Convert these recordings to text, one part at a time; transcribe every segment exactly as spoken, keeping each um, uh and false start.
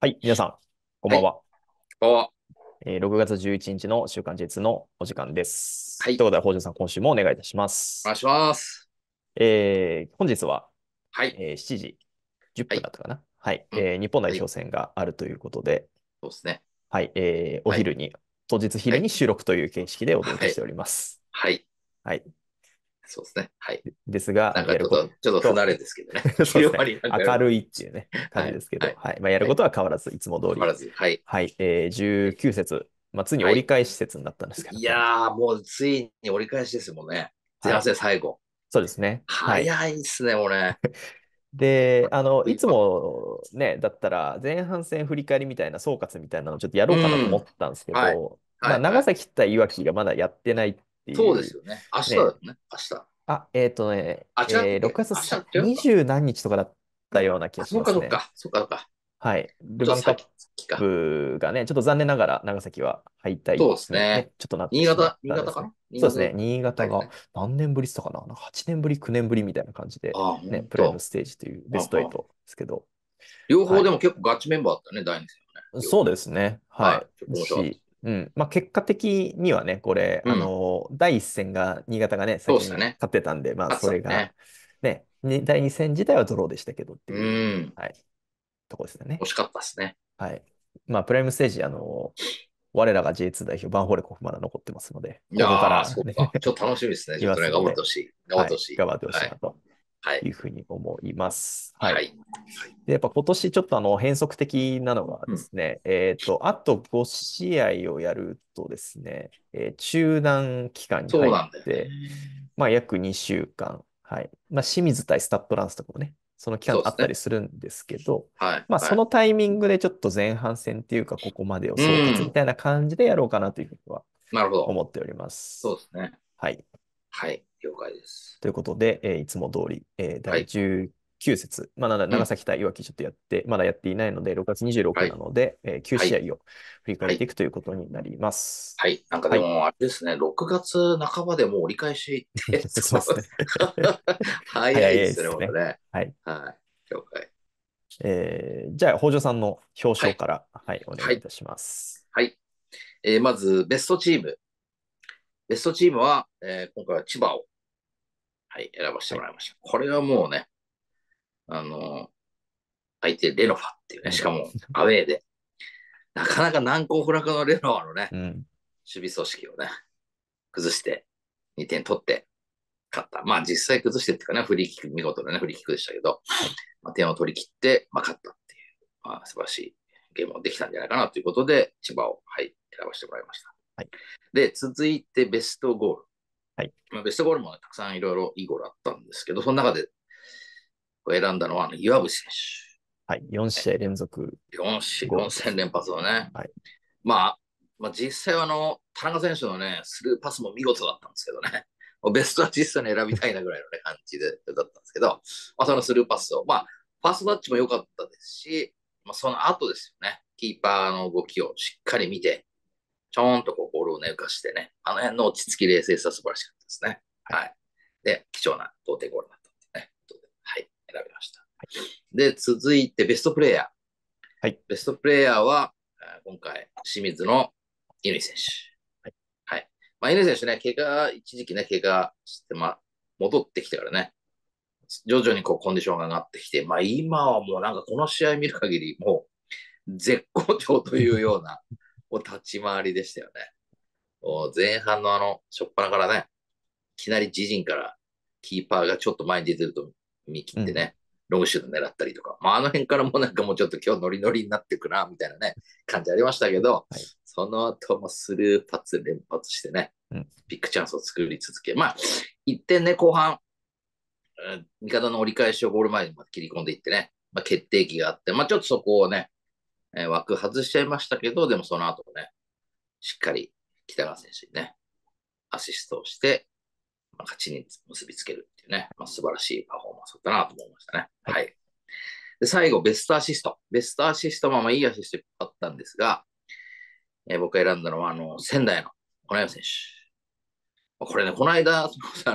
はい、皆さん、こんはい。 ばんは。 お、 えーろくがつじゅういちにちの週刊 ジェイツー のお時間です。 はい。 ということで、北条さん、今週もお願いいたします。 お願いします。 えー本日は、 はい。 えーしちじ10 はい。 分だったかな。はい、 うん。 えー日本代はい。 表戦があるということで、 そうですね。 はい、えーおはい。 昼に、当日はい。 昼に収録という形式でお届はい。 けしております。 はい。 はい。 そうですね。はい。 ですが、あの、 なんかやるこちょっと、ちょっと不慣と、 れですけどね。 そうですね、 昼間になんかやるの。 明るいっていうね、感はい。 じですけど、 はい。 はい。まあ、やるはい。 ことは変わらず、いつも通り、 変わらず。はい。 はい、えーはい。 じゅうきゅう節、まあ、ついにはい。 折り返し節になったんですけどいも、 やー、もうついに折り返しですもんね。前半はい。 戦最後。 そうですね。はい。 早いっすね、もうね。 で、 あっあの、いつという間。 もね、だったら前半戦振り返りみたいな総括みたいなのをちょっとやろううかなと思っん。 たんですけはい。 ど、まあ、 はい。はい。 長崎対いわきがまだやってないってそうでいう、 すよね。明日だね。 よね。明日。 あ、えっとね、 あ、違ったえー、6 っけ月さ明日違うか。 にじゅう何日とかだったような気があ、 しますね。 そっかそっか。そっかそっか。 はい。ルヴァンカッちょっと先、先か。 プがね、ちょっと残念ながら長崎は敗退そうですね。 にね、ちょっとなってしまっ新潟、新たんですね。 潟かな新潟そうですね。新潟が大会ね。 何年ぶりっつったかな、なんかはちねんぶり、きゅうねんぶりみたいな感じで、 ああ、 ね、 本当。 プライムステージというベストはちああ、 ですけど、 両はい。 方でも結構ガチメンバーだったね、だいに戦はね。両そう方。 ですね。ははい。 い。 ちょっと面白かったでし、 す。 うん。まあ、結果的にはね、これ、あうん。 の、だいいっ戦が新潟がね、先にそうでしたね。 勝ってたんで、まあ、 勝ってそれが、 たね。 ね、にだいに戦自体はドローでしたけどってういう、 ん。 はい、とこですよね。 惜しかったですね。 はい。まあ、プライムステージ、あの、我らが ジェイツー 代表、バンホーレコフまだ残ってますので、ここかいやー、 らねそうか。ちょっと楽しみですね。 いちょっとね、頑張ってますので、 ほしい。頑張っはい、 てほしい。 頑張ってほしはい。 いなとはい。 いうふうに思います。はい。 はい。はい。 で、やっぱ今年ちょっとあの変則的なのがうん。 ですね、えっと、あとご試合をやるとですね、えー中断期間に入っそうなんだよて、 ね。 まあ約にしゅうかん、はい。まあ清水対スタッドランスとかもね、その期間あったりそうですね。 するんですけど、 はい。 まあはい。 そのタイミングでちょっと前半戦っていうか、ここまでをう総括みん。 たいな感じでやろうかなというふうにはなるほど。 思っております。 そうですね。 はい。 はい。了解です。 ということで、えーいつも通り、えー、第はい。 じゅうきゅう節、まだうん。 長崎対いわきちょっとやって、まだやっていないので、ろくがつにじゅうろくはい。 なので、えー、きゅうはい。 試合を振り返はい。 っていくということになります。 はい。なんかはい。 でも、あれですね、ろくがつなかばでもう折り返しって、 そうですね。早い早いですね、 ですね。 ほんとね。 はい。 はい。了解。 えー、じゃあ、北条さんの表はい。 彰から、はい、お願はい。 いいたします。 はい。えーまず、ベストチーム。ベストチームは、えー今回は千葉を、はい、選ばせてはい。 もらいました。これはもうね、あのー相手、レノファっていうね、しうん。 かも、アウェーで、なかなか難攻不落のレノファのね、 うん。 守備組織をね、崩してにてん取って勝った。まあ実際崩してっていうかね、フリーキック、見事なね、フリーキックでしたけど、 はい。 まあ、点を取り切って、まあ、勝ったっていう、まあ、素晴らしいゲームをできたんじゃないかなということで、千葉を、はい、選ばせてもらいました。 はい。 で、続いてベストゴール。 はい。 まあ、ベストゴールも、ね、たくさんいろいろいいゴールあったんですけど、その中で選んだのは、あの岩渕選はい。よん試合連続手。よん, 4 ゴールと。 戦連発のね。 はい。 まあ、まあ、実際はあの、田中選手のね、スルーパスも見事だったんですけどね。ベストアシストに選びたいなぐらいの、ね、感じでだったんですけど、まあ、そのスルーパスを、まあ、ファーストタッチも良かったですし、まあ、その後ですよね。キーパーの動きをしっかり見て、ちょーんとこうボールをね、浮かしてね、あの辺の落ち着き冷静さ素晴らしかったですね。 はい。 はい。で、貴重な同点ゴールだったんでね。はい、選びました。で、続いてベストプレイヤー。 はい。 ベストプレイヤーは、今回、清水の乾選手。 はい。 はい。まあ、乾選手ね、怪我、一時期ね、怪我して、まあ、戻ってきてからね、徐々にこうコンディションが上がってきて、まあ今はもうなんかこの試合見る限り、もう絶好調というような、もう立ち回りでしたよね。もう前半のあの、初っ端からね、いきなり自陣からキーパーがちょっと前に出てると見切うん。 ってね、ロングシュート狙ったりとか、まああの辺からもうなんかもうちょっと今日ノリノリになっていくな、みたいなね、感じありましたけど、 はい。 その後もスルーパス連発してね、 うん。 ビッグチャンスを作り続け、まあ、いってんね、後半、味方の折り返しをゴール前に切り込んでいってね、まあ、決定機があって、まあちょっとそこをね、えー枠外しちゃいましたけど、でもその後ね、しっかり北川選手にね、アシストをして、まあ、勝ちに結びつけるっていうね、まあ、素晴らしいパフォーマンスだったなと思いましたね。 はい。 はい。で、最後、ベストアシスト。ベストアシストもまあいいアシストあったんですが、えー僕が選んだのは、あの、仙台の小野山選手。これね、この間、あの、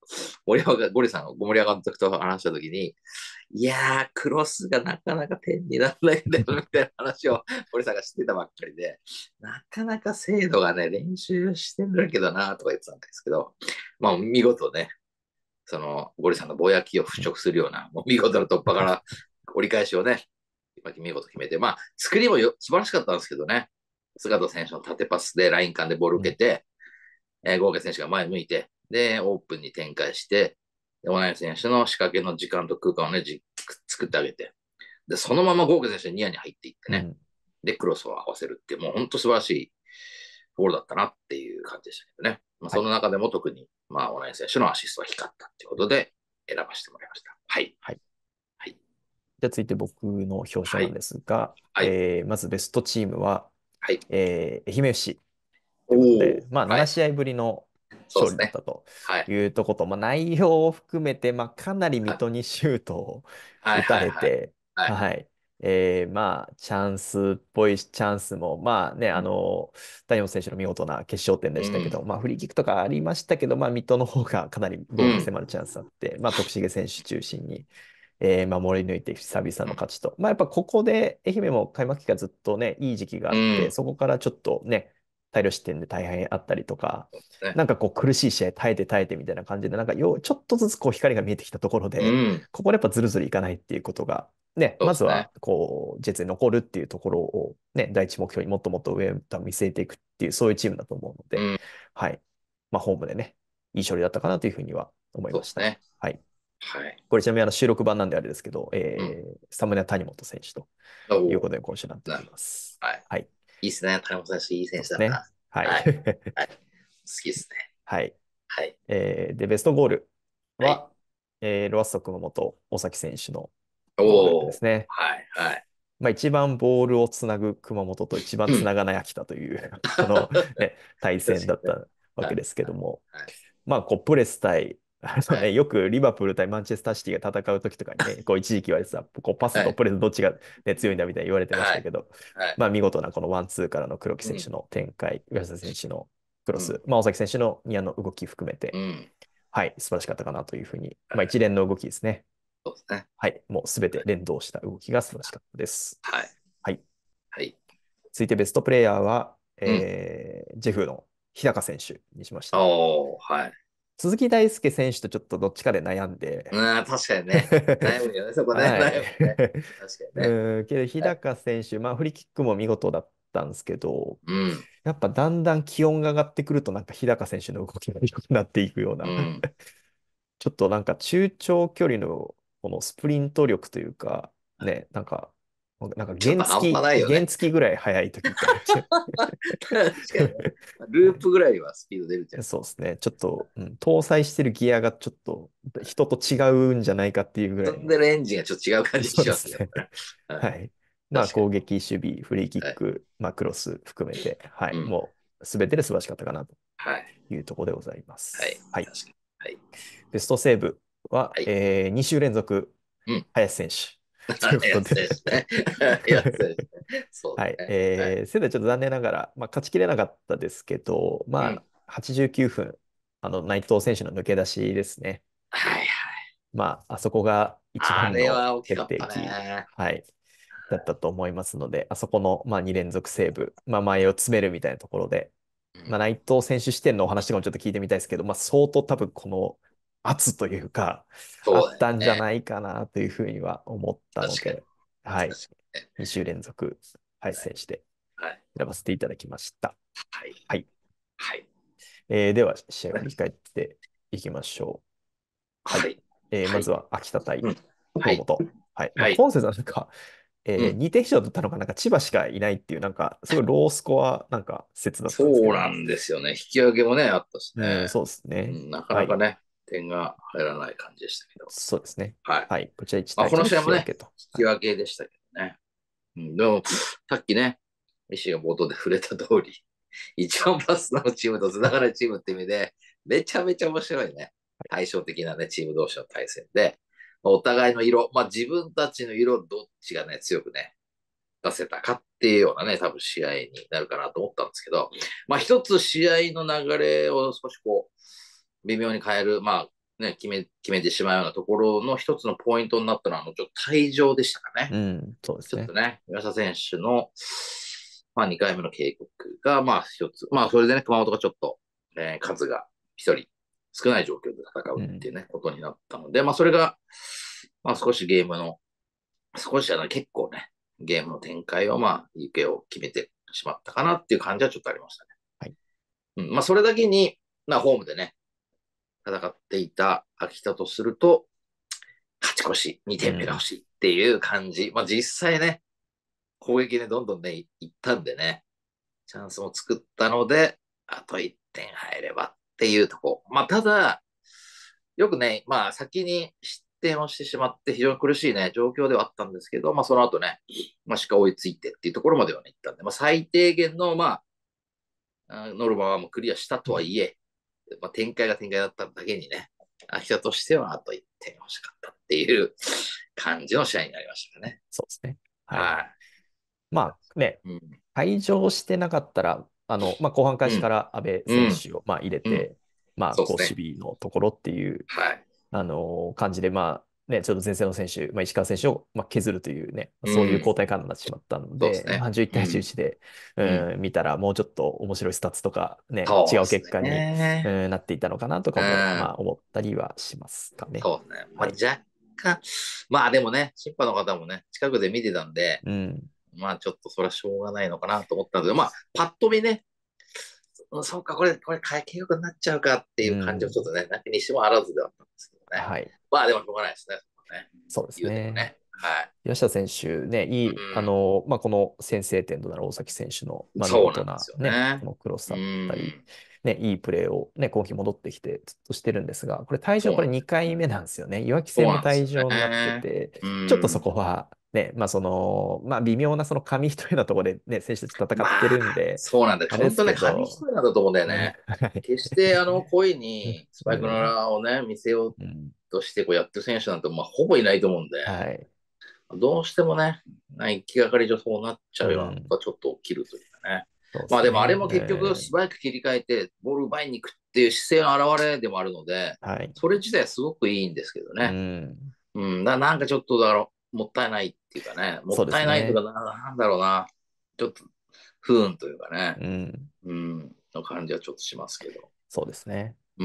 森山ゴリさんの、森山監督と話したときに、いやー、クロスがなかなか点にならないんだよみたいな話を森さんが知ってたばっかりで、なかなか精度がね、練習してるんだけどなとか言ってたんですけど、まあ見事ね、そのゴリさんのぼやきを払拭するような、もう見事な突破から折り返しをね、見事決めて、まあ作りもよ素晴らしかったんですけどね、菅田選手の縦パスでライン間でボール受けて、えー、豪華選手が前向いて、で、オープンに展開して、で、同じ選手の仕掛けの時間と空間をね、じ作ってあげて、で、そのまま豪華選手にニアに入っていってね、 うん。 で、クロスを合わせるっていう、もう本当素晴らしいところだったなっていう感じでしたけどね。まあ、 はい。 その中でも特に、まあ、同じ選手のアシストは光ったっていうことで選ばせてもらいました。はい。 はい。 はい。 じゃあ続いて僕の表彰はい。 なんですが、 はい。 えーまずベストチームは、 はい。 えー愛媛 エフシー とおいうことで、 お。 まあ、7 はい。 試合ぶりの勝そうですね。 利だったとはい。 いうとこと、まあ、内容を含めて、まあ、かなり水はい。 戸にシュートをはい。 打たはい。はい。 れて、 はい。 はい。えーまあ、チャンスっぽいし、チャンスも、まあね、 うん。 あの、谷本選手の見事な決勝点でしたけど、 うん。 まあ、フリーキックとかありましたけど、まあ、水戸の方がかなりゴールにうん。 迫るチャンスあって、まあ、徳重選手中心に、えー守り抜いて久々の勝ちと。まあ、やっぱここで愛媛も開幕期がずっとね、いい時期があって、 うん。 そこからちょっとね、大量失点で大変あったりとか、 ね。 なんかこう苦しい試合耐えて耐えてみたいな感じで、なんかよちょっとずつこう光が見えてきたところで、 うん。 ここでやっぱずるずるいかないっていうことが、ね、 そうですね。 まずはこう、ジェッツに残るっていうところをね、第一目標にもっともっと上を見据えていくっていう、そういうチームだと思うので、 うん。 はい。まあ、ホームでね、いい勝利だったかなというふうには思いました。 そうですね。 はい。 はい。 これちなみにあの収録版なんであれですけど、 うん。 えー、サムネは谷本選手とおお。 いうことで今週なっておりなるほます。 ど。はい。 はい。 いいっすね。谷本選手、いい選そうですね。 手だな。 はい。 はい。はい。好きっすね。 はい。 はい。 えーで、ベストゴールはい。 は、えーロアッソ熊本、大崎選手のゴールでおお。 すね。 はい。はい。 まあ、一番ボールをつなぐ熊本と一番うん。 つながない秋田というこの、ね、対戦だっ確かにね。 たわはい。 けですけども、 はい。 まあ、こうプレス対、あのね、 はい。 よくリバプール対マンチェスターシティが戦う時とかにね、こう一時期はさ、こうパスはい。 とプレスどっちが、ね、強いんだみたいに言われてましはい。 たけど、 はい。 まあ、見事なこのワンツーからの黒木うん。 選手の展開、上田選手のクロス、 うん。 まあ、大崎選手のニアの動き含めて、 うん。 はい、素晴らしかったかなというふうに、まあ、 はい。 一連の動きですね。 そうですね。 はい、もうすべて連動した動きが素晴らしかったです。 はい。 はい。 はい。 続いてベストプレイヤーは、 うん。 えージェフの日高選手にしました。 おお。はい。 鈴木大輔選手とちょっとどっちかで悩んでうん、確かにね。悩むよね。そこね。 はい。 悩むね。確かにね。 うん、けど日はい。 高選手、まあフリーキックも見事だったんですけど、 うん。 やっぱだんだん気温が上がってくるとなんか日高選手の動きが良くなっていくような、 うん。 ちょっとなんか中長距離のこのスプリント力というか、ね、なんか、なんか原ちょっと半端付き、 ないよね。 原付きぐらい速い時ってあるじゃん。 確かにね。ループぐらいはスピード出るじゃん。 そうですね。ちょっと、うん、搭載してるギアがちょっと人と違うんじゃないかっていうぐらいの。 積んでるエンジンがちょっと違う感じそうしますね。 ですね。 はい。 はい。まあ、 確かに。 攻撃、守備、フリーキッはい。 ク、まあ、クロス含めて、はい。 うん。 もう、すべてで素晴らしかったかなとはい。 いうところでございまはい。 す。はい。 確かに。はい。 ベストセーブは、 はい。 えー、に週連続、 うん。 林選手。ということ安いでですね。安いですね。そはい。 うね。はい。 えー、仙台ちょっと残念ながら、まあ、勝ちきれなかったですけど、 うん。 まあ、はちじゅうきゅうふん、あの、内藤選手の抜け出しですね。 はいはい。 まあ、あそこが一あれ番のは大きか決った定機、 ね。 はい、だったと思いますので、あそこの、まあ、に連続セーブ、まあ、前を詰めるみたいなところで、まあ、 うん。 内藤選手視点のお話とかもちょっと聞いてみたいですけど、まあ、相当多分この圧というか、あそうだったんじゃよね。 ないかなというふうには思ったの確かに。 で、はい、 確かにね。 に週連続、はい、 はい。 選手ではい。 選ばせていただきました。 はい。 はい。 はい。 えーでは、試合を振ね。 り返っていきましょう。はい。 はい。 えーまはい。 ずは秋田対うん。はい。 熊本。はい。まあ、 はい。 今節はなんか、えー、 うん。 にてん以上取ったのがなんか千葉しかいないっていう、なんか、すごいロースコアなんか説だったんですけども。 そうなんですよね。引き分けもね、あったしうん、 ね。 そうですね。 うん、なかはい。 なかね、点が入らない感じでしたけど。 そうですね。 はい。 はい。こちらいちまあ、こ対いちの引の試合もね、 き分けと。 引きはい。 分けでしたけどね。うん、でも、さっきね、石が冒頭で触れた通り、一番パスのチームと繋がないチームって意味で、めちゃめちゃ面白いね。対照的なね、チーム同士の対戦で、お互いの色、まあ自分たちの色どっちがね、強くね、出せたかっていうようなね、多分試合になるかなと思ったんですけど、まあ一つ試合の流れを少しこう、微妙に変える、まあね、決め、決めてしまうようなところの一つのポイントになったのは、あの、ちょっと退場でしたかね。 うん、そうですね。 ちょっとね、岩下選手の、まあ、にかいめの警告が、まあ、一つ。まあ、それでね、熊本がちょっと、えー数が一人少ない状況で戦うっていうね、ことになったので、まあ、それが、まあ、少しゲームの、少しじゃない、結構ね、ゲームの展開を、まあ、行方を決めてしまったかなっていう感じはちょっとありましたね。 はい。 うん、まあ、それだけに、まあ、ホームでね、戦っていた秋田とすると、勝ち越し、にてんめが欲うん。 しいっていう感じ。まあ、実際ね、攻撃でどんどんね、いったんでね、チャンスも作ったので、あといってん入ればっていうとこ。まあ、ただ、よくね、まあ、先に失点をしてしまって非常に苦しいね、状況ではあったんですけど、まあ、その後ね、まあ、しっかり追いついてっていうところまではね、行ったんで、まあ、最低限の、まあ、ノルマはもうクリアしたとはいえ、まあ、展開が展開だっただけにね、秋田としてはあといってん欲しかったっていう感じの試合になりましたね。 そうですね。はい。 はまあね、 い。うん。 退場してなかったら、あの、まあ、後半開うん。 始から阿部うん。 選手を、まあ、入れうん。 て、まあ、こう、 そうですね。 守備のところっていう、 はい。 あの感じで、まあ、ね、ちょっと前線の選手、まあ、石川選手を、まあ、削るというね、そういううん。 交代感になってしまったので、 そうですね。 まあ、じゅういち対うん。 じゅういちで、 うん。 うん、見たら、もうちょっと面白いスタッツとか、ね、違うそうです結果に、 ね。 うん、なっていたのかなとうかも、まあ、 ん。 思ったりはしますかね。 そうですね。まあ、 はい。 若干、まあでもね、審判の方もね、近くで見てたんで、 うん。 まあちょっとそれはしょうがないのかなと思ったんですけど、まあ、パッと見ね、うんそうか、これ、これ、会計よくなっちゃうかってういう感じもちょっん。 とね、なきにしもあらずではあったんですけどね。 はい。 まあでもしょうがないですね。そねそうですね。 言うてもね。はい。 岩下選手ね、いい、あうの、まあ、この先制点となる大崎選手の、 ん。 まあ、見事そうなんですなね、 よね。 このクロスうだったり、 ん。 ね、いいプレーをね、今季戻ってきてずっとしてるんですが、これ退場これそうなんです。 にかいめなんですよね。いわき戦も退そうなんですよ場になってね。 て、 うちょっとそん。 こはね、まあその、まあ微妙なその紙一重なところでね、選手たち戦ってまあ、 るんで、 そうなんだよ。 あれです本当ね、紙一けど、 重なんだと思うんだようん、 ね。 はい。 決してあの故意にスパイクのうん、 裏をね、見せよううん、 としてこうやってる選手なんて、まあ、ほぼいないと思うんで、 はい。 どうしてもね、行きがかり上そうなっちゃうようなこうん、 とはちょっと起きるというかね。 そうでまあでもあれすね。 も結局え素早く切り替えてボール奪いに行くっていう姿勢の表れでもあるので、 ー、はい。 それ自体はすごくいいんですけどうね。 ん、 うん、な、なんかちょっとだろう、もったいないっていうかね、もそうでったいないというかすね。 な、なんだろうな、ちょっと不運というかね、 うん。 うん、の感じはちょっとしますけど。 そうですね。 うん、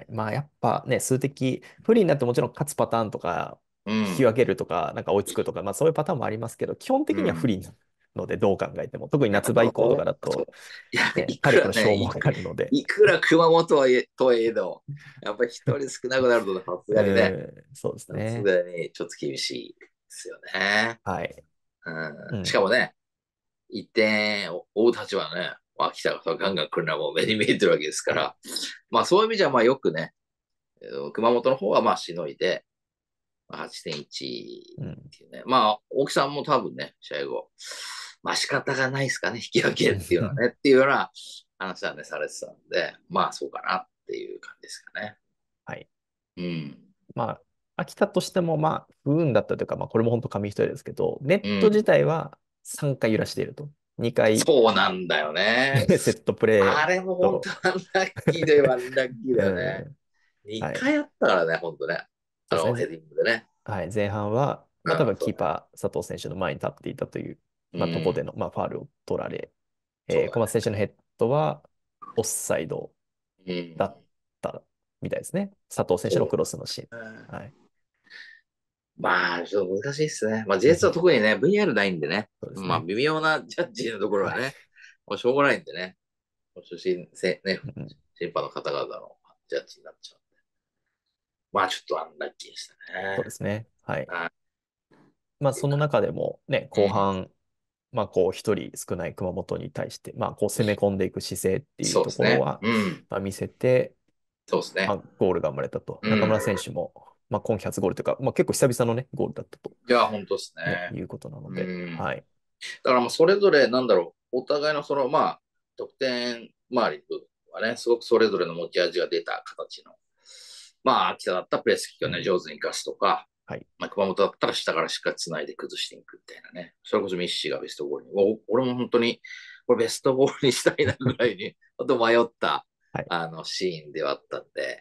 はい。まあ、やっぱね、数的不利になってもちろん勝つパターンとか、引きうん、 分けるとか、なんか追いつくとか、まあそういうパターンもありますけど、基本的には不うん。 利なので、どう考えても。特にいや、 夏場以降とかだそう。 と、 いや、 ね、 い体力のくらね、いく、 消耗があるので、 いくら熊本はいえ、とはいえど、やっぱり一人少なくなるとさすがにね、 うん、そうですさすね。 がにちょっと厳しいですよね。 はい。ううん、しかん。 もね、一点を追う立場はね、秋田がガンガン来るのはもう目に見えてるわけですかはい。 ら、まあそういう意味じゃまあよくね、えー熊本の方はまあしのいで、まあ、はちてんいちうん。 っていうね。まあ、大木さんも多分ね、試合後、まあ仕方がないですかね、引き分けっていうのはね、っていうような話はね、されてたんで、まあそうかなっていう感じですかね。 はい。 うん。 まあ、秋田としても、まあ、不運だったというか、まあ、これも本当紙一重ですけど、ネット自うん。 体はさんかい揺らしていると。にかい、 そうなんだよね。 ね、セットプレあれもーと、 本当アンラッキーではアンラッキーだうよね。 ん、はい。 にかいあったからね、本当ね。あの、 そうですね。 ヘディングでね。 はい、前半は、まあ、多うん、 分そうね。 キーパー、佐藤選手の前に立っていたという、 うまあ、とこでん、 の、まあ、ファールを取られ、えー小松そうだね。 選手のヘッドはオフサイドうん、 だったみたいですね。佐藤選手のクロスのシそうだね。 ーン。はい。 まあ、ちょっと難しいっすね。まあ、 うジェイエス はん、 特にね、ブイアール ないんでね。まあ、 そうですね。 微妙なジャッジのところはい。 はね、もうしょうがないんでね。出身、せね、 うん、 審判の方々のジャッジになっちゃうんで。まあ、ちょっとアンラッキーでしたね。 そうですね。はい。 はい。 まあ、 っていうか、 その中でもね、 うん。 後半、まあ、こう、一人少ない熊本に対して、まあ、こう、攻め込んでいく姿勢っていうとそうですね。 ころは、 うん。 まあ、見せて、まあ、 そうですね。 ゴールが生まれたと。 うん。 中村選手も、まあ、今季初ゴールというか、まあ、結構久々のね、ゴールだったと、 いや、本当ですね、 ね。 いうことなのうで、 ん。 はい。 だからもうそれぞれ、なんだろう、お互いのその、まあ、得点周りはね、すごくそれぞれの持ち味が出た形の、まあ、秋田だったらプレスキックをね、 うん。 上手に生かすとか、 はい。 まあ、熊本だったら下からしっかり繋いで崩していくみたいなね。それこそミッシーがベストゴールに。お俺も本当に、これベストゴールにしたいなぐらいに、本当迷った、 はい。 あの、シーンではあったんで、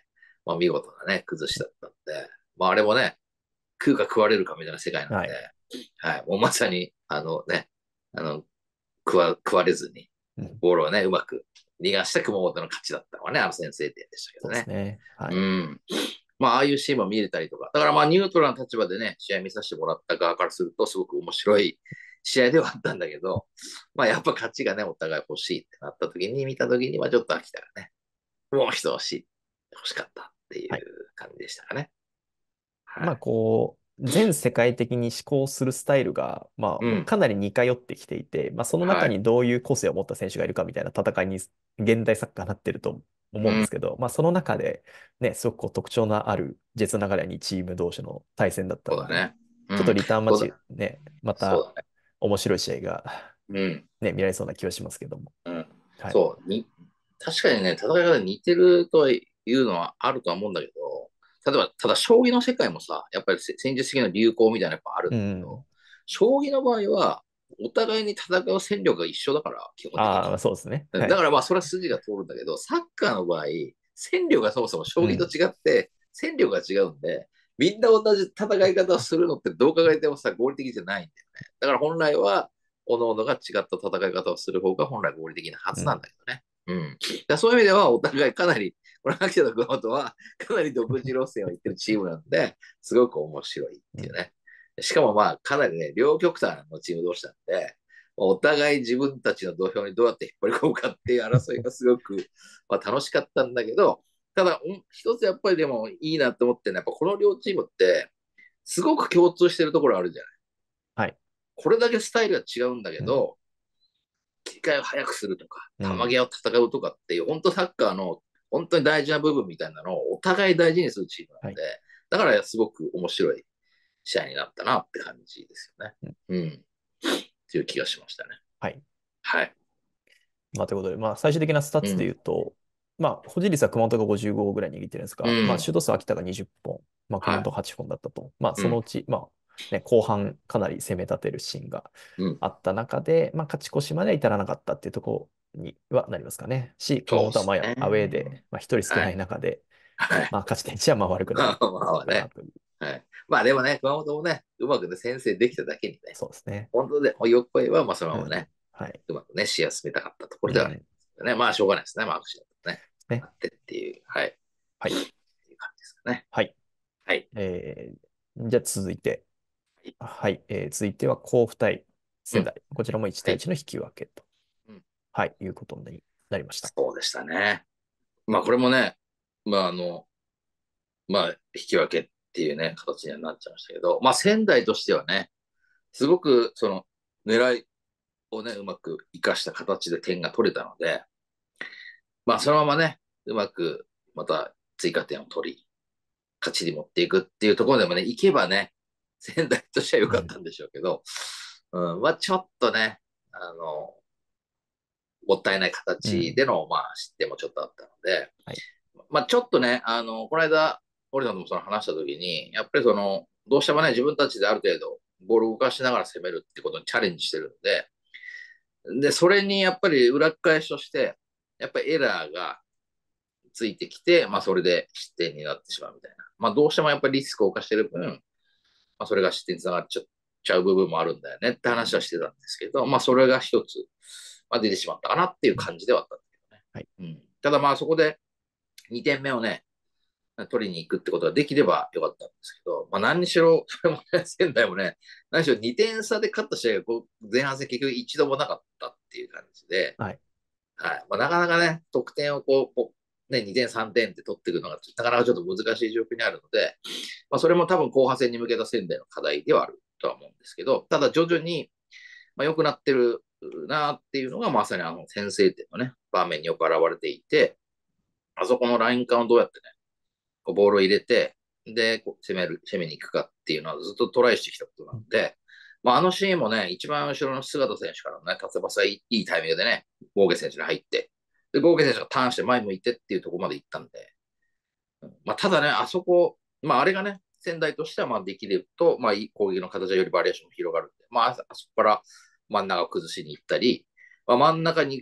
まあ、見事なね、崩しだったんで、まあ、あれもね、食うか食われるかみたいな世界なんで、 はい。 はい、もうまさに、あのね、あの、食わ、食われずに、 うん、 ボールをね、うまく逃がした熊本の勝ちだったのはね、あの先制点でしたけそうどね。 ですね。はうい。 ん。まあ、ああいうシーンも見れたりとか、だからまあ、ニュートラルな立場でね、試合見させてもらった側からすると、すごく面白い試合ではあったんだけど、まあ、やっぱ勝ちがね、お互い欲しいってなった時に、見た時にはちょっと飽きたらね、もう一押し欲しかったっていはい。 う感じでしたかね。はまあ、 い。 こう、全世界的に思考するスタイルが、まあ、 うん。 かなり似通ってきていて、まあ、その中はい。 にどういう個性を持った選手がいるかみたいな戦いに、現代サッカーになってると思うん。 うんですけど、まあ、その中で、ね、すごくこう特徴のある、実ながらにチーム同士の対戦だったので、 そうだね。うん。 ちょっとリターンマッチ、 そうだ。 ね、またそうだね。 面白い試合が、 うん。 ね、見られそうな気はしますけども。 うん。 はい。 そう。に、確かにね、戦い方似てるというのはあるとは思うんだけど、例えば、ただ将棋の世界もさ、やっぱりせ戦術的な流行みたいなのやっぱあるんうだけど、 ん。 将棋の場合は、お互いに戦う戦力が一緒だから、基本的ああ、まに。 あそうですね。はい。 だからまあ、それは筋が通るんだけど、サッカーの場合、戦力がそもそも将棋とうん。 違って、戦力が違うんで、みんな同じ戦い方をするのってどう考えてもさ、合理的じゃないんだよね。だから本来は、各々が違った戦い方をする方が本来合理的なはずなんうん。 だけどね。うん。だそういう意味では、お互いかなり、これ、秋田と熊本はかなり独自路線を行ってるチームなんで、すごく面白いっうん。 ていうね。しかもまあ、かなりね、両極端のチーム同士なんで、お互い自分たちの土俵にどうやって引っ張り込むかっていう争いがすごく、まあ、楽しかったんだけど、ただ、一つやっぱりでもいいなと思ってね、やっぱこの両チームって、すごく共通してるところあるじゃない。 はい。 これだけスタイルが違うんだけうん。 ど、切り替えを早くするとか、 うん。 球際を戦うとかっていう、本当サッカーの本当に大事な部分みたいなのをお互い大事にするチームなんはい。 で、だからすごく面白い試合になったなって感じですよね。 うん。 うん。っていう気がしましたね。 はい。 はい。 まあ、ということで、まあ、最終的なスタッツで言ううん。 と、まあ、保持率は熊本がごじゅうごぐらい握ってるんですが、まあ、 うん。 シュート数は秋田がにじゅっぽん、まあ、熊はい。 本ははちほんだったと。まあ、 うん。 そのうち、まあ、ね、後半かなり攻め立てるシーンがうん。 あった中で、まあ、勝ち越しまでは至らなかったっていうところにはなりますかね。し、熊本はまそうですあアウェーね。 で、まあ、一人少ないはい。 中で、 はい。 まあ、勝ち点値はまあ悪くなまいあまあね。 かなという。 はい。まあでもね、熊本もね、うまくね、先制できただけにね、 そうですね。 本当で、よっこいは、まあそのうん。 ままね、 はい。 うまくね、試合進めたかったところではありまうん。 すよね。まあしょうがないですね。まあアクシデントね。 ね。 あってっていう、はい。っはい。 ていう感じですかね。 はい。 はい。 えー、じゃあ続いて、はい。えー続いては甲府対うん。 仙台。こちらもいちはい。 対いちの引き分けと、 うん。 はい、いうことになりました。 そうでしたね。まあこれもね、まああの、まあ引き分けっていうね、形にはなっちゃいましたけど、まあ仙台としてはね、すごくその狙いをね、うまく活かした形で点が取れたので、まあそのままね、うまくまた追加点を取り、勝ちに持っていくっていうところでもね、行けばね、仙台としては良うん。 かったんでしょうけど、うん、まあちょっとね、あの、もったいないうん。 形での、まあ、失点もちょっとあったので、 はい。 まあ、ちょっとね、あの、この間、堀さんともその話したときに、やっぱりその、どうしてもね、自分たちである程度、ボールを動かしながら攻めるってことにチャレンジしてるんで、で、それにやっぱり裏返しとして、やっぱりエラーがついてきて、まあ、それで失点になってしまうみたいな。まあ、どうしてもやっぱりリスクを冒してる分、まあ、それが失点につながっちゃちゃう部分もあるんだよねって話はしてたんですけど、まあ、それが一つ、まあ、出てしまったかなっていううん。 感じではあったんだはい。 けどね。うん、ただまあ、そこでにてんめをね、取りに行くってことができればよかったんですけど、まあ、何にしろ、それもね、仙台もね、何しろにてん差で勝った試合がこう前半戦結局一度もなかったっていう感じで、 はい。 はい。まあ、なかなかね、得点をこう、ね、にてん、さんてんって取っていくのが、なかなかちょっと難しい状況にあるので、まあ、それも多分後半戦に向けた仙台の課題ではあるとは思うんですけど、ただ徐々に、まあ、良くなってるなっていうのが、まさにあの先制点のね、場面によく現れていて、あそこのライン間をどうやってね、こうボールを入れて、で、こう攻める、攻めに行くかっていうのはずっとトライしてきたことなので、まあ、あのシーンもね、一番後ろの姿選手からのね、立ばさいいタイミングでね、ボーゲ選手に入って、で、ボーゲ選手がターンして前向いてっていうところまで行ったんで、まあ、ただね、あそこ、まあ、あれがね、仙台としてはまあできると、まあ、攻撃の形よりバリエーションも広がるんで、まあ、あそこから真ん中を崩しに行ったり、まあ、真ん中に行くぞ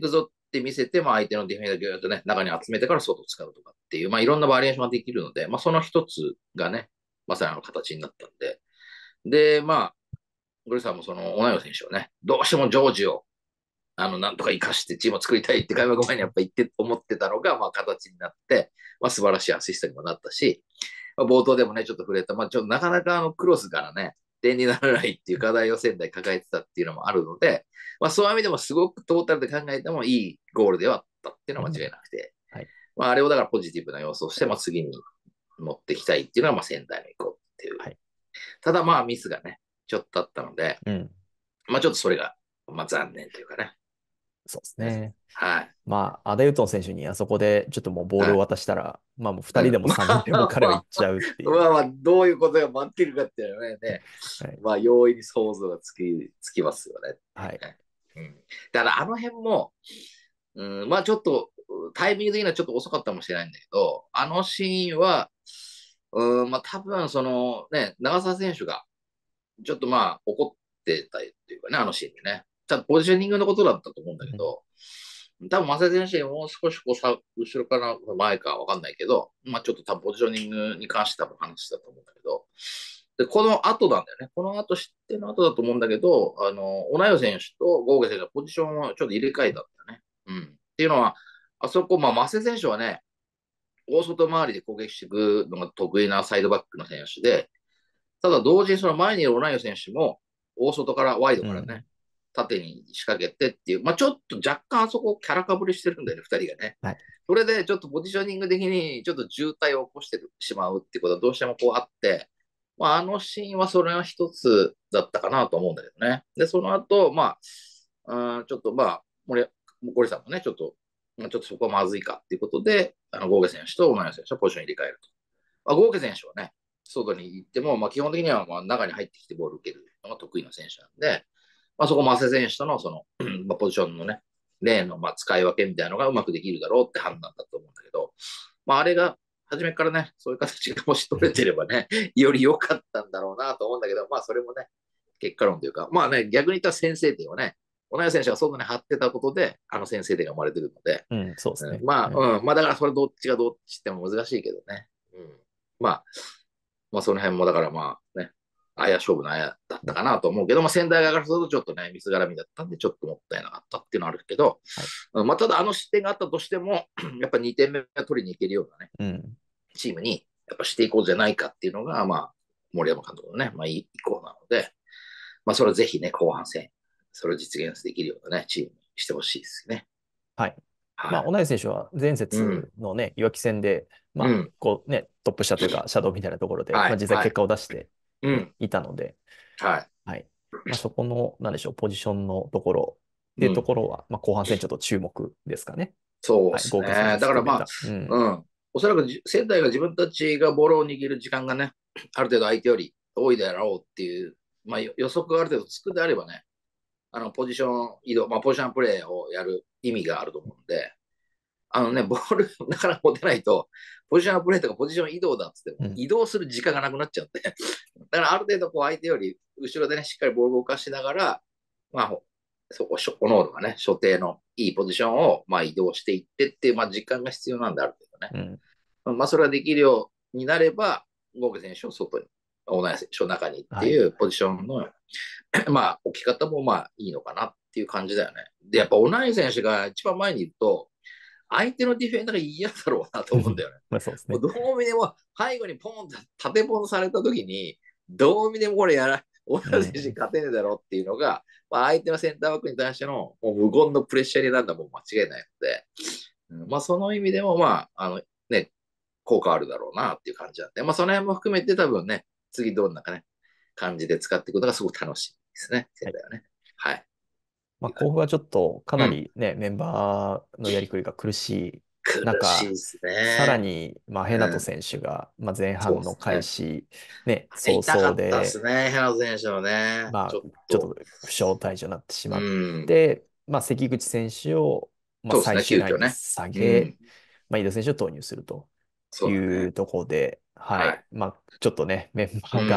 って見せて、まあ、相手のディフェンダーをぎゅーっとね、中に集めてから外を使うとかっていう、まあ、いろんなバリエーションができるので、まあ、その一つがね、まさにあの形になったんで、で、まあ、グリさんもその、オナヨ選手をね、どうしてもジョージを、あの、なんとか生かしてチームを作りたいって開幕前にやっぱ言って、思ってたのが、まあ、形になって、まあ、素晴らしいアシストにもなったし、まあ、冒頭でもね、ちょっと触れた、まあ、ちょっとなかなかあの、クロスからね、点にならないっていう課題を仙台抱えてたっていうのもあるので、まあ、そういう意味でもすごくトータルで考えてもいいゴールではあったっていうのは間違いなくて、 はい。 まあ、あれをだからポジティブな要素をして、まあ、次に持っていきたいっていうのは、まあ、仙台の行こうっていう。 はい。 ただまあ、ミスがね、ちょっとあったので、 うん。 まあ、ちょっとそれが、まあ、残念というかね。 そうですね。 はい。 まあ、アダユトン選手にあそこでちょっともうボールをはい。 渡したら、まあもう2 うん。 人でもさんにんでも彼は行っちゃうっていう。 まあまあ、どういうことが待ってるかっていうのはね、 はい。 まあ、容易に想像がつき、つきますよねっていはい。 うね。うん。だからあの辺も、うん、まあちょっと、タイミング的にはちょっと遅かったかもしれないんだけど、あのシーンは、うん、まあ多分そのね、長澤選手が、ちょっとまあ怒ってたっていうかね、あのシーンでね。ちゃんとポジショニングのことだったと思うんだけうん。 ど、多分、松田選手にもう少しこうさ、後ろから前かわかんないけど、まあちょっと多分ポジショニングに関して多分話したと思うんだけど、で、この後なんだよね。この後知っての後だと思うんだけど、あの、オナヨ選手とゴーゲ選手がポジションをちょっと入れ替えたんだよね。うん。っていうのは、あそこ、まあ、マセ選手はね、大外回りで攻撃していくのが得意なサイドバックの選手で、ただ同時にその前にいるオナヨ選手も、大外からワイドからね、 うん。 縦に仕掛けてっていう、まあちょっと若干あそこキャラかぶりしてるんだよね、二人がね。 はい。 それでちょっとポジショニング的にちょっと渋滞を起こしてしまうっていうことはどうしてもこうあって、まああのシーンはそれは一つだったかなと思うんだけどね。で、その後、まあ、うんちょっとまあ、森森さんもね、ちょっと、ちょっとそこはまずいかっていうことで、あの、ゴーゲ選手とオナヨ選手はポジション入れ替えると。まあ、ゴーゲ選手はね、外に行っても、まあ、基本的にはまあ中に入ってきてボールを受けるのが得意な選手なんで、まあ、そこ、マセ選手とのその、まあ、ポジションのね、レーンのまあ使い分けみたいなのがうまくできるだろうって判断だと思うんだけど、まあ、あれが初めからね、そういう形がもし取れてればね、より良かったんだろうなと思うんだけど、まあ、それもね、結果論というか、まあね、逆に言ったら先制点をね、小野選手が外に張ってたことで、あの先制点が生まれてるので、 うん、そうですうん、 ね。 まあ、 うん。 うん、まあだからそれどっちがどっちっても難しいけどね。うん、まあ、まあその辺もだからまあね、あや勝負のあやだったかなと思うけど、まあ仙台側からするとちょっとね、ミス絡みだったんで、ちょっともったいなかったっていうのはあるけど、 はい。 まあただあの失点があったとしても、やっぱにてんめ取りにいけるようなね、 うん。 チームにやっぱしていこうじゃないかっていうのが、まあ、森山監督のね、まあいい意向なので、まあそれをぜひね、後半戦、それを実現できるようなね、チームにしてほしいですね。 はい。まあ、 はい。 小田井選手は前うん。 節のね、いわき戦で、まあ、 うん。 こうね、トップ下というか、シャドウみたいなところで、まあ、 はい。はい。 実際結果を出してうん。 いたので、 はい。 はい。まあ、そこの、なんでしょう、ポジションのところっていうとうん。 ころは、まあ、後半戦ちょっと注目ですかね。はい。 そうですね。 豪華選手だからまあ、 含めた。うん。 うん。おそらくじ仙台が自分たちがボールを握る時間がね、ある程度相手より多いであろうっていう、まあ予測がある程度つくであればね、あの、ポジション移動、まあポジションプレーをやる意味があると思うんで、あのね、ボールなかなか持てないと、ポジションプレーとかポジション移動だっつっても、 うん。 移動する時間がなくなっちゃうんで、だからある程度こう相手より後ろでね、しっかりボールを動かしながら、まあ、そこ、オノールがね、所定のいいポジションをまあ移動していってっていう、まあ時間が必要なんであるけどね。 うん。 まあそれができるようになれば、ゴーゲ選手を外に、オナイ選手を中にってはい。 いうポジションの、まあ置き方もまあいいのかなっていう感じだよね。で、やっぱオナイ選手が一番前にいると、相手のディフェンダーが嫌だろうなと思うんだよね。 まあ、そうですね。 もうどう見ても背後にポンって縦ポンされた時に、どう見てもこれやら、同じ選手うん。 勝てねえだろうっていうのが、まあ、相手のセンターバックに対してのもう無言のプレッシャーになるのはもう間違いないので、うん、まあその意味でもまあ、あのね、効果あるだろうなっていう感じなんで、まあその辺も含めて多分ね、次どんなかね、感じで使っていくことがすごく楽しいですね、 はい。 仙台はね。はい。 まあ、甲府はちょっとかうん。 なりね、メンバーのやりくりが苦しい苦しい中、 ですさらね。 に、まあ、ヘナトうん。 選手が、まあ、前そう半のですね。 開始、ね、早痛かったで 々で、 すね、ヘナ選手のね。 まあ、 ちょっと。 ちょっと負傷退場になってしうまっん。 て、まあ、関口選手を、まあ、最そうですね、 終ラインに急遽ね。 下げ、 うん。 まあ、井戸選手を投入するといそうだね。 うところで、ははい。 い。まあ、ちょっとね、メンバーが、 うん。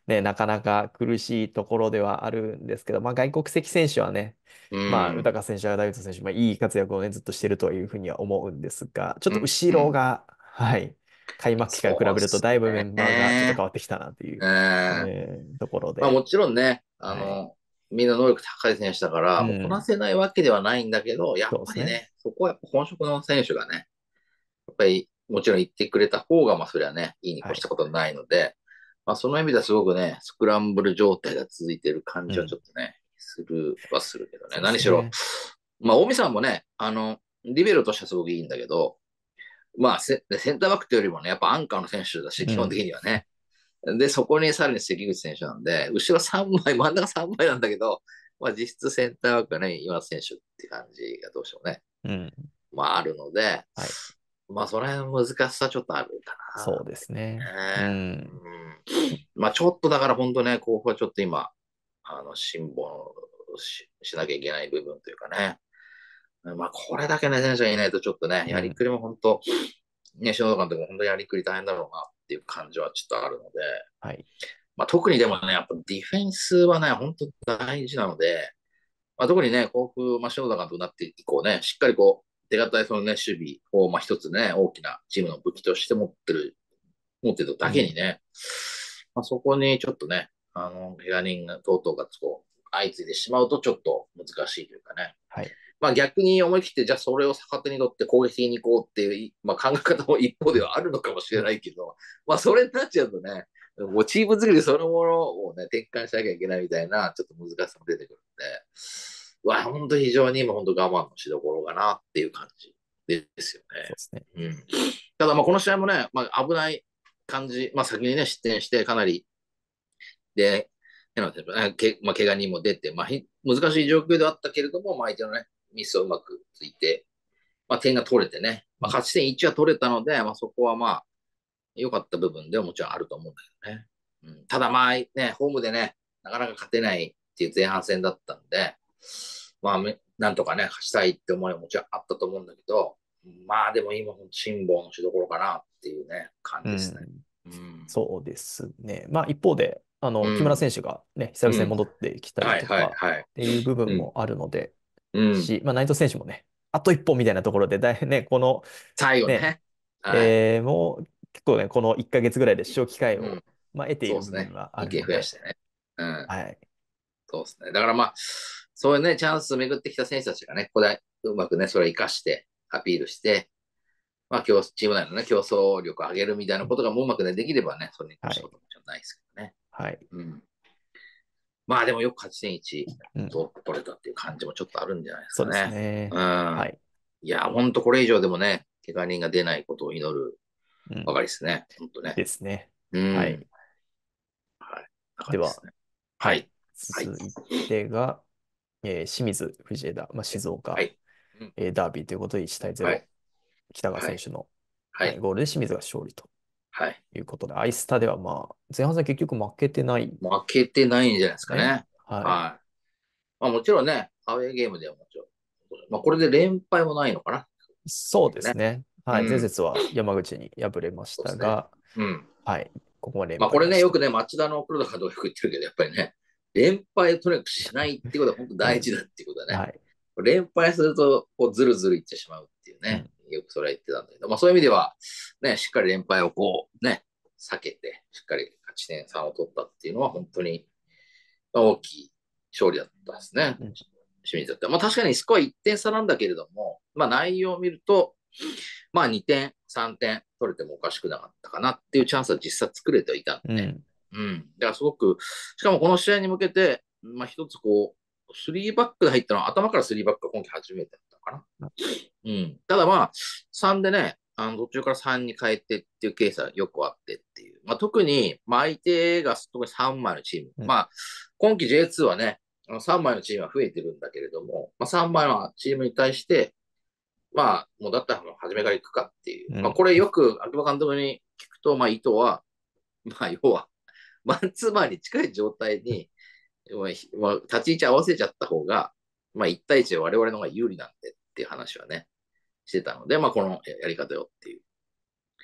ね、なかなか苦しいところではあるんですけど、まあ、外国籍選手はね、 うまあ、 ん。 豊選手やダイビッド選手、まあ、いい活躍をね、ずっとしてるというふうには思うんですが、ちょっうん。 と後うん。 ろが、はい、開幕期から比べると、 そうっすだいぶメンバーがちょっと変ね。 わってきたなという、 うん。 えーところで、 まあもちろんね、あはい。 の、みんな能力高い選手だから、もうこなうん、 せないわけではないんだけど、やっそうですね。 ぱりね、そこはやっぱ本職の選手がね、やっぱりもちろん言ってくれた方が、まあそれはね、いいにはい。 越したことはないので、まあその意味ではすごくね、スクランブル状態が続いている感じはちうん、 ょっとね、するはするけどね。 そうで何しろ、 すね。 まあ大見さんもね、あの、リベロとしてはすごくいいんだけど、まあセ、センターバックというよりもね、やっぱアンカーの選手だし、基本的うん、 にはね。で、そこにさらに関口選手なんで、後ろさんまい、真ん中さんまいなんだけど、まあ実質センターバックがね、岩瀬選手って感じがどうしてもね、 うん、 まああるので、 はい。 まあそれは難しさちょっとあるかそうですね。うな。ね。 ん、 うん、まあちょっとだから本当ね、甲府はちょっと今、あの、辛抱ししなきゃいけない部分というかね。まあこれだけね、選手がいないとちょっとね、 うん、 やりくりも本当、ね、篠田監督も本当にやりくり大変だろうなっていう感じはちょっとあるので、 はい。 まあ、特にでもね、やっぱディフェンスはね、本当大事なので、まあ、特にね、甲府、まあ、篠田監督になって以降ね、しっかりこう、手堅いそのね、守備を、まあ、一つね、大きなチームの武器として持ってる、持ってるだけうん、 にね、まあ、そこにちょっとね、あの、怪我人が等々がこう、相次いでしまうとちょっと難しいというかね。 はい。 まあ逆に思い切って、じゃあそれを逆手にとって攻撃的に行こうっていう、まあ、考え方も一方ではあるのかもしれないけど、まあそれになっちゃうとね、もうチーム作りそのものをね、転換しなきゃいけないみたいな、ちょっと難しさも出てくるんで、わ、本当非常に今本当我慢のしどころかなっていう感じですよね。 そうですね。 うん。ただまあこの試合もね、まあ危ない感じ、まあ先にね、失点してかなり、で、変なけ、まあ、怪我人も出て、まあ、難しい状況ではあったけれども、まあ、相手のね、ミスをうまくついて、まあ、点が取れてね、まあ、 うん、 勝ち点いちは取れたので、まあ、そこはまあ、良かった部分ではもちろんあると思うんだけどね。うん、ただまあね、ホームでね、なかなか勝てないっていう前半戦だったんで、まあ、なんとかね、勝ちたいって思いはもちろんあったと思うんだけど、まあでも今、辛抱のしどころかなっていうね、感じですね。 うん、 うん。 そうですね。まあ一方で、あの、木村うん。 選手がね、久々にうん。 戻ってきたりはいとかはいはい。 っていう部分うん。 もあるので、 うん。 し、まあ内藤選手もね、あと一歩みたいなところで、だいね、この、ね、 最後ね。はい。 えーもう結構ね、このいっかげつぐらいで視聴機会を、 うん。 まあ、得ている部そうですね。 分はあにけんるので、 増やしてね。うん。 はい。 そうですね。だからまあ、そういうね、チャンス巡ってきた選手たちがね、ここでうまくね、それを活かしてアピールして、まあ、競チーム内のね、競争力を上げるみたいなことがもううまくね、できればね、それに越したこはい。 ともちろんないですけどね。 はい。 うん。まあでもよく勝ち点いちうん。 と取れたっていう感じもちょっとあるんじゃないですそうですかね。 ね。 うん。 はい。 いや、ほんとこれ以上でもね、怪我人が出ないことを祈るうん。 ばかりですね。ほんとね。 ですね。 うん。 はい。 はい。な感では、 じですね。 はい。 はい。はい。 続いてが、えー清水、藤枝、まあ、静岡、 はい。うん。 えーダービーということでいち対ゼロ、 はい。 北川はい。 選手の、はい、 はい。 ゴールで清水が勝利とはい。 いうことで、アイスタではまあ、前半戦結局負けてないで負けてないんじゃないですすね。 かね。 はい。 はい。まあもちろんね、アウェーゲームではもちろん。まあこれで連敗もないのかな。 そうでね。 すね。はい。前うん。 節は山口に敗れましそうですね。 たが、 うん。 はい。ここは連まあこれね、 敗なしと。 よくね、町田の黒田監督がよく言ってるけど、やっぱりね、連敗をとにかくしないっていうことは本当うん。 大事だっていうことだね。 はい。 連敗すると、こう、ずるずるいってしまうっていうね。 うん。 よくそれは言ってたんだけど、まあそういう意味では、ね、しっかり連敗をこう、ね、避けて、しっかり勝ち点さんを取ったっていうのは本当に大きい勝利だったですね。 うん。 清水だった。まあ確かにスコアいってん差なんだけれども、まあ内容を見ると、まあにてん、さんてん取れてもおかしくなかったかなっていうチャンスは実際作れてはいたんでね。 うん。 うん。だからすごく、しかもこの試合に向けて、まあ一つこう、スリーバックで入ったのは頭からスリーバックが今季初めてだったかな。うん。ただまあ、さんでね、あの途中からさんに変えてっていうケースはよくあってっていう。まあ、特に、まあ、相手が特にさんまいのチーム。 うん。 まあ、今季 ジェイツー はね、あのさんまいのチームは増えてるんだけれども、まあ、さんまいのチームに対して、まあ、もうだったらもう初めから行くかっていう。まあ、 うん。 これよく秋葉監督に聞くと、まあ、意図は、まあ、要は、マンツーマンに近い状態に、まあ、立ち位置合わせちゃった方が、まあ、いち対いちで我々の方が有利なんでっていう話はね、してたので、まあ、このやり方よっていう。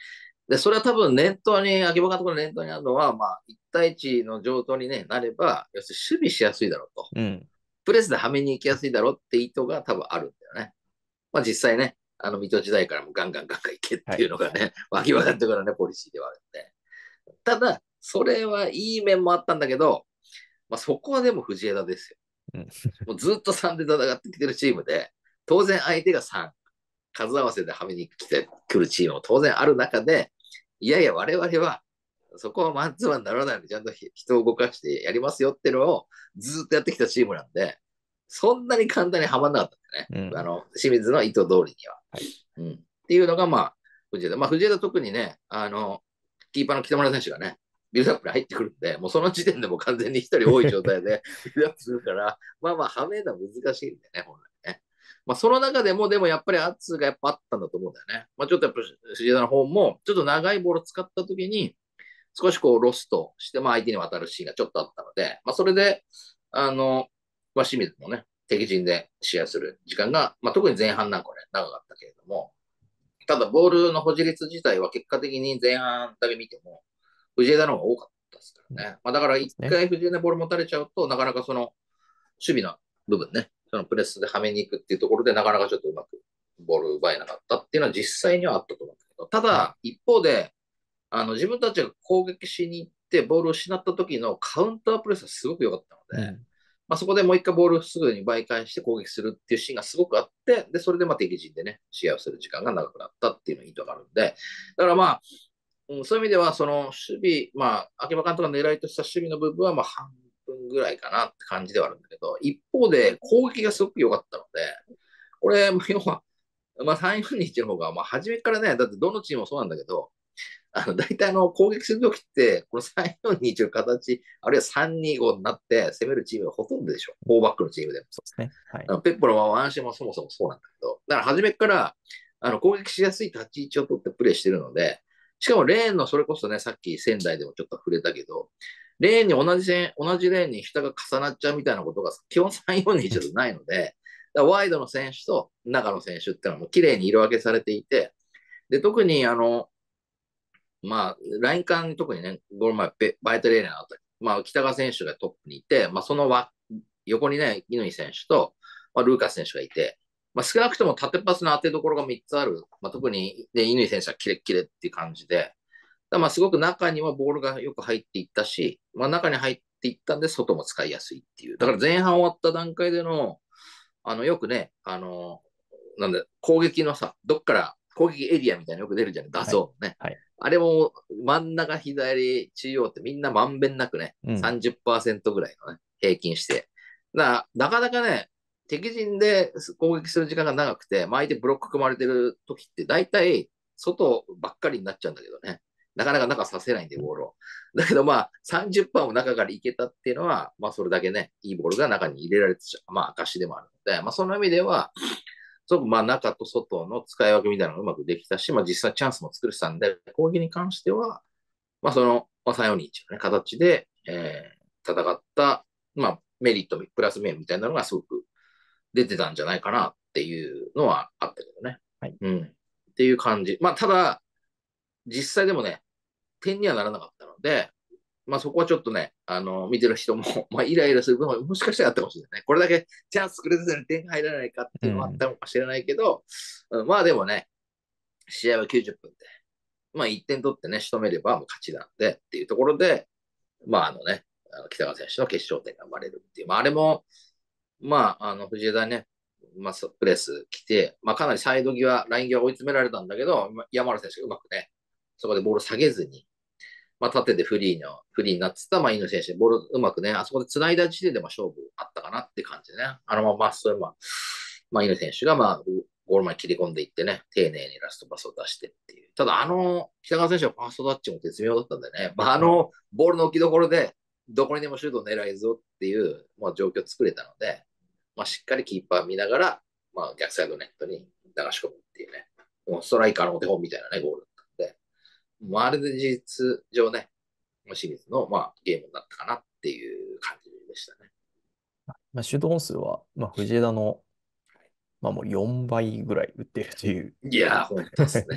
で、それは多分念頭に、秋葉監督の念頭にあるのは、まあ、いち対いちの状況に、ね、なれば、要するに守備しやすいだろうと。 うん。 プレスではめに行きやすいだろうって意図が多分あるんだよね。まあ実際ね、あの、水戸時代からもガンガンガンガン行けっはい。 ていうのがね、秋葉監督のね、ポリシーではあるんで。ただ、それはいい面もあったんだけど、まあそこはでも藤枝ですよ。 うん。 もうずっとさんで戦ってきてるチームで、当然相手がさん、数合わせではめに来てくるチームも当然ある中で、いやいや、我々は、そこはマンツーマンにならないので、ちゃんと人を動かしてやりますよっていうのをずっとやってきたチームなんで、そんなに簡単にはまんなかったんだよね。 うん。 あの、清水の意図通りには。 はい。 うん。っていうのが、まあ、藤枝。まあ、藤枝特にね、あの、キーパーの北村選手がね、ビルドアップに入ってくるんで、もうその時点でも完全に一人多い状態でビルドアップするから、まあまあ、はめるのは難しいんでね、本来ね。まあ、その中でも、でもやっぱり圧がやっぱあったんだと思うんだよね。まあ、ちょっとやっぱ藤枝の方も、ちょっと長いボールを使った時に、少しこうロストして、まあ、相手に渡るシーンがちょっとあったので、まあ、それで、あの、まあ、清水もね、敵陣で試合する時間が、まあ、特に前半なんかね、長かったけれども、ただ、ボールの保持率自体は結果的に前半だけ見ても、藤枝の方が多かったですからね。まあ、だから一そうですね。 回藤枝にボール持たれちゃうと、なかなかその守備の部分ね、そのプレスではめに行くっていうところで、なかなかちょっとうまくボール奪えなかったっていうのは実際にはあったと思うんだけど、たはい。 だ、一方で、あの自分たちが攻撃しに行って、ボールを失った時のカウンタープレスがすごく良かったので、 うん。 まあ、そこでもう一回ボールをすぐに奪い返して攻撃するっていうシーンがすごくあって、で、それでまあ敵陣でね、試合をする時間が長くなったっていうのが意図があるんで、だからまあ、うん、そういう意味では、その守備、まあ、秋葉監督が狙いとした守備の部分はまあ半分ぐらいかなって感じではあるんだけど、一方で攻撃がすごく良かったので、これ、要は、まあ、さん、よんにちの方が、まあ、初めからね、だってどのチームもそうなんだけど、あの、大体あの、攻撃するときって、このさん、よんにちの形、あるいはさんにごになって攻めるチームがほとんどでしょ。フォーバックのチームでも。 そうですね。はい。 あのペッポのワンシーもそもそもそうなんだけど、だから初めから、あの、攻撃しやすい立ち位置を取ってプレーしてるので、しかもレーンのそれこそね、さっき仙台でもちょっと触れたけど、レーンに同じレーン、同じレーンに下が重なっちゃうみたいなことが基本さん、よんにちょっとないので、ワイドの選手と中の選手っていうのはもう綺麗に色分けされていて、で、特にあの、まあ、ライン間に特にね、ゴール前、バイトレーナーあたり、まあ、北川選手がトップにいて、まあ、その輪横にね、乾選手と、まあ、ルーカス選手がいて、まあ、少なくとも縦パスの当てどころがみっつある、まあ、特に、ね、乾選手はキレッキレっていう感じで、まあ、すごく中にはボールがよく入っていったし、まあ、中に入っていったんで、外も使いやすいっていう。だはい。 から前半終わった段階での、あの、よくね、あの、なんだ、攻撃のさ、どっから攻撃エリアみたいなのよく出るじゃん、画はい。 像ね。 はい。 あれも真ん中、左、中央ってみんなまんべんなくね、 うん。 さんじゅっパーセントぐらいのね、平均して。だからなかなかね、敵陣で攻撃する時間が長くて、まあ、相手ブロック組まれてる時って、大体外ばっかりになっちゃうんだけどね。なかなか中させないんで、ボールを。だけどまあ、さんじゅっパーセントも中からいけたっていうのは、まあ、それだけね、いいボールが中に入れられてた、まあ、証でもあるので、まあ、その意味では、すごくまあ中と外の使い分けみたいなのがうまくできたし、まあ、実際チャンスも作れてたんで、攻撃に関しては、まあ、その、まあ、さん、よんにちの、ね、形で、えー、戦った、まあ、メリット、プラス面みたいなのがすごく出てたんじゃないかなっていうのはあったけどね。 はい。 うん。っていう感じ。まあ、ただ、実際でもね、点にはならなかったので、まあそこはちょっとね、あの、見てる人も、まあイライラする部分ももしかしたらあったかもしれないね。これだけチャンスくれてたのに点が入らないかっていうのもあっうん。 たのかもしれないけど、うん、まあでもね、試合はきゅうじゅっぷんで、まあいってん取ってね、仕留めればもう勝ちなんでっていうところで、まああのね、あの北川選手の決勝点が生まれるっていう、まああれも、まああの藤枝ね、まあプレス来て、まあかなりサイド際、ライン際追い詰められたんだけど、山原選手がうまくね、そこでボール下げずに、まあ、縦でフリーの、フリーになってた、まあ、井野選手、ボールうまくね、あそこで繋いだ時点で、まあ、勝負あったかなって感じでね。あのまま、それまあ、まあ、井野選手が、まあ、ゴール前切り込んでいってね、丁寧にラストパスを出してっていう。ただ、あの、北川選手はファーストタッチも絶妙だったんでね、まあ、あはい。 の、ボールの置きどころで、どこにでもシュートを狙えぞっていう、まあ、状況を作れたので、まあ、しっかりキーパー見ながら、まあ、逆サイドネットに流し込むっていうね、もうストライカーのお手本みたいなね、ゴールだったんで、まあ、あれで事実上ね、清水の、まあ、ゲームになったかなっていう感じでしたね。 まあ、シュート本数は、まあ、藤枝の、まあ、もうよんばいぐらい打っているといういやー、本当ですね。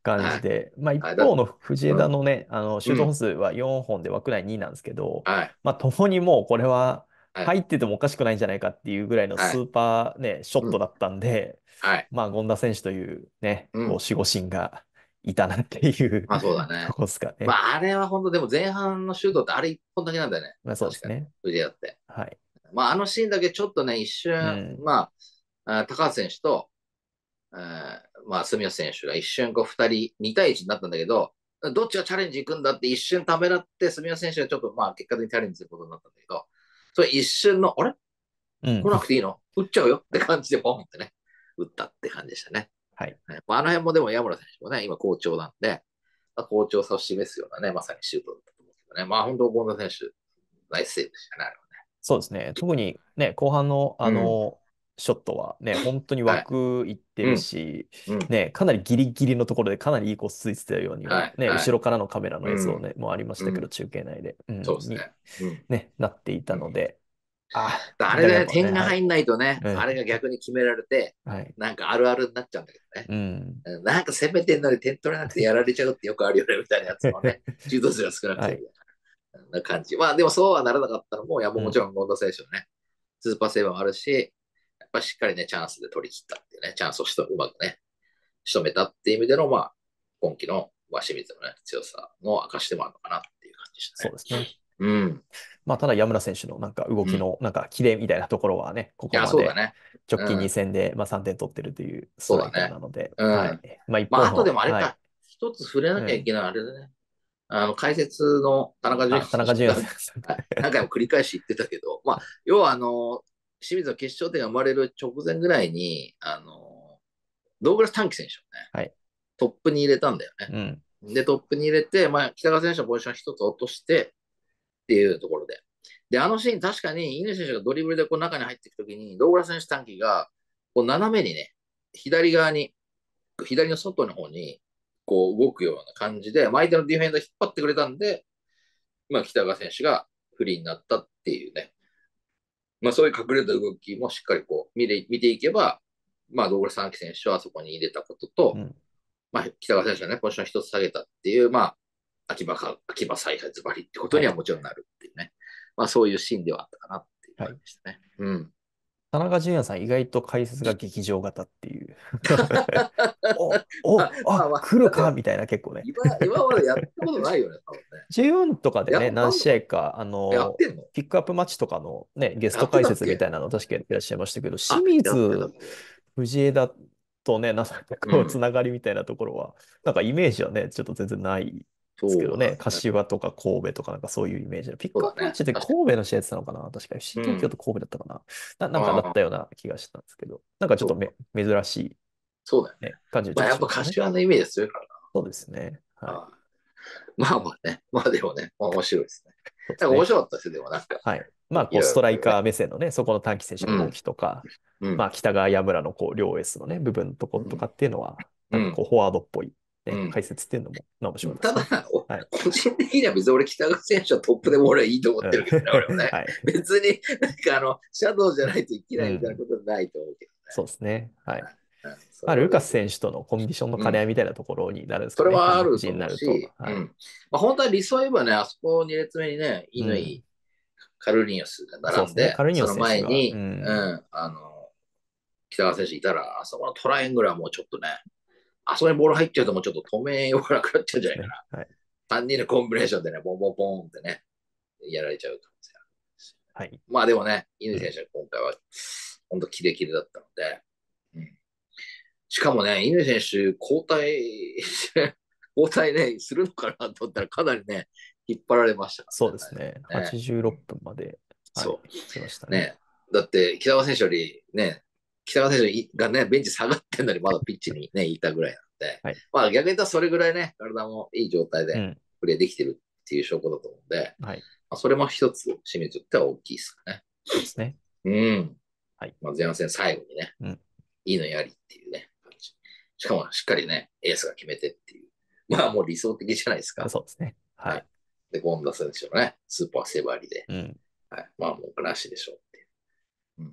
感はい。 じで、まあ一はい。だ、 方の藤うん。 枝のね、あのシュート本うん。 数はよんほんで枠内にいなんですけど、 はい。 まあ共にもうこれははい。 入っててもおかしくないんじゃないかっていうぐらいのはい。 スーパーね、ショッうん。 トだったんで、 はい。 まあ権田選手というね、 うん。 こう守護神がいたなっていうまあそうだとね。 こですかね。 まああれは本当でも前半のシュートってあれ一本だけなんだよね。 まあそうで確かに。 すね。 藤枝って。 はい。 まああのシーンだけちょっとね、一瞬、 うん。 まあ、あ高橋選手と、えーまあ、住吉選手が一瞬こう二人、に対いちになったんだけど、どっちがチャレンジ行くんだって一瞬ためらって、住吉選手がちょっとまあ結果的にチャレンジすることになったんだけど、それ一瞬の、あれうん。 来なくていいの打っちゃうよって感じでポンってね、打ったって感じでしたね。 はい。 はいまあ、あの辺もでも山村選手もね、今好調なんで、まあ、好調さを示すようなね、まさにシュートだったと思うけどね。まあ本当、権田選手、ナイスセーブでしたね、あれはそうですね。特にね、後半のあね。 の、ショットはね、本当にうん。はい。 枠いってるうん。 し、 うん。 ね、かなりギリギリのところでかなりいいコースついてたようには、 はい。 ね、 はい。 後ろからのカメラのうん。 映像ね、もありましたけど、 うん。 中継内で、うん、に、 そうですね。うん。 ね、なっていうん。 たので、あ、 あれで、ね、 でもやっぱね、はい。 点が入んないとね、あれうん、 が逆に決められて、 はい。 なんかあるあるになっちゃうんだけどね。 うん。 なんか攻めてんのに点取れなくてやられちゃうってよくあるよね、みたいなやつもね。中途数が少なくてみはい。 たいな感じ。まあでもそうはならなかったのも、いやもううん。 もちろん権田選手のね、スーパーセーブもあるし、やっぱりしっかりね、チャンスで取り切ったっていうね、チャンスをしとうまくね、仕留めたっていう意味での、まあ、今季の、まあ、清水のね、強さの証でもあるのかなっていう感じでしたね。 そうですね。 うん。 まあ、ただ、山村選手のなんか動うん。いきの、なんか、キレみたいなところはね、ここや、 までそうだね。 直近うん。 に戦で、まあ、さんてん取ってるというストライカーそうだね。 なので、 うはい。 ん。 まあ、一まあ、あとで方の、 もあれか、 はい。 一つ触れなうん。 きゃいけないあれだね。あの、解説の田中純あ、 也田中純也選手が、 さん。 はい何回も繰り返し言ってたけど、まあ、要はあの、清水の決勝点が生まれる直前ぐらいに、あの、ドーグラス短期選手をね、 はい。 トップに入れたんだよね。 うん。 で、トップに入れて、まあ、北川選手のポジション一つ落として、っていうところで。で、あのシーン、確かに、乾選手がドリブルでこう中に入っていくときに、ドーグラス選手短期が、こう斜めにね、左側に、左の外の方に、こう動くような感じで、相手のディフェンダー引っ張ってくれたんで、まあ、北川選手がフリーになったっていうね、まあ、そういう隠れた動きもしっかりこう見れ見ていけば、まあ、ドーグラス短期選手はそこに入れたことと、 うん。 まあ、北川選手がね、ポジション一つ下げたっていう、まあ、秋葉か、秋葉采配ズバリってことはい。 にはもちろんなるっていうね。まあ、そういうシーンではあったかなっていうはい。 感じでしたね。うん。 田中純也さん、意外と解説が劇場型っていうお、お、あ、 まあまあ、 来るだって、 かみたいな結構ね。 今、今までやったことないよね、多分ね。 ジェイワン とかでやったね、何ことあるのか試合か、あの、 やってんのピックアップマッチとかのね、ゲスやってト解たっけ説みたいなの確かにいらっしゃいましたけど、清あ、やってた水、 っけ藤枝とね、なんかこう、つうん。 ながりみたいなところは、なんかイメージはね、ちょっと全然ないですけどね、 そうだね。 柏とか神戸とかなんかそういうイメージで、ピックアッそうだね。 プマッチって確かに。 神戸の試合やってたのかな確か エフシー 東京とうん。 神戸だったかなな、なんかだっああ、 たような気がしたんですけど、なんかちょっとめそうか。 珍しい、 そうだよね。 ね、感じはちょっまあ、やっぱとしましたね。 柏のイメージ強いからそうですね。はな。 い。 ああまあまあね。まあでもね、まあ面白いですね。なんか面そうですね。 白かったですよ、でもなんか。 はい。まあ、こう、 いろストライカーいろね。 目線のね、そこの短期選手の動うん。 きとか、 うん。 まあ、北川矢村のこう、両エースのね、部分のとこうん。 ろとかっていうのは、 うん。 なんかこう、フォワードっぽい、ね、 うん。 解説っていうのも、まあ面白かったでただ、 すね。 おはい。 個人的には別に俺、北川選手はトップでも俺はいいと思っうんてるけどね、俺もね。 はい。 別になんかあの、シャドウじゃないといけないみたいなうん。 ことはないと思うけそうですね。はい。 どね。うん、そまあ、 れはルカス全然いい。 選手とのコンディションのうん。 兼ね合いみたいなところになるんですそれかね。あの布はあると思陣になると。 うし、 はい。 うん。まあ、本当は理想を言えばね、あそこに列目にね、 うん。 乾、カルリニョスがそうですね。 並んで、 カルニョそのス選手が、う前に、うん。 ん、あの、北川選手いたら、あそこのトライアングルはもうちょっとね、あそこにボール入っちゃうともうちょっと止めようがなくなっちゃうんじゃないかそうですね。はい。 な。さんにんのコンビネーションでね、ボンボンボンってね、やられちゃう可能性ある。 はい。 まあでもね、乾うん。 選手は今回は、本当キレキレだったので、うん、しかもね、乾選手、交代交代ね、するのかなと思ったら、かなりね、引っ張られましたかそうらね、 ですね。 最後ね。 はちじゅうろっうん、 ぷんまで、はい。 そ来ましたう。 ね。 ね。だって、北川選手よりね、北川選手がね、ベンチ下がってんのにまだピッチにね、いたぐらいなんで、 はい。 まあ逆に言ったらそれぐらいね、体もいい状態でうん。 プレーできてるっていう証拠だと思うんで、 はい。 まあ、それも一つ、清水にとっては大きいですかね。 そうですね。 うん。 はい。 まあ、前半戦最後にね、 うん。 いいのやりっていうね、感じ。しかもしっかりね、エースが決めてっていう。まあもう理想的じゃないですか。 そうですね。ははい。 い。 で、権田選手のね、スーパーセバリで、 うん。 はい。まあもうなしでしょうっていう。うん。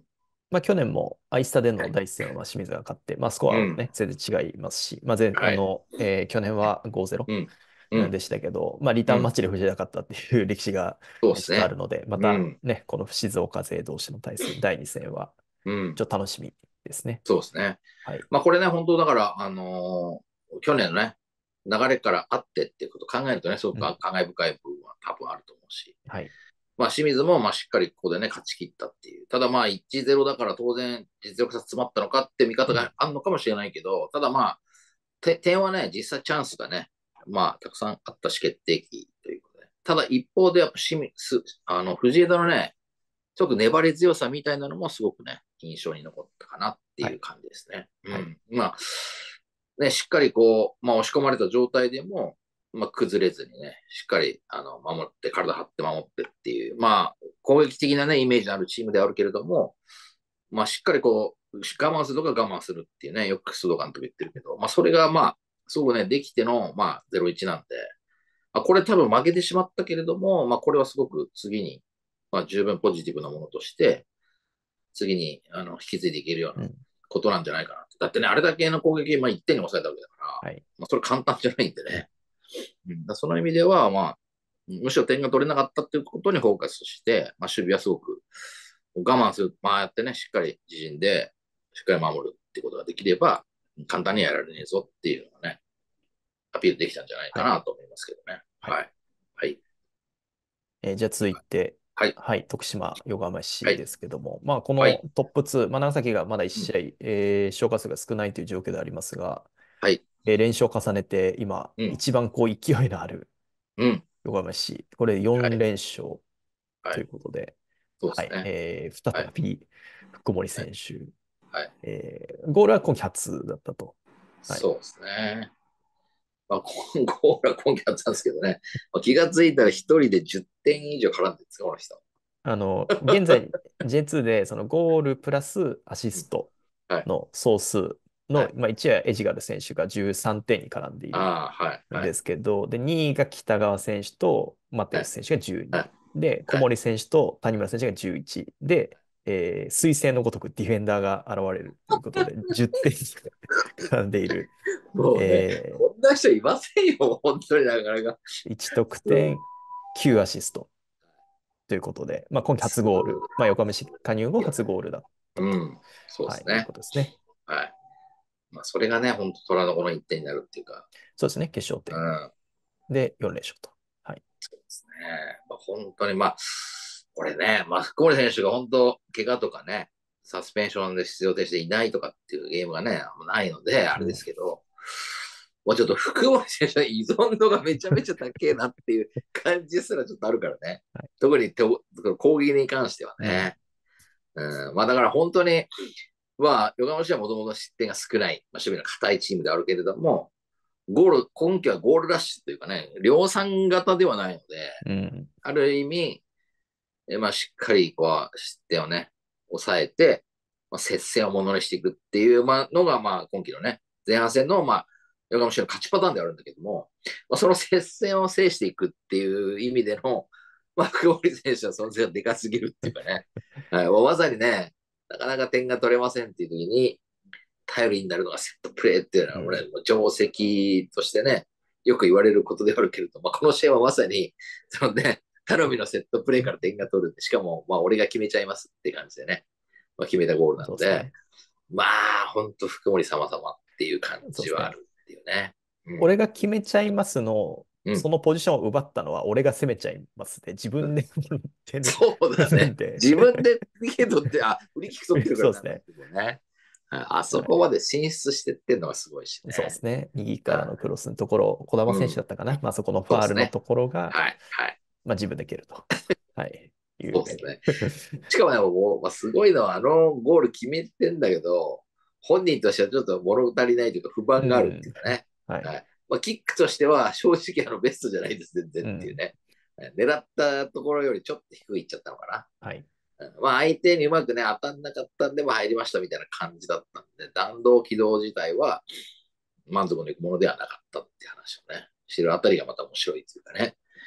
まあ、去年もアイスタではい。 の第一戦は清水が勝って、まあ、スコアはうん。 ね、全然違いますし、まあ、前、あはい。 の、えー去年はごたいゼロうん。うん。 でしたけど、まあ、リターンマッうん。 チで藤井が勝ったっていう歴史が、ね、ちょっとあそうですね。 るので、またうん。 ね、この静岡勢同士の対戦、だいに戦は、 うん。 ちょっと楽しみですね。 そうですね。 はい。 まあこれね、本当だから、あのー去年のね、流れからあってっていうことを考えるとね、すごくうん。 感慨深い部分は多分あると思うし、 はい。 まあ清水もまあしっかりここでね、勝ち切ったっていう。ただまあいちたいゼロだから当然実力差詰まったのかって見方うん。 があるのかもしれないけど、ただまあ、て点はね、実際チャンスがね、まあたくさんあったし決定機ということで。ただ一方でやっぱ清水、あの、藤枝のね、ちょっと粘り強さみたいなのもすごくね、印象に残ったかなってはい。 いう感じですね。うはい。 ん。まあ、ね、しっかりこう、まあ押し込まれた状態でも、まあ崩れずにね、しっかり、あの、守って、体張って守ってっていう、まあ、攻撃的なね、イメージのあるチームであるけれども、まあしっかりこう、我慢するとか我慢するっていうね、よく須藤監督言ってるけど、まあそれがまあ、すごくね、できての、まあゼロいちなんで、あ、これ多分負けてしまったけれども、まあこれはすごく次に、まあ十分ポジティブなものとして、次にあの引き継いでいけるようなうん。 ことなんじゃないかな。だってね、あれだけの攻撃、まあ、いってんに抑えたわけだから、 はい。 まあ、それ簡単じゃないんでね。うん、だその意味では、まあ、むしろ点が取れなかったっていうことにフォーカスして、まあ、守備はすごく我慢する、まあ、やってね、しっかり自陣でしっかり守るってことができれば、簡単にはやられねえぞっていうのがね、アピールできたんじゃないはい。 かなと思いますけどね。 はい。 はい。はい。 えーじゃあ続いて、 はい。 はい、徳島、横浜は c い。 ですけども、まあ、こはい。 のトップツー、まあ、長崎がまだ1 うん。 試合、えー消化数が少ないという状況でありますが、 はい。 えー連勝を重ねて、今、 うん。 一番こう勢いのあるうん。 横浜 c、これよんはい。 連勝というはい。 ことで、はい、 そうですね。 えーはい。 再び福森はい。 選手、 はい。 えーゴールは今季初だったと。はい。 そうですね。まあ、今後は今季あったんですけどね。まあ、気がついたら一人でじゅってん以上絡んでるんですよ、この人。 あの、現在 ジェイツー でそのゴールプラスアシうん、 ストはい。 の総数の、 はい。 まあ、いちはエジガル選手がじゅうさんてんに絡んでいるああ、はい。 んではい。 すけど、で、にいが北川選手とマテはい。 ウス選手がじゅうに。 はい。 で、小はい。 森選手と谷村選手がじゅういち。で、えー、彗星のごとくディフェンダーが現れるということで、じゅってんに絡んでいる、 もうね、 えこんな人いませんよ、本当になかなか。 ー、いち得点、きゅうアシストということで、まあ、今季初すゴール、まあ、横浜市加入後ごいよね。 初ゴールだったと、 うん。そうではい、いうすね。 ことですね。 はい。まあ、それがね、本当虎の子の一点になるっていうか。 そうですね、決勝点うん。 でよん連勝と。はい。 そうですね。まあ、本当に、まあ、これね、まあ、福森選手が本当、怪我とかね、サスペンションで出場停止でいないとかっていうゲームがね、ないので、あれですうん。 けど、もうちょっと福森選手の依存度がめちゃめちゃ高えなっていう感じすらちょっとあるからね。 はい。 特に攻撃に関してはうん。 ね。うん、まあだから本当に、まあ、横浜市はもともと失点が少ない、まあ、守備の堅いチームであるけれども、ゴール、今季はゴールラッシュというかね、量産型ではないので、 うん。 ある意味、えまあ、しっかりこう失点をね、抑えて、まあ、接戦をものにしていくっていう、まあ、のが、まあ、今季のね、前半戦の、まあ、横浜市の勝ちパターンであるんだけども、まあ、その接戦を制していくっていう意味での、まあ、福森選手は存在がでかすぎるっていうかね、はい、まさにね、なかなか点が取れませんっていう時に、頼りになるのがセットプレーっていうのは、俺、 うん。 定石としてね、よく言われることであるけれども、まあ、この試合はまさに、そのね、頼みのセットプレーから点が取るしかも、まあ、俺が決めちゃいますって感じでね、まあ、決めたゴールなので、 そうですね。 まあ、ほんと福森様々っていう感そうですね。 じはあるっていうね。うん。 俺が決めちゃいますの、 うん。 そのポジションを奪ったのは俺が攻めちゃいますで、自分で持ってるそう部だね。 分で自分でフリー取って、あ、フリーキック取ってるからなんだそうですね。 けどね。あそはい。 こまで進出してってんのがすごいしね。 そうですね。右からあ、 のクロスのところ、児玉選手だうん。 ったかな。まあそこのファールのそうですね。 ところが、 はい。はい。 まあ自分で蹴ると。はい。いう。 そうですね。しかもね、もう、まあ、すごいのは、あのゴール決めてんだけど、本人としてはちょっと物足りないというか、不う満があるっていうん。 かね。 はい。 はい。まあ、キックとしては、正直あのベストじゃないです、全然うん。 っていうね。狙ったところよりちょっと低くいっちゃったのかはい。 な。うん、まあ、相手にうまくね、当たんなかったんでも入りましたみたいな感じだったんで、弾道軌道自体は満足のいくものではなかったっていう話をね、知るあたりがまた面白いというかね。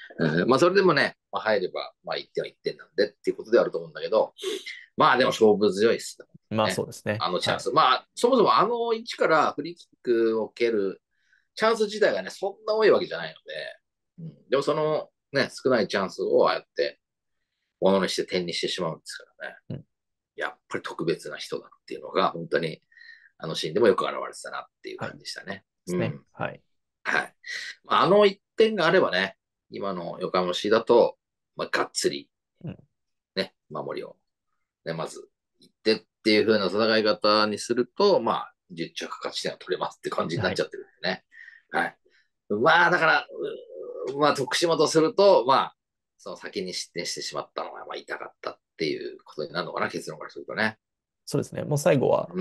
うん、まあ、それでもね、まあ、入れば、まあ、いってんはいってんなんでっていうことではあると思うんだけど、まあ、でも勝負強いっすまあね。 そうですね。はい。 あのチャンス。まあ、そもそもあの位置からフリーキックを蹴るチャンス自体がね、そんな多いわけじゃないので、うん、でもそのね、少ないチャンスをああやってものにして点にしてしまうんですからね。 うん、 やっぱり特別な人だっていうのが、本当にあのシーンでもよく表れてたなっていうはい。で感じでしたね。 すね。 うん。 はい。 はい。まあ、あのいってんがあればね、今の横浜市だと、まあ、がっつりうん。 ね、守りを、ね、まず行ってっていう風な戦い方にすると、まあ、じゅっ着勝ち点を取れますって感じになはい。 っちゃってるんでね。はい。まあ、だから、まあ、徳島とすると、まあ、その先に失点してしまったのが、まあ、痛かったっていうことになるのかな、結論からするとね。 そうですね。もう最後は、 うん。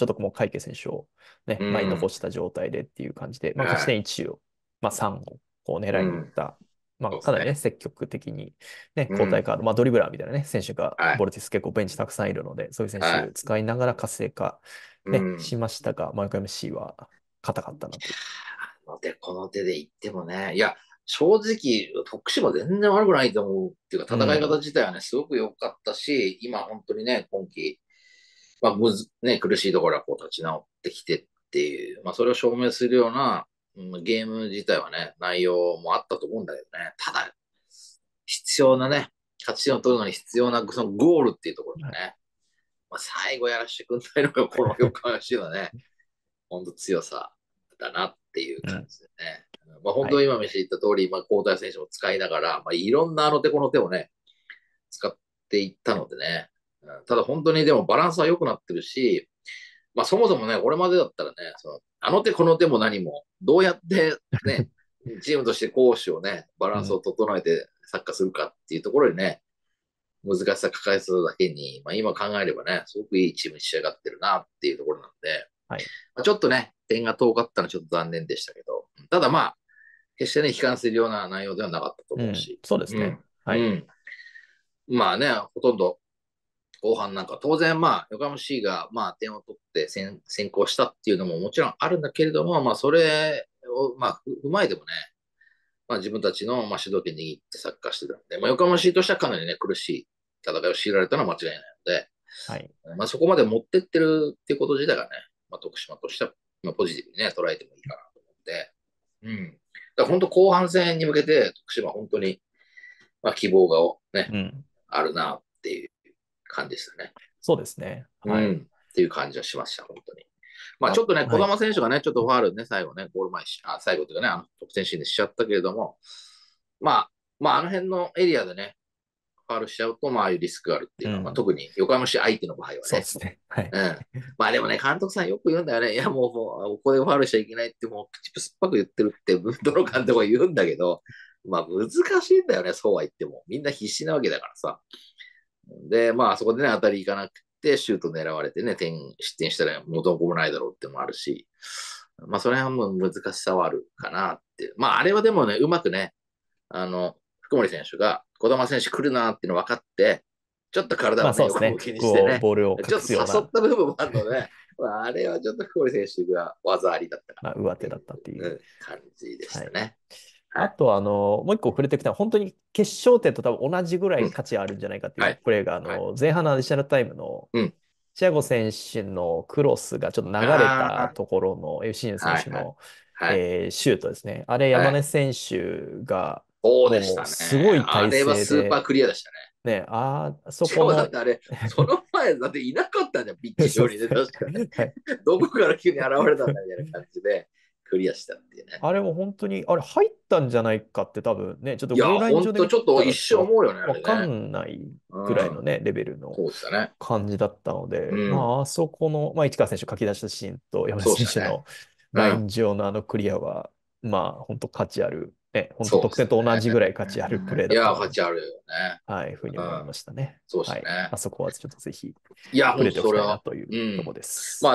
まあちょっともう海家選手をね、 う前に残ん。 した状態でっていう感じで、まあ勝ち点はい。 いちを、まあさんをこう狙いに行っうん。 た、まあそうですね。 かなりね、積極的にね、 うん。 交代カード、まあドリブラーみたいなね、選手が、 はい。 ボルティス結構ベンチたくさんいるので、そういう選はい。 手使いながら活性化うね、しん。 ましたが、まあ横浜 C は硬かったなという。 あの手この手で言ってもね、いや、正直、徳島全然悪くないと思うっていうか、戦い方うん。 自体はね、すごく良かったし、今本当にね、今季、まあ、むず、ね、苦しいところはこう立ち直ってきてっていう、まあ、それを証明するような、うん、ゲーム自体はね、内容もあったと思うんだけどね、ただ、必要なね、勝ち点を取るのに必要なそのゴールっていうところはい。 がね、まあ、最後やらせてくんないのがこの横浜 エフシー のね、本当強さだなっていう感うん。 じでね。まあ、本はい。 当に今見せて言った通り、まあ、交代選手も使いながら、まあ、いろんなあの手この手をね、使っていったのでね。ただ本当にでもバランスは良くなってるし、まあそもそもね、これまでだったらね、そのあの手この手も何も、どうやってね、チームとして攻守をね、バランスをうん。 整えてサッカーするかっていうところにね、難しさ抱えてただけに、まあ今考えればね、すごくいいチームに仕上がってるなっていうところなんで、 はい。 まあ、ちょっとね、点が遠かったのはちょっと残念でしたけど、ただまあ、決してね、悲観するような内容ではなかったとうん。 思うし、 そうですね。 うん、 はい。 うん。まあね、ほとんど後半なんか、当然まあ、横浜 C がまあ点を取って先先行したっていうのももちろんあるんだけれども、まあそれをまあ踏まえてもね、まあ自分たちのまあ主導権握ってサッカーしてたので、まあ横浜 C としてはかなりね、苦しい戦いを強いられたのは間違いないので、 はい。 まあそこまで持ってってるっていうこと自体がね、まあ徳島としては、まあ、ポジティブにね、捉えてもいいかなと思って、うん。だから本当後半戦に向けて徳島は本当に、まあ希望がね、 うん。 あるなっていう感じでしたね。 そうですね。はい。 うん。っていう感じはしました、本当に。まあちあ、 ょっとね、児はい。 玉選手がね、ちょっとファールね、最後ね、ゴール前し、あ、最後というかね、あの得点シーンでしちゃったけれども、まあ、まああの辺のエリアでね、ファールしちゃうと、まあああいうリスクがあるっていうのは、まあうん。 特に横浜市相手の場合はね、 そうですね。はい。 うん。まあでもね、監督さんよく言うんだよね。いやもう、もうここでファールしちゃいけないって、もう口酸っぱく言ってるって、どの監督は言うんだけど、まあ難しいんだよね、そうは言っても。みんな必死なわけだからさ。で、まあ、そこでね、当たりいかなくて、シュート狙われてね、点、失点したら元も子もないだろうってのもあるし、まあ、それはもう難しさはあるかなって。まあ、あれはでもね、うまくね、あの、福森選手が、児玉選手来るなっていうの分かって、ちょっと体まあをね、 そうですね。 横向きにしてこう、 ね、 ボールを隠ちょっと誘すような、 った部分もあるので、まあ、あれはちょっと福森選手が技ありだったかまあ、 なっていう、 上手だったっていう。 うん、感じでしはい。 たね。はい。 あと、あの、もう一個触れてきた、本当に決勝点と多分同じぐらうん。 い価値あるんじゃないかっていはい。 うプレーが、あはい。 の、前半のアディショナルタイムの、 うん。 チアゴ選手のクロスがちょっと流れああ、 たところのエフシー の選はい、はい。 手の、 はい。 えーシュートですね。あれ、山根はい。 選手が、もうそうでしたね。 すごい体あれはスーパー勢で、 クリアでしたね。 ね、あそしかもだっこのてあれ、その前だっていなかったんだよ、ピッチ上にね、 そうですね。 確かね。 はい。 どこから急に現れたんだみたいな感じで、クリアしたっていうね。 あれも本当に、あれ入ったんじゃないかって多分ね、ちょっといや、 ゴールラインほん上で見とちょっと一たらちょっ瞬思うよね、あとわかれね。 んないぐらいうん。 のね、レベルのそうでしたね。 感じだったので、まうん。 あ、あそこの、まあ、市川選手書き出したシーンと山田そうでしたね。 選手のライうん。 ン上のあのクリアは、まあ、本当価値ある、ね、本当そうで得点と同すね。 じぐらい価値あるプレーだったいや、 なと、 価値あるよね。 はい、ふうに思いうん。 ましたね。 そうでしはい。 たね。 あそこはちょっとぜひいや、ほん触れておきとそれは。 たいなというところうん。 です。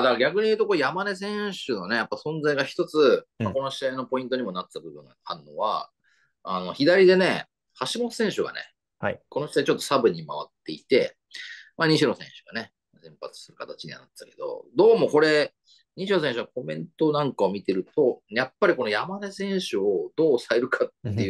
まあ、だから逆に言うと、こう山根選手のね、やっぱ存在が一つ、まあ、 うん。 この試合のポイントにもなってた部分があるのは、あの、左でね、橋本選手がね、 はい。 この試合ちょっとサブに回っていて、まあ、西野選手がね、先発する形にはなってたけど、どうもこれ、西野選手のコメントなんかを見てると、やっぱりこの山根選手をどう抑えるかっていうん。 う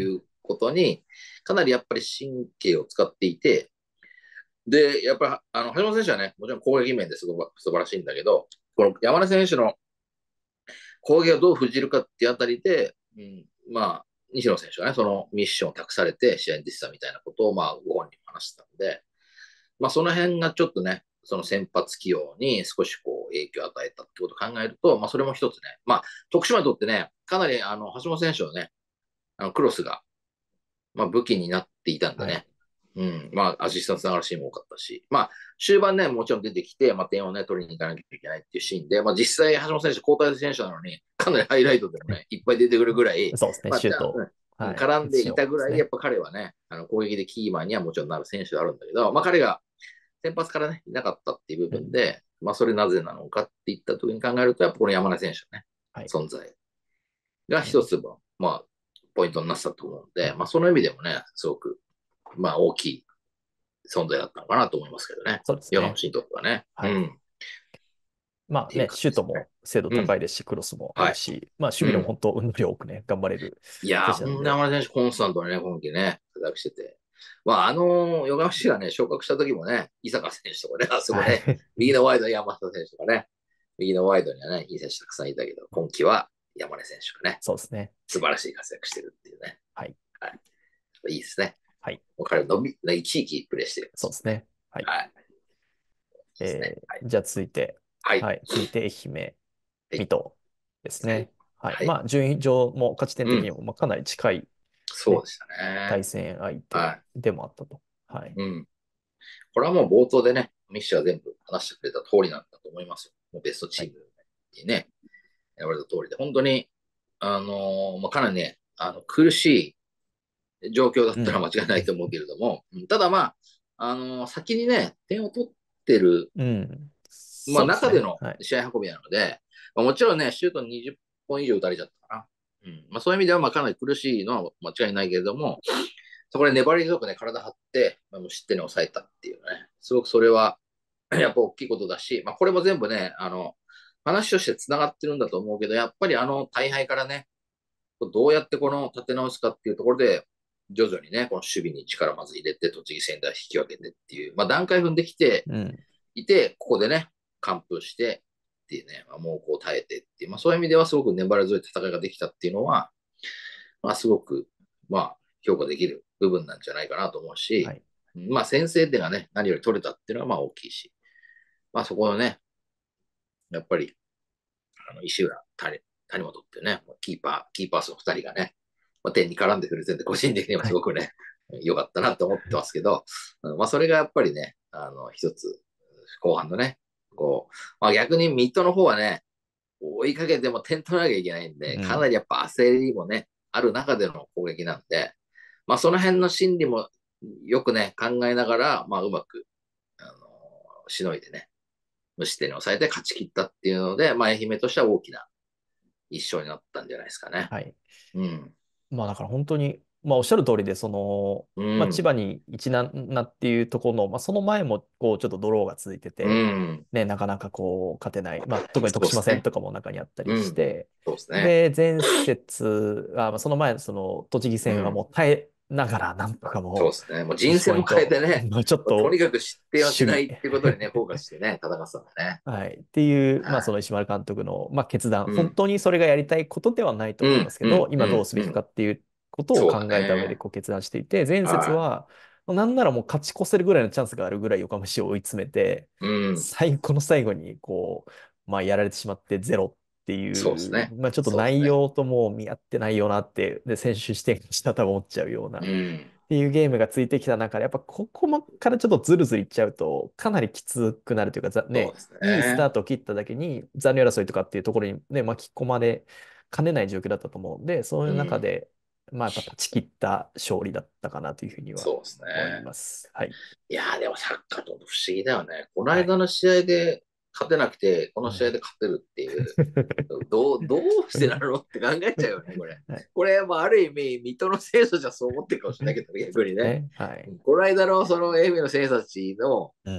ことに、かなりやっぱり神経を使っていて、で、やっぱり、あの、橋本選手はね、もちろん攻撃面ですごく素晴らしいんだけど、この山根選手の攻撃をどう封じるかっていうあたりで、うん、まあ、西野選手がね、そのミッションを託されて試合に出てたみたいなことを、まあ、ご本人も話してたので、まあ、その辺がちょっとね、その先発起用に少しこう影響を与えたってことを考えると、まあ、それも一つね、まあ、徳島にとってね、かなりあの橋本選手のね、あのクロスが、まあ、武器になっていたんではい。 ね、うん、まあ、アシスタントつながるシーンも多かったし、まあ、終盤ね、もちろん出てきて、まあ、点をね、取りに行かなきゃいけないっていうシーンで、まあ、実際、橋本選手、交代選手なのに、かなりハイライトでもね、いっぱい出てくるぐらい、 そうですね、 まあ、 シュート、 うん、 はい、 絡んでいたぐらい、や強かったですね。 っぱ彼はね、あの攻撃でキーマンにはもちろんなる選手であるんだけど、まあ、彼が先発からね、いなかったっていう部うん。 分で、まあ、それなぜなのかっていった時に考えると、やっぱこの山根選手のね、 はい。 存在がうん。 一つ、まあ、ポイントになってたと思うので、 はい。 まあ、その意味でもね、すごく、まあ、大きい存在だったのかなと思いますけどね。 そうですね。 ヨガムシにとってはね。 はい。 うん。っまあね、 ていう感じですね。 シュートも精度うん。 高いですし、クロスもあはい。 るし、まあ守備でもうん。 本当、運動量多くね、頑張れるいやー、ほんで選手なんで、 山根選手コンスタントにね、今季ね、活躍してて。まあ、あの、ヨガムシがね、昇格した時もね、伊坂選手とかね、あそこね、 はい。 右のワイドに山下選手とかね、右のワイドにはね、いい選手たくさんいたけど、今季は山根選手がね、 そうですね。 素晴らしい活躍してるっていうね。 はい。 はい。いいですね。 はい。 もう彼のび、生き生きプレーしてるんですよね。 そうですね。はい。 はい。いいですね。 えはい。 ーじゃあ続いて、 はい。 はい。続いて愛媛、 はい。 水戸ですはい。 ね。はい。 はい。 まあ、順位上も勝ち点うん。 的にも、まあ、かなり近い、ね、 そうでしたね。 対戦相手はでもあったと。はい。 い。うん。これはもう冒頭でね、ミッシーは全部話してくれた通りなんだと思いますよ。もうベストはい。 チームにね、選ばれた通りで、本当に、あのーまあ、かなりね、あの、苦しい状況だったら間うん。 違いないと思うけれども、ただまあ、あのー先にね、点を取ってる、 うん。 まあ、 そうですね。 中でのはい。 試合運びなので、まあ、もちろんね、シュートにじゅっぽん以上打たれちゃったかな。うんまあ、そういう意味では、まあ、かなり苦しいのは間違いないけれども、そこで粘り強くね、体張って、まあ、無失点に抑えたっていうね、すごくそれは、やっぱ大きいことだし、まあ、これも全部ね、あの、話として繋がってるんだと思うけど、やっぱりあの大敗からね、どうやってこの立て直すかっていうところで、徐々にね、この守備に力まず入れて、栃木仙台引き分けてっていう、まあ、段階踏んできてうん。 いて、ここでね、完封してっていうね、まあ、もうこう耐えてっていう、まあ、そういう意味ではすごく粘り強い戦いができたっていうのは、まあ、すごく、まあ、評価できる部分なんじゃないかなと思うし、 はい。 まあ、先制点がね、何より取れたっていうのはまあ大きいし、まあ、そこのね、やっぱり、あの石浦、谷谷本っていうね、キーパー、キーパースのふたりがね、まあ、点に絡んでくれてて、個人的にははい。 すごくね、良かったなと思ってますけど、まあ、それがやっぱりね、あの、一つ、後半のね、こう、まあ、逆にミッドの方はね、追いかけても点取らなきゃいけないんで、 うん。 かなりやっぱ焦りもね、ある中での攻撃なんで、まあ、その辺の心理もよくね、考えながら、まあ、うまく、あの、しのいでね、無失点に抑えて勝ち切ったっていうので、まあ、愛媛としては大きな一勝になったんじゃないですかね。 はい。 うん。 まあだから本当に、まあおっしゃる通りで、その、まあ千うん。 葉に一難なっていうところの、まあその前もこうちょっとドローが続いてうて、 ん。 ね、なかなかこう勝てない。まあ特に徳島そうですね。 戦とかも中にあったりしうん。 て、 そうですね。 で、前節、あ、まあその前のその栃木戦はもうん。 う耐えながらなんとかもそうですね。もうういちポイ人選もント、 変えてね、 まあちょっともうとにかく失点はしない守備、 っていうことにね、フォーカスしてね、戦ってたんだね。 はい。っていう、まあ、そはの石丸監督の、まあ、決断。 い。うん。 本当にそれがやりたいことではないとうん。 思いますけど、 うん。う今どうん。 すべきかうん。 っていうことをそう考だえた上でね。 こう決断していて、前節はは、なんならもう勝ち越せるぐらいのチャンスがあるぐらい横浜市を追い詰めて、 い。うん。 最後の最後に、こう、まあ、やられてしまってゼロっていう、 そうですね。 まあ、ちょっとそうですね。 内容ともう見合ってないよなって、で、選手視点したと思っちゃうような。 うん。 っていうゲームがついてきた中で、やっぱここからちょっとズルズルいっちゃうと、かなりきつくなるというか、ざね、 そうですいいスターね。 トを切っただけに残留争いとかっていうところにね、巻き込まれかねない状況だったと思うんで、そういう中うん。 で、まあやっぱ断ち切った勝利だったかなというふうにはそうです思いね。 ます。はい。 いやー、でもサッカーと不思議だよね。このはい。 間の試合で勝てなくて、この試合はい。 で勝てるっていう、どう、どうしてなのって考えちゃうよね、これ。 はい。 これ、まあ、ある意味、水戸の選手じゃそう思ってるかもしれないけど、逆にね。 ね。はい。 この間のその愛媛の選手たちのうん。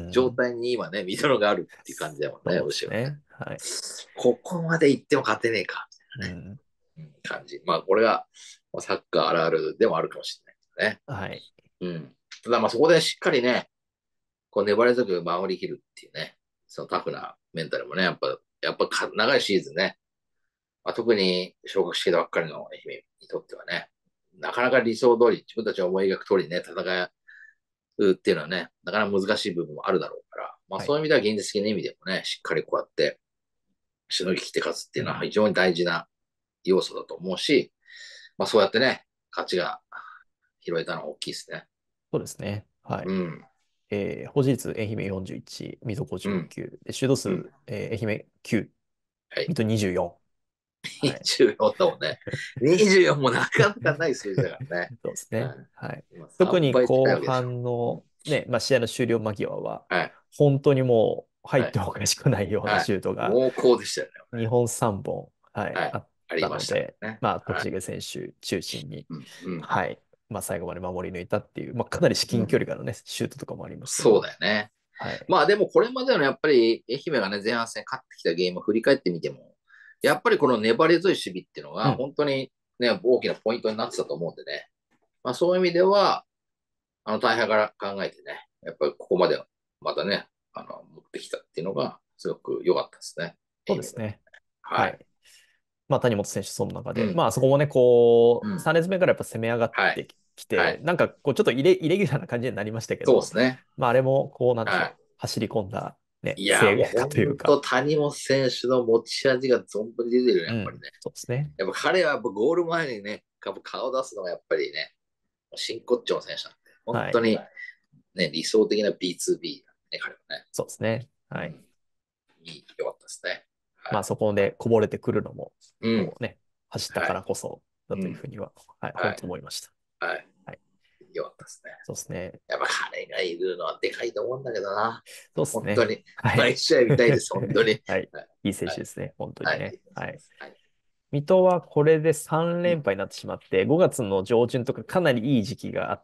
状態に今ね、水戸のがあるっていう感じだもんね、 そうでむしろね。 すね。はい。 ここまで行っても勝てねえか、 うん。 みたいなね、感じ。まあ、これが、 まあ、サッカーあるあるでもあるかもしれないはい。 けどね。うん。ただまあそこでしっかりね、こう粘り強く守りきるっていうね、そのタフなメンタルもね、やっぱ、やっぱか長いシーズンね、まあ、特に昇格してきたばっかりの愛媛にとってはね、なかなか理想通り、自分たちが思い描く通りね、戦うっていうのはね、なかなか難しい部分もあるだろうから、まあはい。 そういう意味では現実的な意味でもね、しっかりこうやってしのぎ切って勝つっていうのはうん、 非常に大事な要素だと思うし、まあそうやってね、勝ちが拾えたのは大きいですね。 そうですね。はい。 うん、 えー保持率、愛媛よんじゅういち、水戸うん、 ごじゅうきゅう、で、シュート数、 うん。 えー愛媛きゅう、 はい。 水戸にじゅうよん。はい。 にじゅうよんだもんね。にじゅうよんもなかなかない数字だからね。 そうですね。はい。 うん。まあ、3 特に倍近い後わけでしょ。 半のね、まあ、試合の終了間際は、 はい。 本当にもう入はい。 ってもおかしくないようなはい。 シュートが猛攻でしたよね。 にほんさんぼん、はい、 はい。 あっありましたかたので、 らね。 まあ、徳はい。 重選手中心に、 うん、うん、 はい、まあ、最後まで守り抜いたっていう、まあ、かなり至近距うん。 離からのね、シュートとかもありましたけそうど、 だよね。 はい。 まあでもこれまでのやっぱり愛媛がね、前半戦勝ってきたゲームを振り返ってみても、やっぱりこの粘り強い守備っていうのがうん、 本当にね、大きなポイントになってたと思うんでね。まあそういう意味では、あの大敗から考えてね、やっぱりここまでまたね、あの、持ってきたっていうのがすごく良かったですね。愛媛が。 そうですね。 はい。 はい。まあ、谷本選手、その中で、 うん。 まあ、そこもね、こう、 うん。 さん列目からやっぱ攻め上がっはい。 てきて、 はい。 なんか、こう、ちょっとイレ、イレギュラーな感じになりましたけど、 そうですね。 まあ、あれも、こう、なんでしはい。 ょう、走り込んだ、ね、 いや、もう成果というか、 本当谷本選手の持ち味が存分に出てるね、 うん、 やっぱりね。 そうですね。 やっぱ彼はやっぱゴール前にね、顔を出すのがやっぱりね、真骨頂の選手なんで、本はい。 当にね、理想的な ビーツービー なんでね、彼はね。 そうですね。はい。 うん。いい、良かったですね。はまあ、 い。 そこでこぼれてくるのも、 うん。 こうね、走ったかはい。 らこそ、だうん。 というふうには、はい、本はい。 当思いました。 はい。 はい。 良かったですね。 そうですね。 やっぱ彼がいるのはでかいと思うんだけどな。 そうですね。 本当に。 はい。 毎試合見たいです、本当に。 はい。 はい。 いい選はい。 手ですね。本当にはい。 ね。はい。 はい。 水戸はこれで3 うん。 連敗になってしまって、ごがつの上旬とかかなりいい時期があって、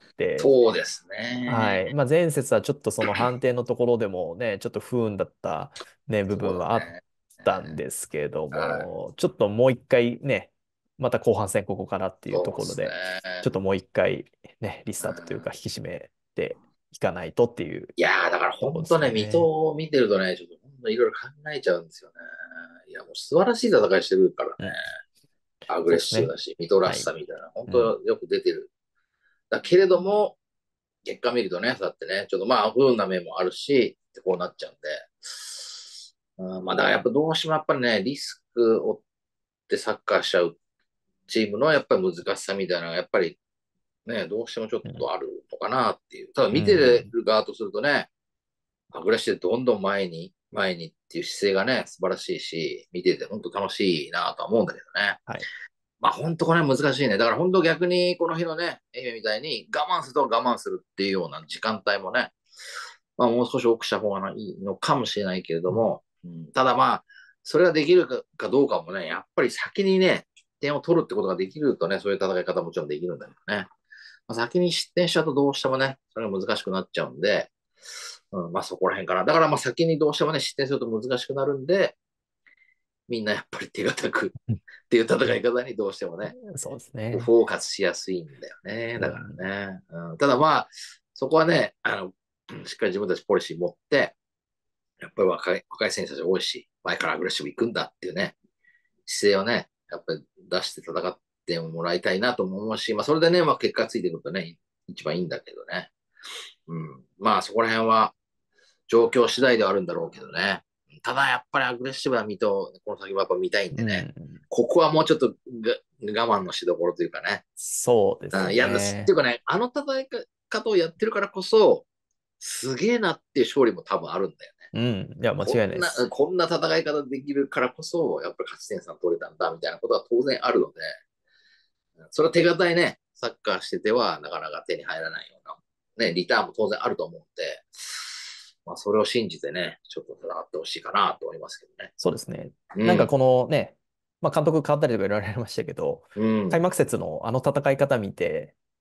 そうですね。 はい。まあ、前節はちょっとその判定のところでもね、ちょっと不運だった、ね、部そう分はあっだね。 たんですけどはい。 も、ちょっともう一回ね、また後半戦ここからっていうそうですところで、ちょっね。 ともう一回ね、リスうん。 タートというか引き締めていかないとっていういやー、だからところです本当ね、水戸ね。 を見てるとね、ちょっと本当いろいろ考えちゃうんですよね。いや、もう素晴らしい戦いしてるからね。 うん。 アグレッそうですね。 シブだし、水戸らはい。 しさみたいな、本うん。 当よく出てる。だけれども、結果見るとね、そうやってね、ちょっとまあ、不運な面もあるし、ってこうなっちゃうんで、うん、まあ、だからやっぱどうしてもやっぱりね、リスクを負ってサッカーしちゃうチームのやっぱり難しさみたいなのが、やっぱりね、どうしてもちょっうん。 とあるのかなっていう。ただう見てん。 る側とするとね、アグレッシブでどんどん前に、前にっていう姿勢がね、素晴らしいし、見てて本当楽しいなとは思うんだけどね。 はい。 まあ本当これは難しいね。だから本当逆にこの日のね、愛媛みたいに我慢すると我慢するっていうような時間帯もね、まあもう少し多くした方がいいのかもしれないけれどうん。 も、うん、ただまあ、それができるかどうかもね、やっぱり先にね、点を取るってことができるとね、そういう戦い方ももちろんできるんだけどね。まあ、先に失点しちゃうとどうしてもね、それが難しくなっちゃうんで、うん、まあそこら辺かな。だからまあ先にどうしてもね、失点すると難しくなるんで、みんなやっぱり手堅くっていう戦い方にどうしてもね、 そうですフね。 ォーカスしやすいんだよね。だかうん。 らね。うん、ただまあ、そこはね、あの、しっかり自分たちポリシー持って、やっぱり若い、若い選手たち多いし、前からアグレッシブ行くんだっていうね、姿勢をね、やっぱり出して戦ってもらいたいなと思うし、まあそれでね、まあ結果ついてくるとね、一番いいんだけどね。うん。まあそこら辺は状況次第ではあるんだろうけどね。ただやっぱりアグレッシブな身と、この先もやっぱ見たいんでね。 うん。 ここはもうちょっとが我慢のしどころというかね。 そうですうん、いや、っていね。 うかね、あの戦い方をやってるからこそ、すげえなっていう勝利も多分あるんだよね。 うん。いや、間違いこんな、 ないです。 こんな戦い方できるからこそ、やっぱり勝ち点さん取れたんだみたいなことは当然あるので、それは手堅いね、サッカーしててはなかなか手に入らないような、ね、リターンも当然あると思うんで、まあ、それを信じてね、ちょっと戦ってほしいかなと思いますけどね。 そうですね。 うん、 なんかこのね、まあ、監督変わったりとか言われましたけど、 うん、 開幕節のあの戦い方見て、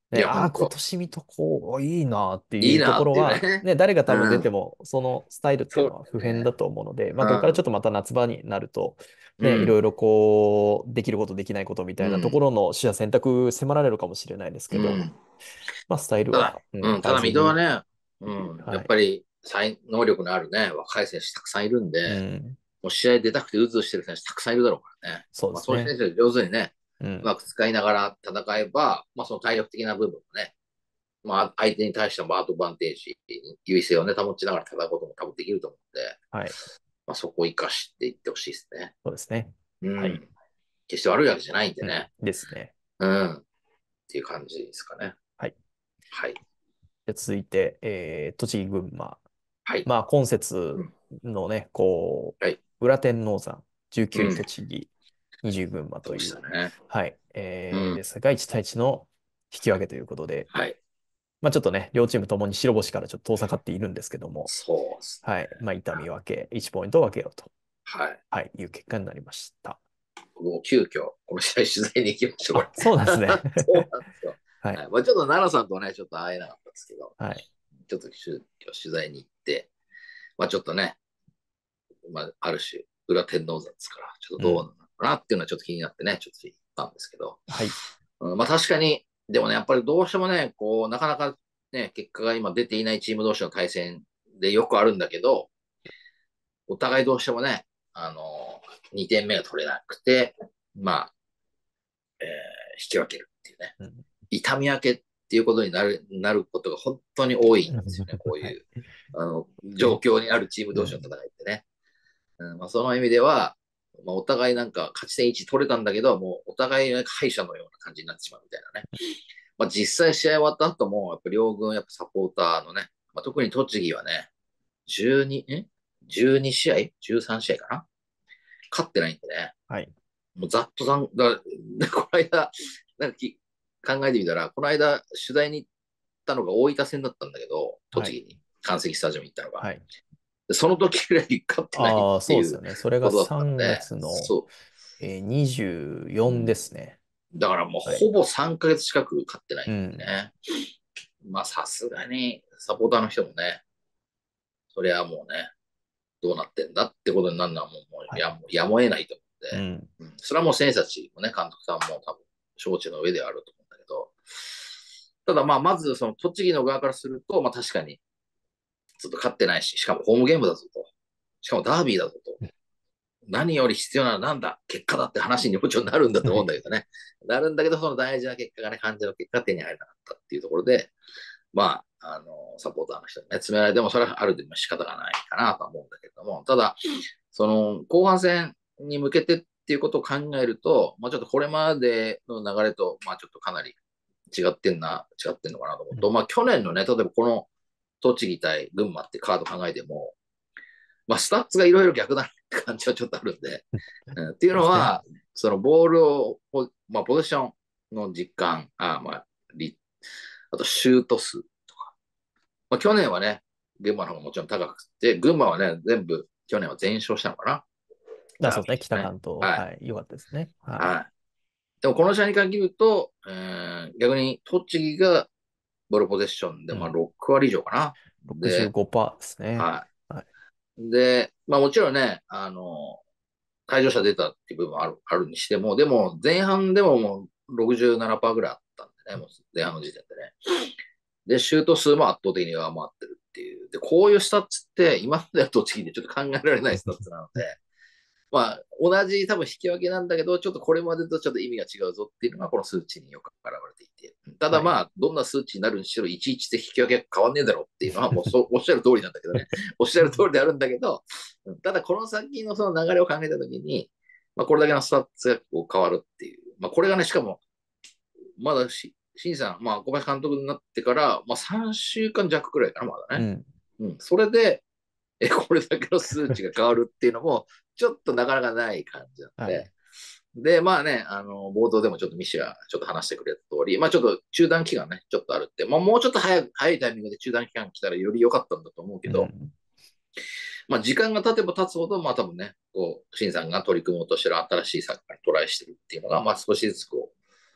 いね、 や、 ああ、今本当年見とこう、いいなっていうといいなっていうころは、 ね。 ね、誰が多分うん。 出ても、そのスタイルっていうそうのは不だよね。 変だと思うので、まあ、これからちょっうん。 とまた夏場になると、ね、いろうん。 いろこう、できること、できないことみたいなとこうん。 ろの視野選択迫られるかもしれないですけど、 うん。 まあ、スタイルただ、 は、うん、 うん、ただ、 変えずに、 水戸はね、うん、やはい。 っぱり才能力のあるね、若い選手たくさんいるんで、 うん、 もう試合出たくてうずうずしてる選手たくさんいるだろうからね。まあ、 そうですね。 そういう選手を上手にね、 うん、 うまく使いながら戦えば、まあ、その体力的な部分もね、まあ、相手に対してもアドバンテージ、優位性をね、保ちながら戦うことも多分できると思うんで、 はい。 まあ、そこを生かしていってほしいですね。 そうですね。はい。 うん。決して悪いわけじゃないんでうん、 ね。 ですね。 うん。っていう感じですかね。 はい。 はい。 で続いて、えー、栃木、群馬。 はい。 まあ、今節うん。 のね、こはい。 う、裏天王山、じゅうきゅういうん。 栃木、にじゅう群馬そうでしという、 たね。 はい、 うん。 えー、ですが、いち対いちの引き分けということで、 はい。 まあ、ちょっとね、両チームともに白星からちょっと遠ざかっているんですけども、 そうですね。 はい、まあ、痛み分け、いちポイントを分けようと、 はい。 はい、いう結果になりました。 もう急遽、この試合取材に行きましょう、これ。 あ、そうなんですね。 そうなんですよ。 はい、 はい。まあ、ちょっと奈良さんとね、ちょっと会えなかったんですけど、 はい、 ちょっと急遽取材に行って、まあちょっとね、まあある種、裏天王山ですから、ちょっとどうなうん、 のかなっていうのはちょっと気になってね、ちょっと行ったんですけど、 はい、 うん、まあ確かに、でもね、やっぱりどうしてもね、こう、なかなかね、結果が今出ていないチーム同士の対戦でよくあるんだけど、お互いどうしてもね、あの、にてんめが取れなくて、まあ、えー引き分けるっていうね。 うん、 痛み分けっていうことになる、なることが本当に多いんですよね。こうはい、 いう、あの、状況にあるチーム同士のうん、 戦いってね。うん、まあ、その意味では、まあ、お互いなんか勝ち点いち取れたんだけど、もうお互い敗者のような感じになってしまうみたいなね。まあ、実際試合終わった後も、やっぱ両軍、やっぱサポーターのね、まあ、特に栃木はね、じゅうに、ん ?じゅうに 試合 ?じゅうさん 試合かな勝ってないんでね。 はい、 もうざっとざん、だこの間、なんかき考えてみたら、この間取材に行ったのが大分戦だったんだけど、 はい、 栃木に、関西スタジアムに行ったのが。 はい。 その時ぐらい勝ってないああ、 っていうそうですよね。それがことだったん 3 で、 月の、 そえー、にじゅうよんう。うん、 ですね。 だからもうはい。 ほぼさんかげつ近く勝ってないんうん。 でね。まあさすがにサポーターの人もね、それはもうね、どうなってんだってことになるのはもう、もうはい。 やむやむを得ないと思うん。 って、うん、それはもう選手たちもね、監督さんも多分承知の上ではあると思うんだけど、ただまあまずその栃木の側からすると、まあ確かにずっと勝ってないし、しかもホームゲームだぞと。しかもダービーだぞと。何より必要なのはなんだ結果だって話にもちろんなるんだと思うんだけどね。なるんだけど、その大事な結果がね、感じの結果が手に入らなかったっていうところで、まあ、あの、サポーターの人にね、詰められても、それはある程度仕方がないかなと思うんだけれども、ただ、その、後半戦に向けてっていうことを考えると、まあちょっとこれまでの流れと、まあちょっとかなり違ってんな、違ってんのかなと思うと、まあ去年のね、例えばこの栃木対群馬ってカード考えても、まあスタッツがいろいろ逆だって感じはちょっとあるんで、うん、っていうそうですね。 のは、そのボールを、まあポジションの実感、あまあ、あとシュート数とか、まあ去年はね、群馬の方がもちろん高くて、群馬はね、全部去年は全勝したのかな、 あ、そうですね。 ダービーね。 北関東。 はい。 はい。よかったですね。はい。 はい。でもこの試合に限ると、えー逆に栃木がボールポゼッションでまあうん。 ろく割以上かな。で、 ろくじゅうごパーセントですね。 ははい。 い。で、まあもちろんね、あの、退場者出たっていう部分もある、あるにしても、でも前半でももうろくじゅうななパーセントぐらいあったんでね、もう前半の時点でね。で、シュート数も圧倒的に上回ってるっていう。で、こういうスタッツって今までは栃木でちょっと考えられないスタッツなので、まあ、同じ多分引き分けなんだけど、ちょっとこれまでとちょっと意味が違うぞっていうのがこの数値によく現れていて。ただはい。 まあ、どんな数値になるにしろ、いちいちで引き分け変わんねえだろうっていうのはもうそうおっしゃる通りなんだけどね。おっしゃる通りであるんだけど、ただこの先のその流れを考えたときに、まあ、これだけのスタッツがこう変わるっていう。まあ、これがね、しかも、まだし、新さん、まあ、小林監督になってから、まあ、さんしゅうかん弱くらいかな、まだね。 うん。 うん。それで、え、これだけの数値が変わるっていうのも、ちょっとなかなかない感じなので、 はい。 で、まあね、あの、冒頭でもちょっとミシがちょっと話してくれた通り、まあちょっと中断期間ね、ちょっとあるって、まあもうちょっと早い、早いタイミングで中断期間来たらより良かったんだと思うけど、 うん。 まあ時間が経てば経つほど、まあ多分ね、こう、新さんが取り組もうとしてる新しいサッカーにトライしてるっていうのが、まあ少しずつこう、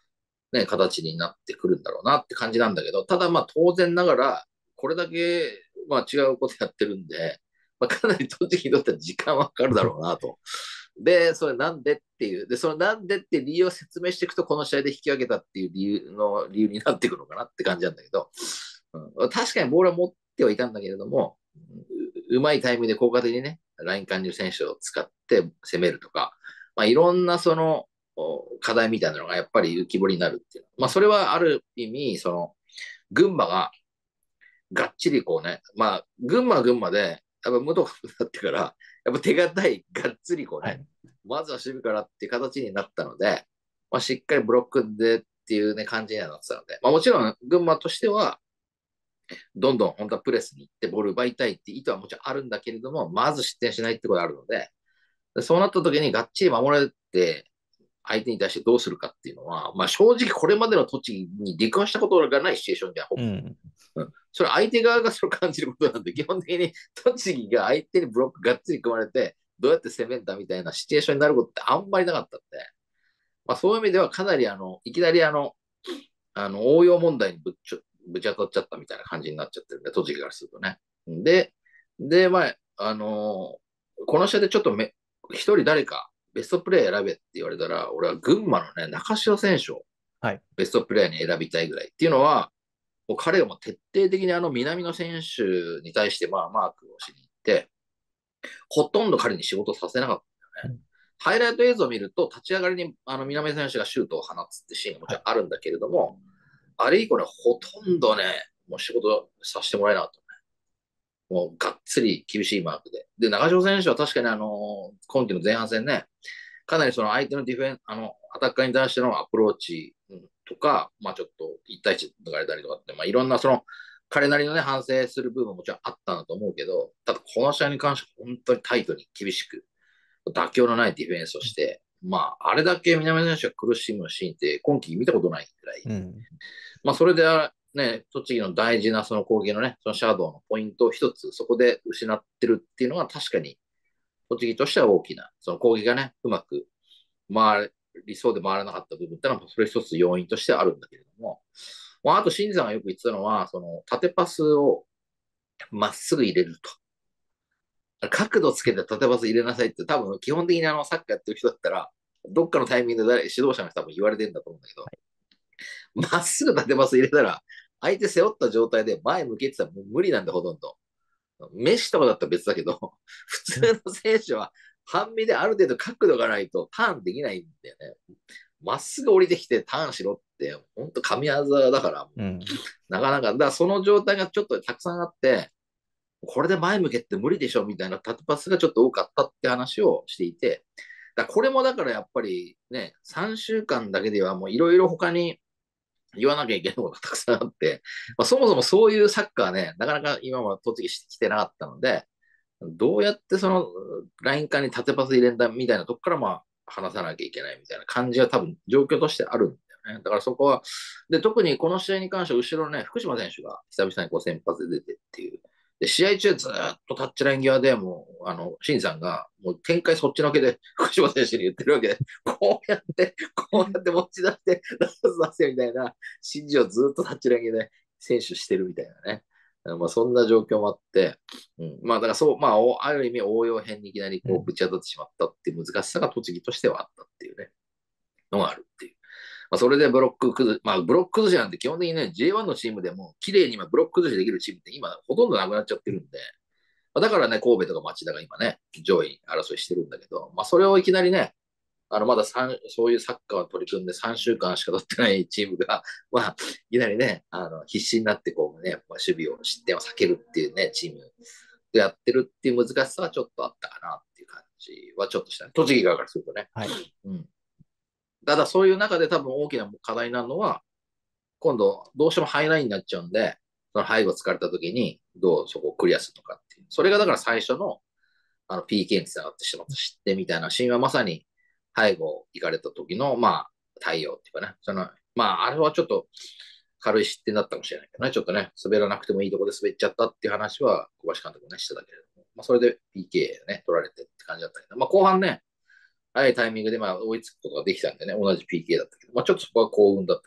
ね、形になってくるんだろうなって感じなんだけど、ただまあ当然ながら、これだけ、まあ、違うことやってるんで、まあ、かなり栃木にとっては時間はかかるだろうなと。で、それなんでっていう、で、そのなんでって理由を説明していくと、この試合で引き分けたっていう理由の理由になっていくのかなって感じなんだけど、うん、確かにボールは持ってはいたんだけれども、ううまいタイミングで効果的にね、ライン間に選手を使って攻めるとか、まあ、いろんなその課題みたいなのがやっぱり浮き彫りになるっていう。まあ、それはある意味、その、群馬ががっちりこうね、まあ、群馬は群馬で、やっぱ武藤になってから、やっぱ手堅い、がっつりこうね、 はい。 まずは守備からっていう形になったので、まあ、しっかりブロックでっていうね、感じにはなってたので、まあ、もちろん群馬としては、どんどん本当はプレスに行ってボール奪いたいって意図はもちろんあるんだけれども、まず失点しないってことがあるので、そうなった時にがっちり守られて、相手に対してどうするかっていうのは、まあ正直これまでの栃木に出くわしたことがないシチュエーションじゃん、ほぼ。 うん。 うん、それ相手側がそれを感じることなんで、基本的に栃木が相手にブロックがっつり組まれて、どうやって攻めんだみたいなシチュエーションになることってあんまりなかったんで、まあそういう意味ではかなりあの、いきなりあの、あの応用問題にぶっちょぶち当たっちゃったみたいな感じになっちゃってるんで、栃木からするとね。で、で、まあ、あのーこの試合でちょっとめ一人誰かベストプレー選べって言われたら、俺は群馬のね、中潮選手をはい。 ベストプレーに選びたいぐらいっていうのは、もう彼がもう徹底的にあの南の選手に対してまあマークをしに行って、ほとんど彼に仕事させなかったんだよね。 うん。 ハイライト映像を見ると、立ち上がりにあの南選手がシュートを放つってシーンがもちはい。 ろんあるんだけれども、あれ以降ね、ほとんどね、もう仕事させてもらえなかった。もうがっつり厳しいマークで。で、中条選手は確かにあの、今季の前半戦ね、かなりその相手のディフェン、あの、アタッカーに対してのアプローチとか、まあちょっといち対いちとかれたりとかって、まあいろんなその、彼なりのね、反省する部分ももちろんあったんだと思うけど、ただこの試合に関しては本当にタイトに厳しく、妥協のないディフェンスをして、まあ、あれだけ南選手が苦しむシーンって今季見たことないくらい、 うん。 まあ、それでね、栃木の大事なその攻撃のね、そのシャドウのポイントを一つそこで失ってるっていうのは確かに栃木としては大きな、その攻撃がね、うまく回りそうで回らなかった部分ってのは、それ一つ要因としてあるんだけれども、まあ、あと、新さんがよく言ってたのは、その縦パスをまっすぐ入れると。角度つけて縦パス入れなさいって、多分基本的にあのサッカーやってる人だったら、どっかのタイミングで誰指導者の人多分言われてるんだと思うんだけど、まっすぐ縦パス入れたら、相手背負った状態で前向けてたらもう無理なんだ、ほとんど。メッシとかだったら別だけど、普通の選手は半身である程度角度がないとターンできないんだよね。まっすぐ降りてきてターンしろって、本当神業だから、 うん。 なかなか、だからその状態がちょっとたくさんあって、これで前向けって無理でしょみたいな縦パスがちょっと多かったって話をしていて、だこれもだからやっぱりね、さんしゅうかんだけではもういろいろ他に言わなきゃいけないことがたくさんあって、まあ、そもそもそういうサッカーね、なかなか今は栃木してきてなかったので、どうやってそのライン間に縦パス入れんだみたいなとこからまあ話さなきゃいけないみたいな感じは多分状況としてあるんだよね。だからそこは、で、特にこの試合に関しては後ろのね、福島選手が久々にこう先発で出てっていう。で、試合中ずっとタッチライン際でもう、あの、新さんがもう展開そっちのけで福島選手に言ってるわけで、こうやって、こうやって持ち出して、出す出せみたいな指示をずっとタッチライン際で選手してるみたいなね。まあ、そんな状況もあって、うん、まあ、だからそう、まあ、ある意味応用編にいきなりこうぶち当たってしまったっていう難しさが栃木としてはあったっていうね、のがあるっていう。まあ、それでブロック崩し、まあ、ブロック崩しなんて基本的にね、ジェイワン のチームでも綺麗に今ブロック崩しできるチームって今ほとんどなくなっちゃってるんで、まあ、だからね、神戸とか町田が今ね、上位争いしてるんだけど、まあ、それをいきなりね、あの、まださんそういうサッカーを取り組んでさんしゅうかんしか経ってないチームが、まあ、いきなりね、あの、必死になってこうね、まあ、守備を、失点を避けるっていうね、チームでやってるっていう難しさはちょっとあったかなっていう感じはちょっとしたね。栃木側からするとね。 はい。 うん。ただそういう中で多分大きな課題になるのは、今度どうしてもハイラインになっちゃうんで、その背後疲れた時にどうそこをクリアするのかっていう。それがだから最初のあの ピーケー につながってしまった失点みたいなシーンはまさに背後行かれた時の、まあ、対応っていうかね。その、まあ、あれはちょっと軽い失点だったかもしれないけどね。ちょっとね、滑らなくてもいいところで滑っちゃったっていう話は小橋監督もね、してたけれども、まあ、それで ピーケー ね、取られてって感じだったけど、まあ、後半ね、早いタイミングでまあ追いつくことができたんでね、同じ ピーケー だったけど、まあ、ちょっとそこは幸運だったけど、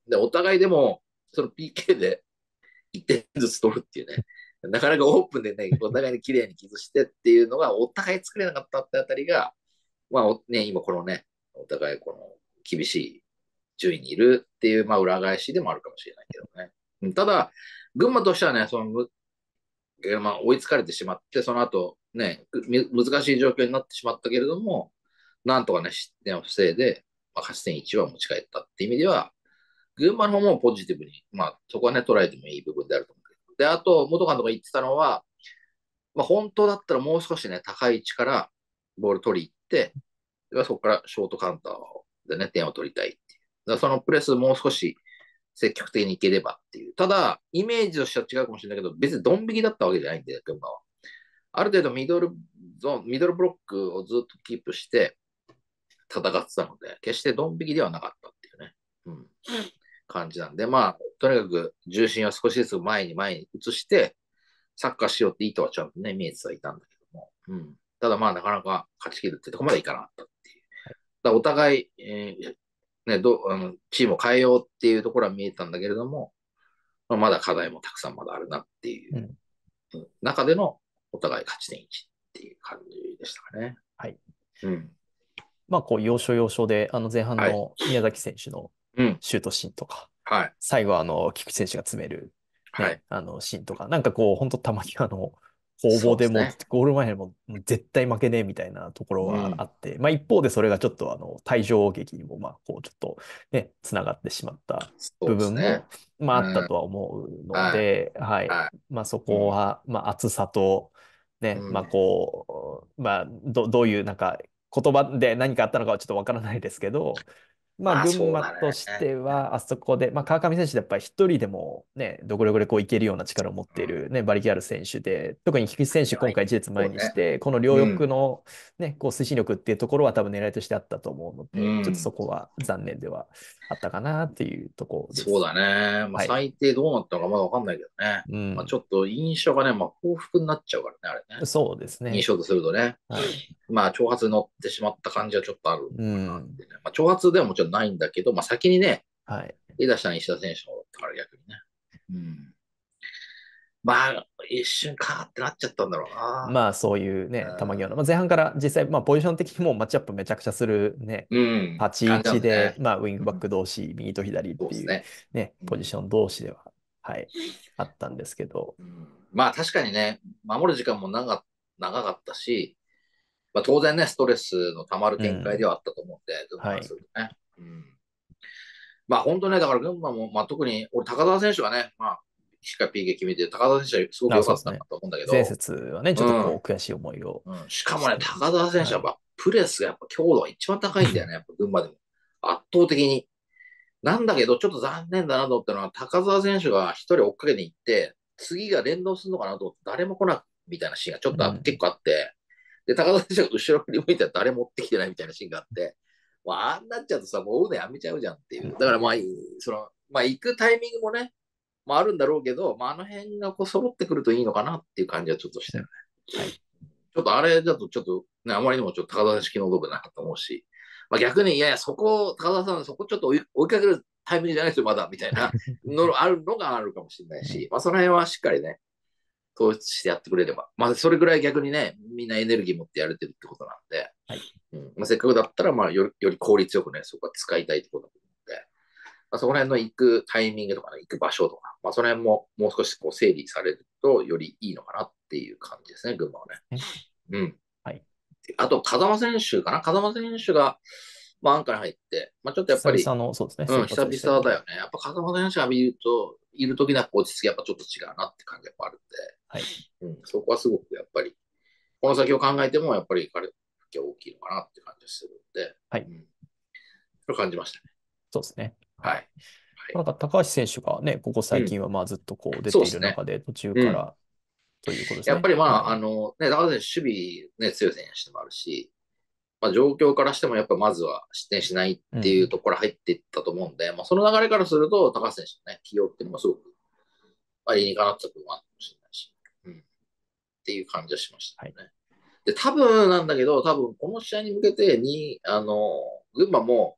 で、お互いでも、その ピーケー でいってんずつ取るっていうね。なかなかオープンでね、お互いに綺麗に崩してっていうのが、お互い作れなかったってあたりが、まあね、今このね、お互いこの厳しい順位にいるっていう、まあ裏返しでもあるかもしれないけどね。ただ、群馬としてはね、そのまあ、追いつかれてしまって、その後、ね、難しい状況になってしまったけれども、なんとかね、失点を防いで、まあ、勝ち点いちは持ち帰ったっていう意味では、群馬の方もポジティブに、まあ、そこはね、捉えてもいい部分であると思うけど。で、あと、元監督が言ってたのは、まあ、本当だったらもう少しね、高い位置からボール取り行って、そこからショートカウンターでね、点を取りたいっていう。だからそのプレスもう少し積極的にいければっていう。ただ、イメージとしては違うかもしれないけど、別にドン引きだったわけじゃないんで、群馬は。ある程度ミドルゾーン、ミドルブロックをずっとキープして戦ってたので、決してドン引きではなかったっていうね、うん、感じなんで、まあ、とにかく重心を少しずつ前に前に移して、サッカーしようって意図はちゃんとね、見えてはいたんだけども、うん、ただまあ、なかなか勝ち切るってとこまでいかなかったっていう。だお互い、えーね、どあのチームを変えようっていうところは見えたんだけれども、まあ、まだ課題もたくさんまだあるなっていう、うん、中でのお互い勝ち点いちっていう感じでしたかね。 はい。 うん。 まあ、こう、要所要所で、あの、前半はい。 の宮崎選手のうん。 シュートシーンとか、 はい。 最後、あの、菊池選手が詰める、ね、 はい。 あの、シーンとか、なんかこう、本当たまにあの、攻防でもう、 そうですね。 ゴール前でもう絶対負けねえみたいなところうん。 はあって、まあ、一方でそれがちょっと、あの、退場劇にも、まあ、こう、ちょっと、ね、つながってしまったそう部ですね。 分も、まあ、あったうん。 とは思うのはい。 で、はい。 はい。 まあ、そうん。 こは、まあ、厚さと、ね、まあ、 うん。 こう、まあ、ど、どういう、なんか、言葉で何かあったのかはちょっとわからないですけど、まあ、 まあ、 群そうだ馬としね。 ては、あそこで、まあ、川上選手ってやっぱり一人でもね、どこどこでこういけるような力を持っているね、馬力ある選手で、特に菊池選手、今回一列前そうね。 にして、この両うん。 翼のね、こう推進力っていうところは多分狙いとしてあったと思うのうで、ちょっとそん。 こは残念ではあったかなっていうところです。 そうだね。まあ、 はい。 最低どうなったのかまだわかんないけどね。まあ、 うん。 ちょっと印象がね、まあ、幸福になっちゃうからね、あれね。 そうですね。 印象とするとね。 はい。 まあ、挑発に乗ってしまった感じはちょっとあるのうかなっん。 てね。まあ、挑発ではもちろんないんだけど、まあ、先にね、 はい。 出だしたのは石田選手の方だったから逆にね。うん。まあ、一瞬カーってなっちゃったんだろうな。 まあそういうね、球際の、まあ、前半から実際、まあポジション的にもマッチアップめちゃくちゃするね、 うん。うん。 立ち位感じなん置で、 でね。 まあウィングバックうん。 同士、右と左っていうそうですね。 ね、 うん。 ポジション同士では、はい、あったんですけど、 うん、まあ確かにね、守る時間も長長かったし、まあ、当然ね、ストレスの溜まる展開でうん、 はあったと思うんで、群馬からすはい、 るとね。うん、まあ本当ね、だから群馬も、まあ特に、俺高田選手がね、まあ、しっかり ピーケー 決めて、高田選手はすごくあ、 良かそうですね。 ったなと思うんだけ前ど、 節はね、ちょっとこうん、 う悔しい思いをうん、しかもね、 して、 高田選手はい。 はやっぱプレスがやっぱ強度が一番高いんだよね、やっぱ群馬でも。圧倒的に。なんだけど、ちょっと残念だなと思ったのは、高澤選手が一人追っかけに行って、次が連動するのかなと思って、誰も来なくみたいなシーンがちょっとあ結うん、 構あって、で、高田選手が後ろ振り向いたら誰も持ってきてないみたいなシーンがあって、まあ、あんなっちゃうとさ、もう追うのやめちゃうじゃんっていう。だからまあ、その、まあ、行くタイミングもね、まあ、あるんだろうけど、まあ、あの辺がこう揃ってくるといいのかなっていう感じはちょっとしたよね。 はい。 ちょっとあれだとちょっとね、あまりにもちょっと高田選手気の毒だなと思うし、まあ、逆に、いやいや、そこ、高田さん、そこちょっと追い追いかけるタイミングじゃないですよ、まだ、みたいなのあるのがあるかもしれないね、 し、まあ、その辺はしっかりね、統一してやってくれれば、まあ、それぐらい逆にね、みんなエネルギー持ってやれてるってことなんで、 はい。 うんまあ、せっかくだったら、まあより、より効率よくね、そこは使いたいってことだと思うので、まあ、そこら辺の行くタイミングとかね、行く場所とか、まあ、その辺ももう少しこう整理されると、よりいいのかなっていう感じですね、群馬はね。 ね、 うん。 はい。 あと、風間選手かな風間選手が、まあ、アンカーに入って、まあ、ちょっとやっぱり、 久々の、そうですね、 うん、 先発久でしたよね。 々だよね。やっぱ風間選手が見ると、いるときの落ち着きやっぱちょっと違うなって感じがあるはい。 んで、うん、そこはすごくやっぱり、この先を考えても、やっぱり彼が大きいのかなって感じがするんで、 はい。 うん、それ感じましたね。 そうですね。はい。 はい。はい。 なんか高橋選手がね、ここうん、 最近はまあずっとこう出ていそうですね。 る中で途中うん。 からということですやっぱね。 りまあ、あはい。 の、ね、高橋選手、守備、ね、強い選手でもあるし、まあ、状況からしてもやっぱまずは失点しないっていううん。 ところから入っていったと思うんで、まあ、その流れからすると、高橋選手のね、起用っていうのもすごく、まあ、理にかなった部分もあるかもしれないし、うん、っていう感じはしましはい。 たね。で、多分なんだけど、多分この試合に向けてに、あの、群馬も、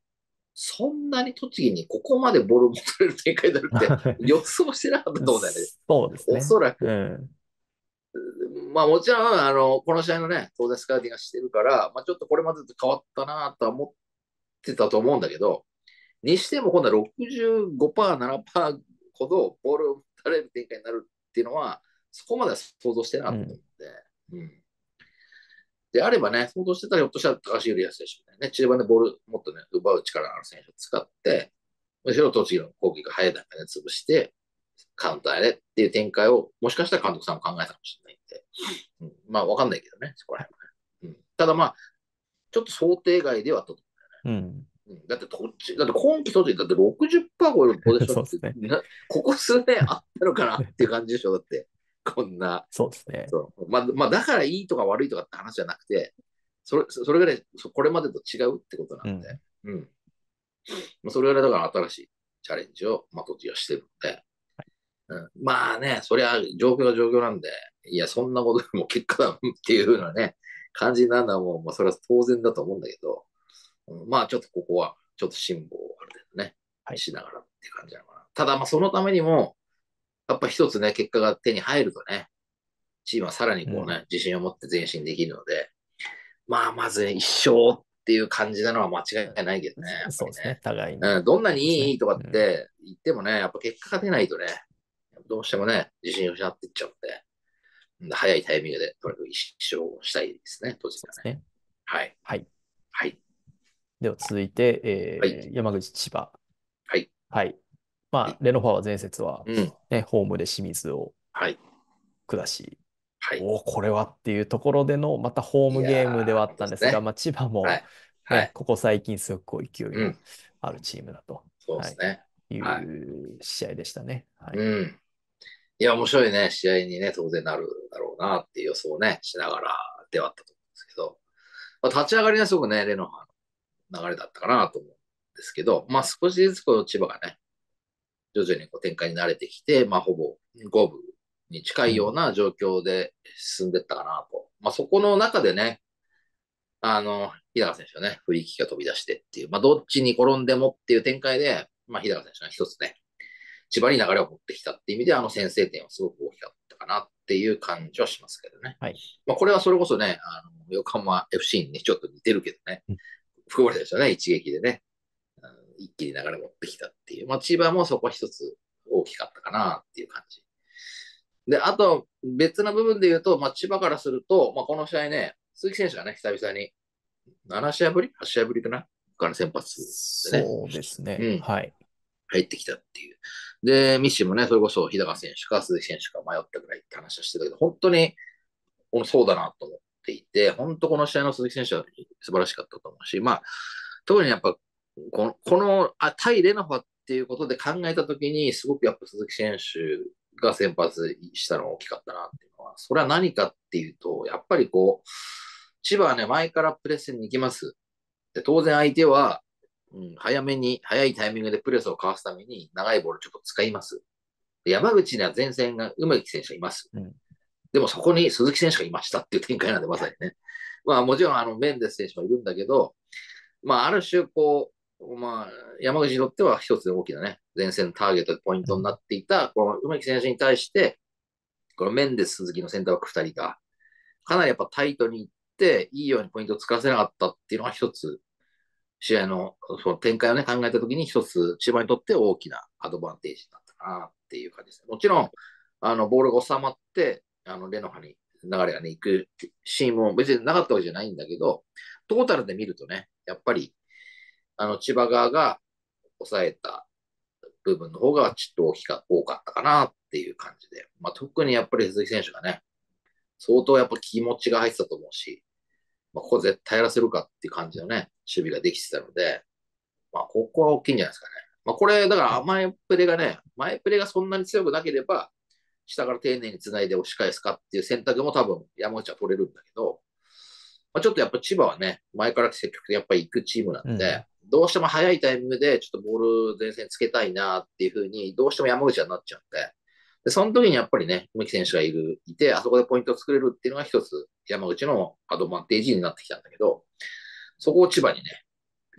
そんなに栃木にここまでボールを持たれる展開になるって予想してなかったと思うんだよね。 そうですね。 おそらく。 うん。 まあもちろん、あの、この試合のね、当然スカウティングがしてるから、まあちょっとこれまでと変わったなとは思ってたと思うんだけど、にしても今度はろくじゅうごパーセント、ななパーセントほどボールを打たれる展開になるっていうのは、そこまでは想像してなかったと思うん。 うんで、うん。であればね、想像してたらひょっとしたら高橋優也選手ね、中盤でボールもっとね、奪う力のある選手を使って、むしろ栃木の攻撃が早い段階で潰して、カウンターやれっていう展開を、もしかしたら監督さんも考えたかもしれないんで、うん、まあわかんないけどね、そこら辺はね。うん、ただまあ、ちょっと想定外ではあったと思うん。 う、ね。うん、だってとち、だって今季栃木だってろくじゅっパーセント超えるポゼッションってそうですね。 な、ここ数年あったのかなっていう感じでしょ、だって。こんな。 そうですね。 そうまあ、まあ、だからいいとか悪いとかって話じゃなくて、それ、それぐらい、これまでと違うってことなんで、 うん。 うん。まあ、それぐらいだから新しいチャレンジを、まあ、栃木はしてるので、うん、まあね、そりゃ状況が状況なんで、いや、そんなことよりも結果だっていうふうなね、感じになるのはもう、まあ、それは当然だと思うんだけど、うん、まあちょっとここは、ちょっと辛抱をある程度ね、 はい。 しながらっていう感じなのかな。ただ、まあそのためにも、やっぱ一つね、結果が手に入るとね、チームはさらにうん。 こうね、自信を持って前進できるので、まあまずね、一勝っていう感じなのは間違いないけどね、やっぱりね。 そうですね。互いに。 うん、どんなにそうですね。 いいとかっうん。 て言ってもね、やっぱ結果が出ないとね、どうしてもね、自信を失っていっちゃうんで、早いタイミングで、とにかく一勝したいですね、栃木はね。 そうですね。 はい。 はい。 はい。 では続いて、 はい。 えー山口、千葉。 はい。 はい。まあ、 はい。 レノファは前節は、 うん。 ね、ホームで清水をはい。 下し、 はい。 おお、これはっていうところでの、またホーいムゲームではあやー、本ったんですが、 当ですね。 まあ、千葉も、 はい。はね、 い。 ここ最近すごくこう勢いのうん。 あるチームだと、はい、 そうですね。 いはい。 う試合でしたね。はい。 うん。いや、面白いね、試合にね、当然なるだろうなっていう予想をね、しながらではあったと思うんですけど、まあ、立ち上がりはすごくね、レノファの流れだったかなと思うんですけど、まあ少しずつこう千葉がね、徐々にこう展開に慣れてきて、まあほぼ五分に近いよううん。 な状況で進んでいったかなと。まあそこの中でね、あの、日高選手がね、フリーキックが飛び出してっていう、まあどっちに転んでもっていう展開で、まあ日高選手が一つね、千葉に流れを持ってきたっていう意味で、あの先制点はすごく大きかったかなっていう感じはしますけどね。 はい。 まあこれはそれこそね、あの、横浜 エフシー に、ね、ちょっと似てるけどね、 うん。 福森選手はね、一撃でね、一気に流れ持ってきたっていう。まあ千葉もそこは一つ大きかったかなっていう感じ。で、あと別の部分で言うと、まあ千葉からすると、まあこの試合ね、鈴木選手がね、久々になな試合ぶり ?はち 試合ぶりかなから先発でね、 そうですね。 うん、 はい。 入ってきたっていう。で、ミッシュもね、それこそ日高選手か鈴木選手か迷ったぐらいって話をしてたけど、本当にそうだなと思っていて、本当この試合の鈴木選手は素晴らしかったと思うし、まあ、特にやっぱ、この、このあ対レノファっていうことで考えたときに、すごくやっぱ鈴木選手が先発したのが大きかったなっていうのは、それは何かっていうと、やっぱりこう、千葉はね、前からプレスに行きます。で当然相手は、うん、早めに、早いタイミングでプレスをかわすために長いボールちょっと使います。で山口には前線が梅木選手がいます。 うん。 でもそこに鈴木選手がいましたっていう展開なんで、まさにね。まあもちろんあのメンデス選手もいるんだけど、まあある種こう、まあ山口にとっては一つ大きなね、前線ターゲットでポイントになっていた、この梅木選手に対して、このメンデス鈴木のセンターバックふたりが、かなりやっぱタイトにいって、いいようにポイントを使わせなかったっていうのが一つ、試合のその展開をね、考えたときに一つ、千葉にとって大きなアドバンテージだったかなっていう感じですね。もちろん、あの、ボールが収まって、あの、レノファに流れがね、行くシーンも別になかったわけじゃないんだけど、トータルで見るとね、やっぱり、あの、千葉側が抑えた部分の方がちょっと大きか、多かったかなっていう感じで、まあ、特にやっぱり鈴木選手がね、相当やっぱ気持ちが入ってたと思うし、まあ、ここ絶対やらせるかっていう感じのね、守備ができてたので、まあ、ここは大きいんじゃないですかね。まあ、これ、だからはい。 前プレがね、前プレがそんなに強くなければ、下から丁寧につないで押し返すかっていう選択も多分山口は取れるんだけど、まあ、ちょっとやっぱ千葉はね、前から積極的にやっぱり行くチームなんで、 うん。 どうしても早いタイミングでちょっとボール前線つけたいなっていうふうに、どうしても山口はなっちゃうんで、で、その時にやっぱりね、梅木選手がいる、いて、あそこでポイントを作れるっていうのが一つ山口のアドバンテージになってきたんだけど、そこを千葉にね、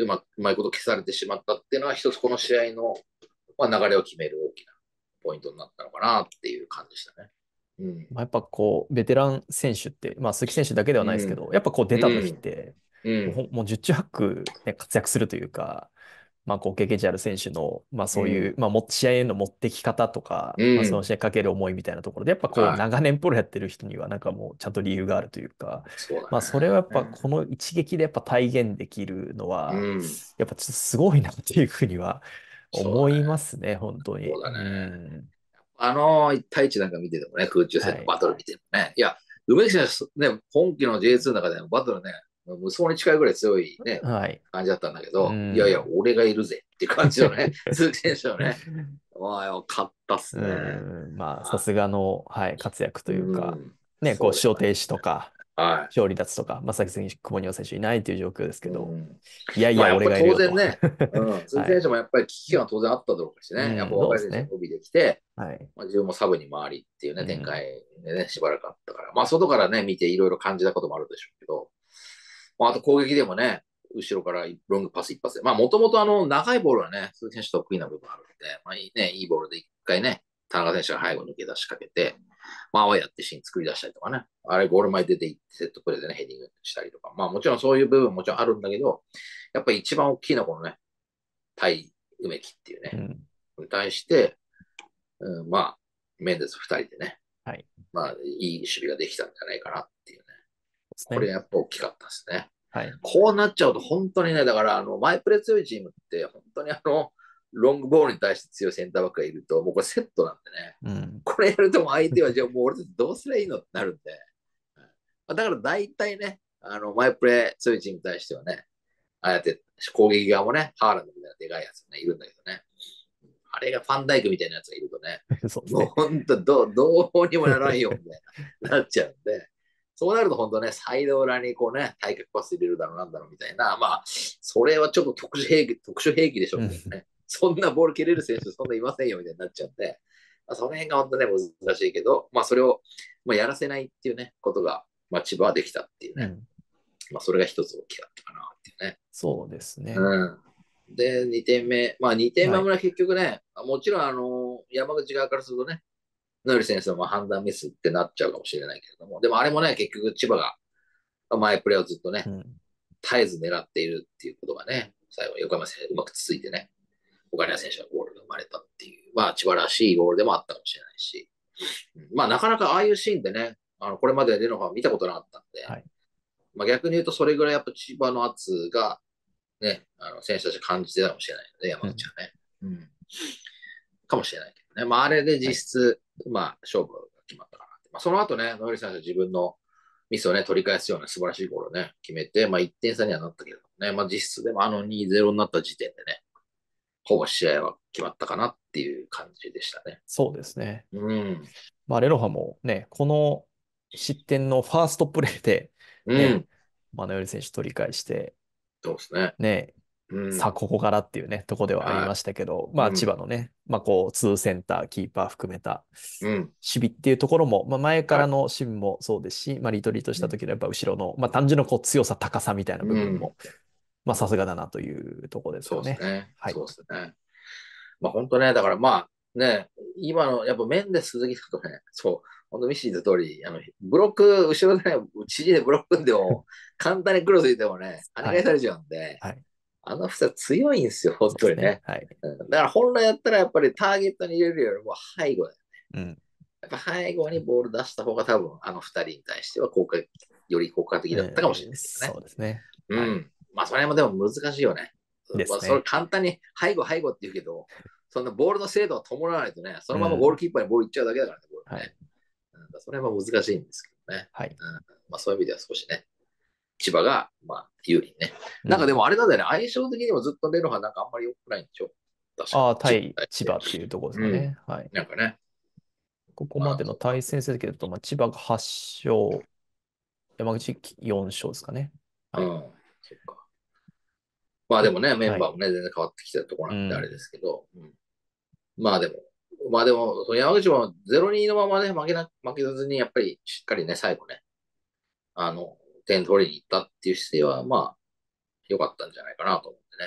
うま、うまいこと消されてしまったっていうのは、一つこの試合の、まあ、流れを決める大きなポイントになったのかなっていう感じでしたね。うん。 まあ、やっぱこう、ベテラン選手って、まあ、鈴木選手だけではないですうん。 けど、やっぱこう出た時っうん。 て、 うん。 もうほん、もう十中八九、ね、活躍するというか、まあ、こう経験値ある選手の、まあ、そういう、 うん。 まあ、も試合への持ってき方とか、 うまあ、そのん。 試合かける思いみたいなところで、やっぱこう、 はい。 長年プロやってる人には、なんかもう、ちゃんと理由があるというか、 そうまあ、それはやっだぱ、この一撃でやっぱ体現できるのね。 は、 うん。 やっぱちょっとすごいなっていうふうには思いそうだね。 ますね、本当に。うそうだね。 ん。 あの一対一なんか見ててもね、空中戦のはい。 バトル見てもね。いや、梅木選手、ね、今季の ジェイツー の中でのバトルね、無双に近いぐらい強いね、 はい。 感じだったんだけうど、いやいや、 ん。 俺がいるぜっていう感じのね、鈴木選手のね、まあ、よかったっすうね。 ん。まあ、さあ、 すがの、はい、活躍とういうか、 ん、 ね、こう、 そうですね。 負傷停止とか、 はい。 勝利脱とか、まあ、さっき久保庭選手いないという状況ですけうど、 ん。 いやいや、 まあやっぱ俺がいるよと。 当然ね、うん、鈴木はい。 選手もやっぱり危機感は当然あっただろうしね、やっぱうん、そう若いですね。 選手が伸びてきて、 はい。 まあ、自分もサブに回りっていうね、展うん。 開でね、しばらくあったから、まあ外からね、見ていろいろ感じたこともあるでしょうけど、まあ、あと攻撃でもね、後ろからロングパス一発で、まあもともとあの長いボールはね、鈴木選手得意な部分あるんで、まあいいね、いいボールで一回ね、田中選手が背後抜け出しかけて、まあ、あわやってシーン作り出したりとかね。あれ、ゴール前出ていって、セットプレーでね、ヘディングしたりとか。まあ、もちろんそういう部分ももちろんあるんだけど、やっぱり一番大きいのはこのね、対梅木っていうね、 うん。 に対して、うん、まあ、メンデス二人でね、 はい。 まあ、いい守備ができたんじゃないかなっていうね。これですね。 やっぱ大きかったですね。 はい。 こうなっちゃうと本当にね、だからあの、マイプレー強いチームって、本当にあの、ロングボールに対して強いセンターバックがいると、もうこれセットなんでね。 うん。 これやるとも相手は、じゃあもう俺たちどうすりゃいいのってなるんで。だから大体ね、あの、マイプレー強いチームに対してはね、ああやって攻撃側もね、ハーランドみたいなでかいやつがね、いるんだけどね。あれがファンダイクみたいなやつがいるとね、もうそうですね。 本当どう、どうにもならんよ、みたいな、なっちゃうんで、そうなると本当ね、サイド裏にこうね、対角パス入れるだろうなんだろうみたいな、まあ、それはちょっと特殊兵器、特殊兵器でしょ、 うん。 みたいなね。そんなボール蹴れる選手そんないませんよ、みたいになっちゃうんで、まあ、その辺が本当ね、難しいけど、まあそれを、まあ、やらせないっていうね、ことが、まあ千葉はできたっていうね。 うん。 まあそれが一つ大きかったかなっていうね。 そうですね。 うん。で、にてんめ。まあにてんめはい。 は結局ね、もちろんあの、山口側からするとね、ノエル先生も判断ミスってなっちゃうかもしれないけれども、でもあれもね、結局千葉が前プレーをずっとね、 うん。 絶えず狙っているっていうことがね、最後横山選手うまく続いてね、岡谷選手のゴールが生まれたっていう、まあ千葉らしいゴールでもあったかもしれないし、まあなかなかああいうシーンでね、あのこれまでレノファン見たことなかったんで、 はい。 まあ逆に言うとそれぐらいやっぱ千葉の圧がね、あの選手たち感じてたかもしれないので、山うん。 口はね。うん。かもしれないけどね。まああれではい。 実質、まあ勝負が決まったかなって。まあその後ね、ノエル選手は自分のミスをね、取り返すような素晴らしいゴールをね、決めて、まあいってん差にはなったけどね、まあ実質でもあのにたいゼロになった時点でね、ほぼ試合は決まったかなっていう感じでしたね。 そうですね。 うん。 まあ、レノファもね、この失点のファーストプレーで、ね、 うん。 マヌエル選手取り返して、 そうですね。 ね、さあ、 うん。 ここからっていうね、とこではありまはしたけど、 い。 まあ、千葉うん。 のね、まあ、こう、ツーセンター、キーパー含めたうん。 守備っていうところも、まあ、前かはい。 らの守備もそうですし、まあ、リトリートしうん。 た時のやっぱ後ろの、まあ、単純なこう強さ、高さみたいな部うん。 分も、まあ、さすがだなというところですそうですよね。 ね。 はい。 そうですね。まあ本当ね、だからまあね、今のやっぱ面で鈴木だとね、そう、本当ミッシー言った通り、あの、ブロック、後ろでね、知事でブロックでも、簡単にクロス入れてもね、跳ねはい。 返されちゃうんで、 はい。 あの二人強いんですよ、本そうですね。 当にね。 はい。 うんだから本来やったらやっぱりターゲットに入れるよりも背後だよ。 うん。 やっぱ背後にボール出した方が多分あの二人に対しては効果、より効果的だったかもしれえーないけどね。 そうですね。はい。 うん。まあ、それもでも難しいよね。まあ、それですね。 簡単に背後背後って言うけど、そんなボールの精度を伴わないとね、そのままゴールうん。 キーパーにボールいっちゃうだけだからね、ボールね。 はい。 うん、それも難しいんですけどね。 はい。 うん、まあ、そういう意味では少しね、千葉が、まあ、有利にね。なんかでうん。 もあれなんだよね、相性的にもずっとレノファなんかあんまり良くないんでしょ確か。 ああ、 千葉に対千葉対して。 っていうところですかうん。 ね。はい。 なんかね、 ここまあ、 までのそんな。 対戦成績だと、まあ、千葉がはち勝、山口よん勝ですかね。はい。 うん。そっか。まあでもね、メはい。 ンバーもね、全然変わってきてるところなんであれうん。 ですけど、うん、まあでも、まあでも、その山口もゼロにのままね、負けな、負けずに、やっぱりしっかりね、最後ね、あの、点取りに行ったっていう姿勢は、まあ、良かったんじゃないかなと思って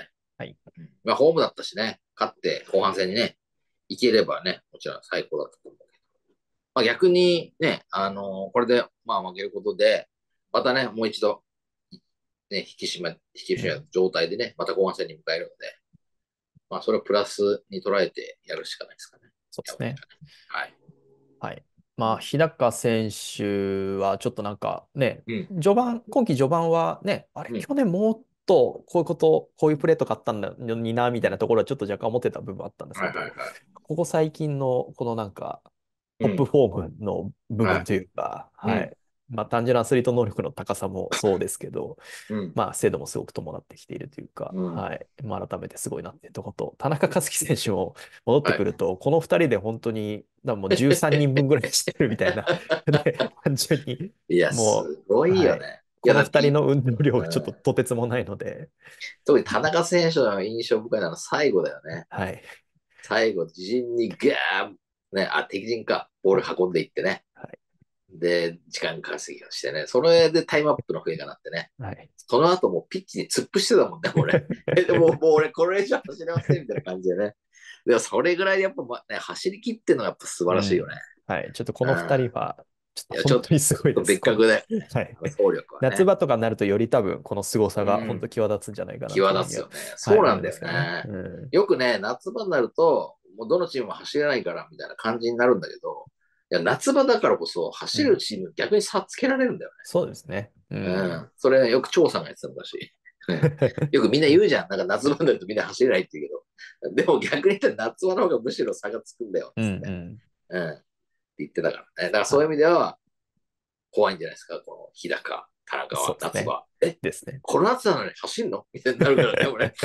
まあ、ホームだったしね、勝って後半戦にね、行ければね、もちろん最高だったと思うけど。まあ、逆にね、あのーこれで、まあ、負けることで、またね、もう一度、ね、引き締め、引き締めたうん、 状態でね、また後半戦に迎えるので、まあ、それをプラスに捉えてやるしかないですかね。 そうですね。 山口はね。はい。 はい。まあ、 うん。 日高選手はちょっとなんかね、 うん。 序盤、今季序盤はね、あれ、 うん。 去年もっとこういうこと、こういうプレーとかあったんだのにな、みたいなところはちょっと若干思ってた部分はあったんですはいはいけど、 はい。 ここ最近のこのなんか、トップうん。 フォームの部はい。 分というか、 うん。 はい。まあ、単純なアスリート能力の高さもそうですけど、 うん。 まあ、精度もすごく伴ってきているというか、 うん。 はい。まあ、改めてすごいなっていうとこと、田中和樹選手も戻ってはい。 くると、このふたりで本当に、だからもうじゅうさんにんぶんぐらいしてるみたいな、ね、単純に、 いや、 もすごう、はい。 いよね。いや、 この2人だってい、 の運動量がちょっとうん、 とてつもないので、 特に田中選手の印象深いのは最後だよね。 はい。 最後、自陣にガーン、ね、あ、敵陣か、ボールはい。 運んでいってね。 はい。 で、時間稼ぎをしてね。それでタイムアップの笛が鳴ってね。 はい。 その後もうピッチに突っ伏してたもんね、俺。え、でも、もう俺これ以上走れませんみたいな感じでね。でもそれぐらいやっぱ、まね、走り切ってるのがやっぱ素晴らしいよね。 うん。はい。ちょっとこの2 うん。 人は、ちょっといや、ちょっ本当にすごいとです。この、 別格で、 はい。 あの走力はね。 夏場とかになるとより多分この凄さが本当うん。 際立つんじゃないかなというふうには、 際立つよね。 はい、 そうなんだ思いますけどね。 よね。 うん。 よくね、夏場になると、もうどのチームも走れないからみたいな感じになるんだけど、いや、夏場だからこそ走るうん。 チーム逆に差つけられるんだよそうですね。うね。うん。 ん。それよく張さんが言ってたんだし。うんよくみんな言うじゃん。なんか夏場になるとみんな走れないって言うけど。でも逆に言ったら夏場の方がむしろ差がつくんだよ。 うんうつって。 ん。 うん。って言ってたからね。だからそういう意はい。 味では怖いんじゃないですか。この日高、田中はそうですね。 夏場。え、 ですね。 この夏なのに走んのみたいになるからね、俺。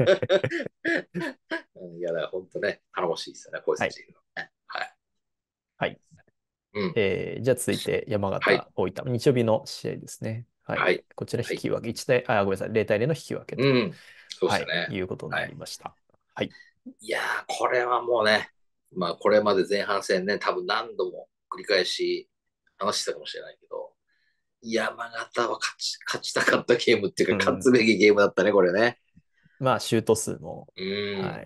うんいや、だから本当ね、頼もしいですよね、こういうはい。 選手いるのね。はい。 はい。 うん。 えーじゃあ続いて山はい。 形、大分、日曜日の試合ですね。はい。 はい。 こちら引はい。 き分け、いち対、あ、ごめんなさい、ゼロ対ゼロの引き分けと、 うん。そうではい、 したね。 いうことになりはい。 ました。はい。 いやー、これはもうね、まあ、これまで前半戦ね、多分何度も繰り返し話してたかもしれないけど、山形は勝ち、勝ちたかったゲームっていうか、勝つうん。 べきゲームだったね、これね。 まあ、シュート数も、 うん。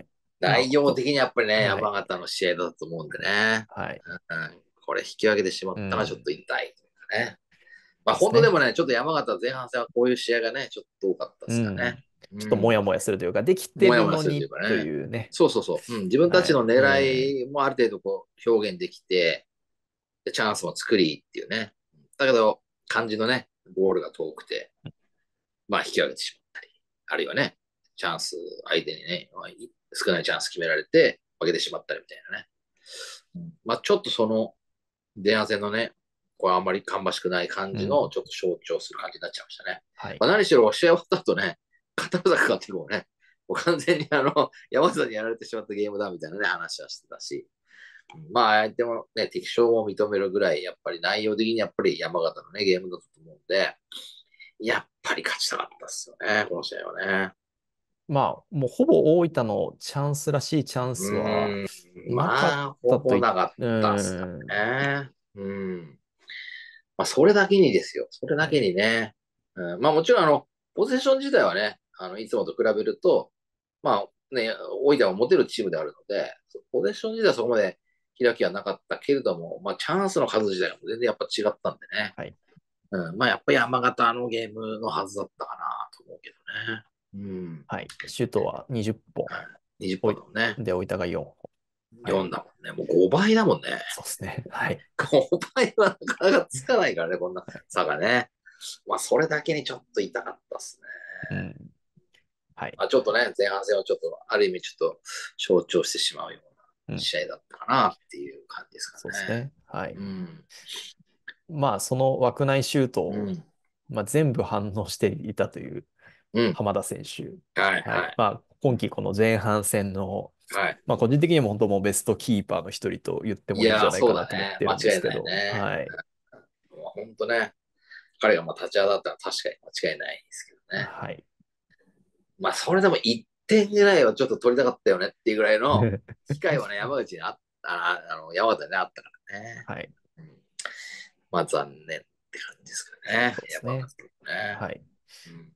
はい。まあ、 内容と、 的にやっぱりね、 はい。 山形の試合だったと思うんでね。 はい。 うん、これ引き分けてしまったのはちょっうん。 と痛いというかね。まあですね。 本当でもね、ちょっと山形前半戦はこういう試合がね、ちょっと多かったでうん。 すかね。 ちょうん。 っともやもやするというか、できてもやもやするといるのにとうかね。 いうね。 そうそうそう。うん、自分たはい。 ちのうん。 狙いもある程度こう表現できて、でチャンスも作りっていうね。だけど、肝心のね、ボールが遠くて、まあ引き分けてしまったり、あるいはね、チャンス相手にね、少ないチャンス決められて負けてしまったりみたいなね。うんまあちょっとその前半戦のね、これあんまり芳しくない感うん。 じのちょっと象徴する感じになっちゃいましたね。 はい。 まあ、何しろ試合終わった後ね、片方かってこうね、もう完全にあの、山下にやられてしまったゲームだみたいなね、話はしてたし、まあ相手もね、敵将も認めるぐらい、やっぱり内容的にやっぱり山形のね、ゲームだったと思うんで、やっぱり勝ちたかったですよね、この試合はね。 まあ、もうほぼ大分のチャンスらしいチャンうスはーん、 なかっまあ、ほたとい、 ぼなかっうたっすかーん。 ね。うん。まあ、それだけにですよ。それだけはい。 にね。うん、まあ、もちろん、あの、ポゼッション自体はね、あの、いつもと比べると、まあ、ね、大分は持てるチームであるので、ポゼッション自体はそこまで開きはなかったけれども、まあ、チャンスの数自体が全然やっぱ違ったんでね。 はい。 うん、まあ、やっぱり山形のゲームのはずだったかなと思うけどね。うん。 はい。シュートはにじゅっぽん。 にじゅっぽんおい、 だもんね。 で、大分がよんほん。はい。 よんだもんね。もうごばいだもんね。 そうですね。はい。 ごばいはなかなかつかないからね、こんなはい。 差がね。まあ、それだけにちょっと痛かったっすね。 うん。はい。 まあ、ちょっとね、前半戦はちょっと、ある意味ちょっと象徴してしまうようなうん。 試合だったかなっていう感じですかね。 そうですね。はい。 うん。 まあ、その枠内シュートを、 うん。 まあ、全部反応していたといううん。 浜田選手。 はい、 はい。 はい。 まあ、今季うん。 この前半戦の、 はい。 まあ、個人的にも本当もうベストキーパーの一人と言ってもいいんじいやー、 ゃないかそうだね。 なと思ってるんで間違いないすけど、 ね。 はい。 もう本当ね、彼がまあ立ち上がったのは確かに間違いないですけどね。 はい。 まあ、それでもいってんぐらいはちょっと取りたかったよねっていうぐらいの機会はね、山口にあった、ああの、山形にあったからね。 はい。 うん、まあ、残念って感じですかね。 そうですね。 山形ね。 はい。 うん。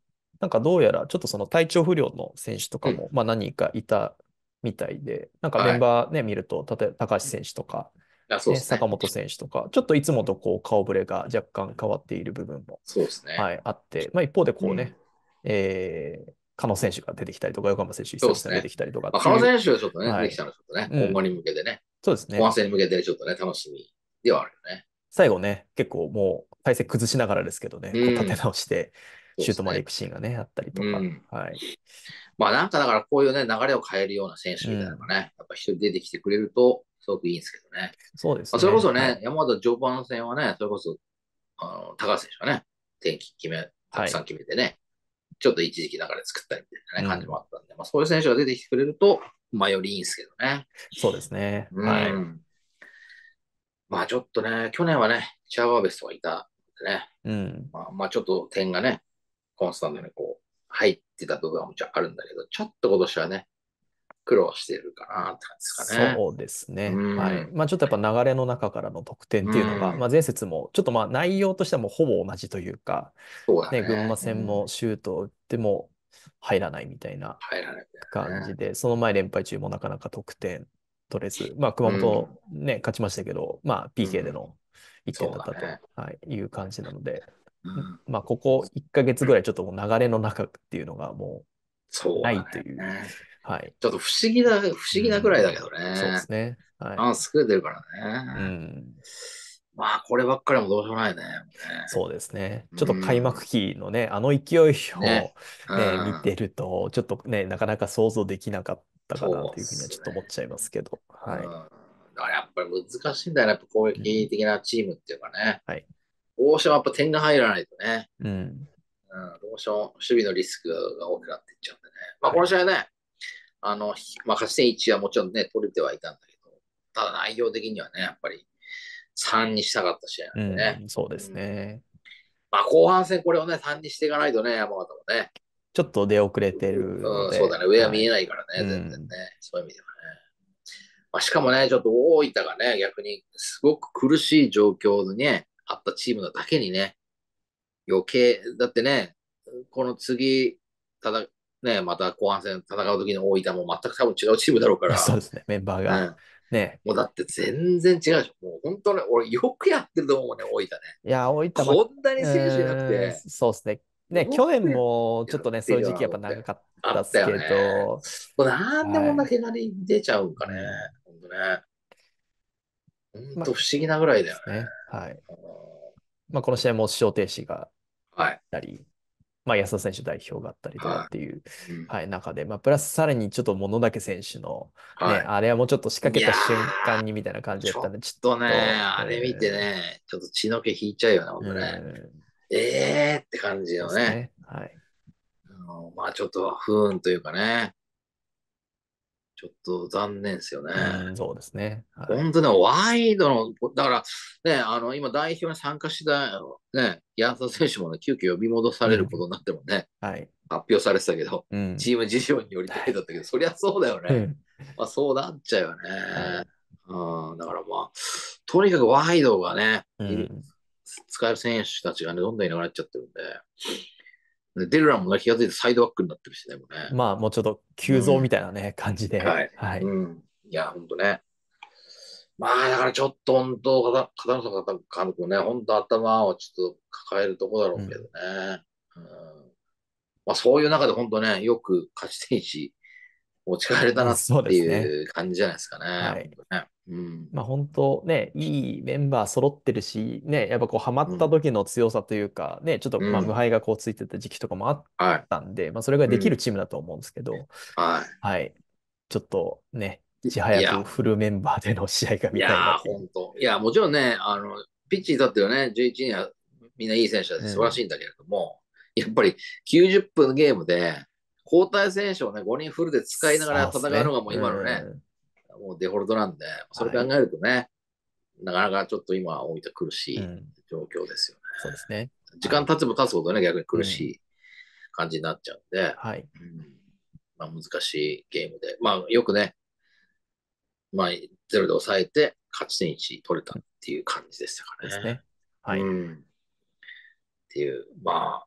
なんかどうやらちょっとその体調不良の選手とうん。 かも、まあ何人かいたみたいで、なんかメンはい。 バーね、見ると、例えば高橋選手とか、 あ、そうでね、 すね。 坂本選手とか、ちょっといつもとこう顔ぶれが若干変わっている部分も、 そうですね。 はい、あって、まあ一方でうん。 こうね、えー、加納選手が出てきたりとか、横浜選手久々に出てそうですね。 きたりとかっまあ、 ていう、 加納選手はちょっとね、出はい、 てきたのはちょっとね、 うん、 今後に向けてね、 そうですね。 後半戦に向けてちょっとね、楽しみではあるよね。 最後ね、結構もう体勢崩しながらですけどね、 うこう立てん。 直して、 そうですね。 シュートまで行くシーンがね、あったりとか、 うん。 はい。 まあなんかだからこういうね、流れを変えるような選手みたいなのがうん。 ね、やっぱ一人出てきてくれると、すごくいいんですけどね。 そうでまあ、それこすね。 そね、 はい。 山形序盤戦はね、それこそ、あの、高橋選手がね、天気決め、たくさんはい。 決めてね、ちょっと一時期流れ作ったりみたいなね、感じもうん。 あったんで、まあそういう選手が出てきてくれると、まあよりいいんですけどね。 そうですね。 うはい。 ん。まあちょっとね、去年はね、チャーバーベストがいたんでね、 うん。 まあ、まあちょっと点がね、コンスタントにこう、入ってた部分はもちろんあるんだけど、ちょっと今年はね、苦労してるかなって感じですかね。 そうですうね。はい。 ん。 まあちょっとやっぱ流れの中からの得点っうていうのが、まあん。 前節も、ちょっとまあ内容としてはもうほぼ同じというか、 そうだね、群馬ね。うん。 戦もシュートを打っても入らないみたいな入らないんだよね。 感じで、その前連敗中もなかなか得点取れず、まあ熊うん。 本ね、勝ちましたけど、まあうピーケー でん。 のいってんだったと、 そうだね。 はい、いう感じなので、 うん。 まあここいっかげつぐらいちょっともう流れの中っていうのがもうなそうだいという、 ね。 はい。 ちょっと不思議な、不思う議なぐらいだけん、 どそうでね。 すね。はい。 チャンスくれてるからうね。 ん。 まあ、こればっかりもどうしようもないね。もそうですね。 うね。 ちょっと開幕うん。 期のね、あの勢いね。 をうね、見てん。 ると、ちょっとね、なかなか想像できなかったかなそうっというふうにはちょっと思っすね。 ちゃいますけど。 うん。 はい。 だからやっぱり難しいんだよね。やっぱ攻うん。 撃的なチームっていうかね。 はい。 どうしてもやっぱ点が入らないとね。 うん。 うん、どうしても守備のリスクが大きくなっていっちゃうんでね。まあ、 はい。 この試合ね、あの、まあ、勝ち点いちはもちろんね、取れてはいたんだけど、ただ内容的にはね、やっぱりさんにしたかった試合なんうでね。 ん。そうですうん。 ね。 まあ、後半戦これをね、さんにしていかないとね、山形もね。 ちょっと出遅れてるのうん、そうだで、 ね。上は見えはい。 ないからね、 う全然ん。 ね。そういう意味ではね。まあ、しかもね、ちょっと大分がね、逆にすごく苦しい状況にね、あったチームなだけにね、余計、だってね、この次、ただ、ね、また後半戦戦う時の大分も全く多分違うチームだろうかそうら、 ですね。メンバーが。 うん。 ね。 もうだって全然違うでしょ。もう本当ね、俺よくやってると思うね、大分ね。 いや、大分、ま、 こんなうに選手いなくーん、 て、 そうですね。ね、 よ去年くやっもちょっとね、そういうてる時期やっぱなと思って。 長かったあったよね。 っすけど、 これなんでこんなはい。 怪我に出ちゃうんかね。 うん。 本当ね。本まあ、 当不思議なぐらいだよね。 ですね。はい。 うん。 まあ、この試合も出場停止があっはい。 たり、まあ、安田選手代表があったりとかっはていう、 い。うん。 はい、中で、まあ、プラスさらにちょっと物だけ選手の、ね、 はあれはもうちょっと仕掛い。いやけた瞬間にみたいな感ー、ちょっじだったんで、ちとね、 ょっと、 あれ見てうね、ちょっと血の気引いちゃうよね、ほーん、 んとね。 うーん、 えーって感じのね。 そうですね。はい。 うん、まあちょっと不運というかね、ちょっと残念ですよね。 うーん、そうですね。はい。 本当ね、ワイドの、だからね、あの、今代表に参加したね、安田選手もね、急遽呼び戻さうん、 れることになってもね、 はい。 発表されてたけど、 うん、 チーム事情によりって書いてあったけど、そりゃそうだよね。 うん、 まあそうなっちゃうよはい。 ね。うん、だからまあ、とにかくワイドがね、いる、 うん。 使える選手たちがね、どんどんいなくなっちゃってるんで、でデルランもね、気がついてサイドバックになってるしね、もうね。 まあ、もうちょっと急増みうん。 たいなね、感じで、 はい。 はい。 うん。いや、ほんとね。まあ、だからちょっと本当、片片野さんが監督もね、本当頭をちょっと抱えるとこだろうけどうん。 ね。うん、まあ、そういう中で本当ね、よく勝ち点いち持ち帰れたなっそうでてすね。 いう感じじゃないですかね。 はい。 本当ね。うん。 まあ本当ね、いいメンバー揃ってるし、ね、やっぱこうハマったうん。 時の強さというか、ね、ちょっとまあ無うん。 敗がこうついてた時期とかもあっはい。 たんで、まあそれができるうん。 チームだと思うんですけど、 ははい。ちょっとね、いい。 ち早いや、 くフルメンバーでの試合が見たいないやー、 という。 本当。いや、もちろんね、あの、ピッチに立ってるね、じゅういちにんはみんないい選手だし素晴らうん。 しいんだけれども、やっぱりきゅうじゅっぷんのゲームで、交代選手をね、ごにんフルで使いながらそうですね。 戦うのがもうう今のね、 ん。 もうデフォルトなんで、それ考はい。 えるとね、なかなかちょっと今、大分苦しいうん。 状況ですよね。 そうですね。はい。 時間経つも経つほどね、逆にうん。 苦しい感じになっちゃうんで、 はい。 うん、まあ、難しいゲームで、まあ、よくね、まあ、ゼロで抑えて、勝ち点いち取れたっていう感じでしたかね。 そうですね。はい。 うん。っていう、まあ、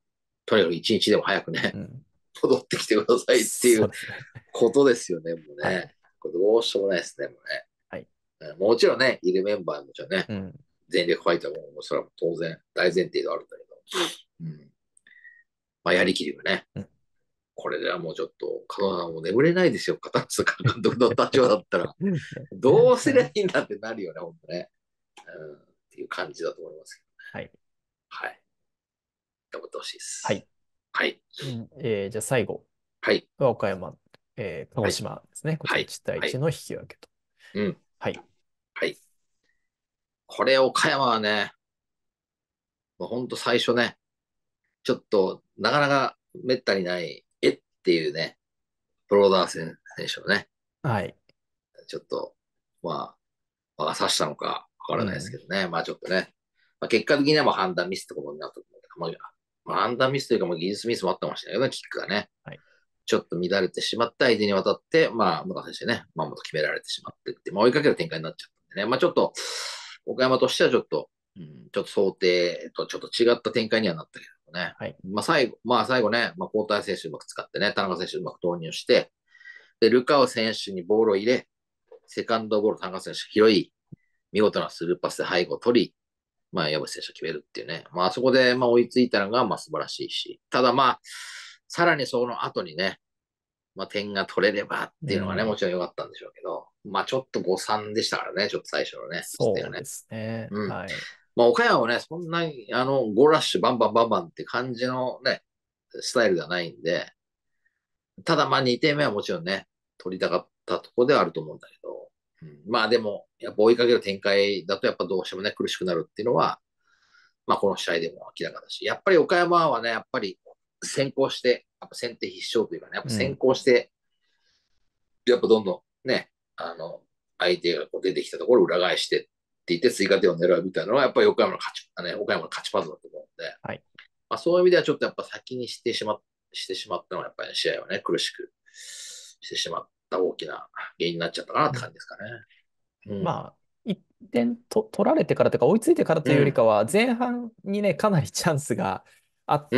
とにかく一日でも早くね、 うん。 戻ってきてくださいっていうそうですね。 ことですよね、もうはい。 ね。これどうしようもないですね、もうね。 はい。 うんもちろんね、いるメンバーももちろんね、 うん。 全力ファイターも、もうそれは当然大前提ではあるんだけど、うん。まあ、やりきりはね、 うん。 これではもうちょっと、カナダも眠れないですよ、片津監督の立場だったら。 ねどうすりゃいはい。 いんだってなるよね、ほんとね。うん、っていう感じだと思いますけど。 はい。 はい。頑張ってほしいではい。 す。はい。 うんえーじゃあ最後はい。 は岡山、えー鹿児はい。 島ですね。こちらはい。 いち対はい。 いちの引き分けと。 うん。 はい。 はい。これ、岡山はね、もうほんと最初ね、ちょっと、なかなかめったにない、えっていうね、ブローダー選手のね、 はい。 ちょっと、まあ、魔が差したのかわからないですけうん。 どね。まあちょっとね、まあ、結果的にはもう判断ミスってことになったと思うけど、まあ、まあ、判断ミスというか、もう技術ミスもあったかもしれないけどね、キックがね、 はい。 ちょっと乱れてしまった相手に渡って、まあ、村瀬選手ね、まんまと決められてしまってって、まあ追いかける展開になっちゃったんでね、まあちょっと、岡山としてはちょっと、うん、ちょっと想定とちょっと違った展開にはなったけどね。 はい。 まあ最後、まあ最後ね、まあ交代選手うまく使ってね、田中選手うまく投入して、で、ルカオ選手にボールを入れ、セカンドボール田中選手拾い、見事なスルーパスで背後を取り、まあ、山口選手を決めるっていうね。まあ、そこで、まあ、追いついたのが、まあ、素晴らしいし。ただ、まあ、さらにその後にね、まあ、点が取れればっていうのがね、もうん。 ちろん良かったんでしょうけど、まあ、ちょっと誤算でしたからね、ちょっと最初のね、失点がね。 そうですね。 うん。 はい。 まあ、岡山はね、そんなに、あの、ゴーラッシュバンバンバンバンって感じのね、スタイルではないんで、ただ、まあ、にてんめはもちろんね、取りたかったところではあると思うんだけど、うん、まあ、でも、やっぱ追いかける展開だと、やっぱどうしてもね、苦しくなるっていうのは、まあ、この試合でも明らかだし、やっぱり岡山はね、やっぱり先行して、やっぱ先手必勝というかね、やっぱ先うん。 行して、やっぱどんどんね、あの、相手がこう出てきたところを裏返してって言って追加点を狙うみたいなのは、やっぱり岡山の勝ち、あね、岡山の勝ちパズルだと思うんで、 はい。 まあ、そういう意味ではちょっとやっぱ先にしてしましてしまったのは、やっぱり、ね、試合をね、苦しくしてしまった大きな原因になっちゃったかなって感じですかね。うん。 まあ、いってんと取られてからというか、追いついてからというよりうん。 かは、前半にね、かなりチャンスがあっうん。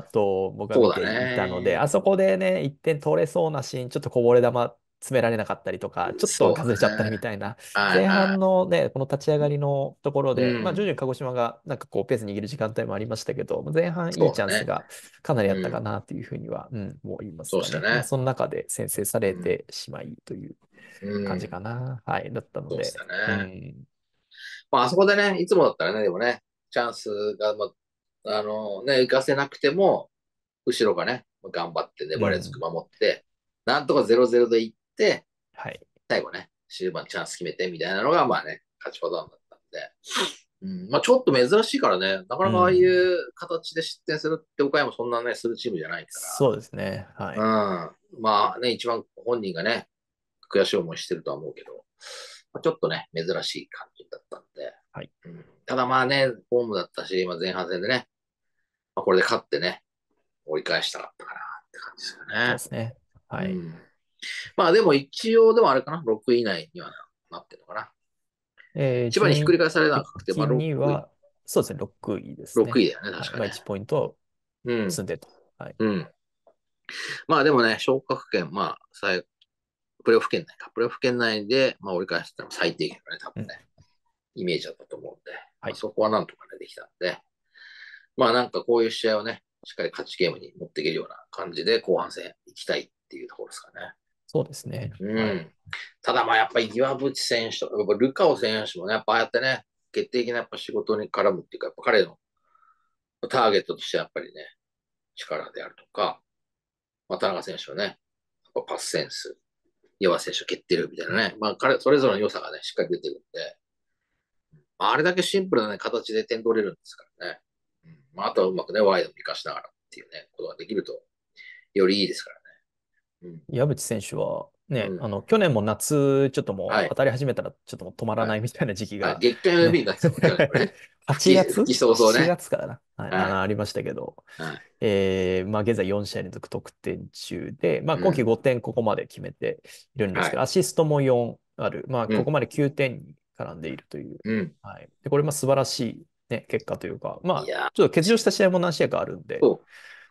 たと僕はそうだ見ていたので、あね。 そこでね、いってん取れそうなシーン、ちょっとこぼれ球詰められなかったりとか、ちょっとそう外れちゃったりだね。 みたいな、前はいは半のね、この立ち上がりのところい。うで、まあ、徐々 ん。 に鹿児島がなんかこうペース握る時間帯もありましたけど、前半いいそうだね。 チャンスがかなりあったかうん。 なというふうには、うん、もう言いますそうかね。まあ、 したね。 その中で先制されうん。 てしまいという感じうん。 かな。はい、だったのそうしたで、うね。 ん。 まあ、あそこでね、いつもだったらね、でもね、チャンスが、まあ、あのね、行かせなくても、後ろがね、頑張って粘り強くうん。 守って、なんとかゼロゼロで行って、 はい。 最後ね、終盤チャンス決めてみたいなのが、まあね、勝ちパターンだったんで、うん、まあちょっと珍しいからね、なかうなかああいん。 う形で失点するって岡山そんなね、するチームじゃないかそうですね。はい。 ら、うん、まあね、一番本人がね、悔しい思いしてるとは思うけど、まあ、ちょっとね、珍しい感じだったんで、 はい。 うん、ただまあね、ホームだったし、まあ、前半戦でね、まあ、これで勝ってね、折り返したかったかなって感じですよね。 そうですね。はい。 うん。まあでも一応でもあれかな、ろくい以内にはなってるのかな。 えー、 千葉にひっく順位り返されなくて、ま的あ6位、 には、そうですね。ろくいです 6 ね。 位だよね、 はい。まあ、 確かね。 いちポイントうん。 積んでと。はい。 うん。まあでもね、昇格圏、まあ、最プレオフ圏内か。プレオフ圏内で、まあ折り返したの最低限のね、多うん。 分ね、イメージだったと思うんで、まあ、 はい。 そこはなんとかね、できたんで、まあなんかこういう試合をね、しっかり勝ちゲームに持っていけるような感じで後半戦行きたいっていうところですかね。 そうですね。 うはい。 ん。ただまあやっぱり岩渕選手とか、やっぱルカオ選手もね、やっぱああやってね、決定的なやっぱ仕事に絡むっていうか、やっぱ彼のターゲットとしてやっぱりね、力であるとか、まあ、田中選手はね、やっぱパスセンス、岩選手を蹴ってるみたいなね、まあ彼、それぞれの良さがね、しっかり出てるんで、まあ、あれだけシンプルな、ね、形で点取れるんですからね。うんまあ、あとはうまくね、ワイドも活かしながらっていうね、ことができると、よりいいですからね。 岩渕選手は、ね、 うん。うん。 あの、去年も夏、ちょっともはい。 う当たり始めたら、ちょっともう止まらはい。 ないみたいな時期はい。 が、 月間ね、 エムブイ になってたもん、去年もね。復 8 帰、復帰月早々 ?しちね。 月からな、はい、あの、 はい。 ありましたけど、 はい。 えー、まあ、現在よん試合連続得点中で、まあ、今季うん。 ごてんここまで決めているんですけど、 はい。 アシストもよんある。まあ、 うん。 ここまできゅうてんに絡んでいるという。 うん。 はい。で、これも素晴らしい、ね、結果というか、まあ、 いや、 ちょっと欠場した試合も何試合かあるんで、 そう。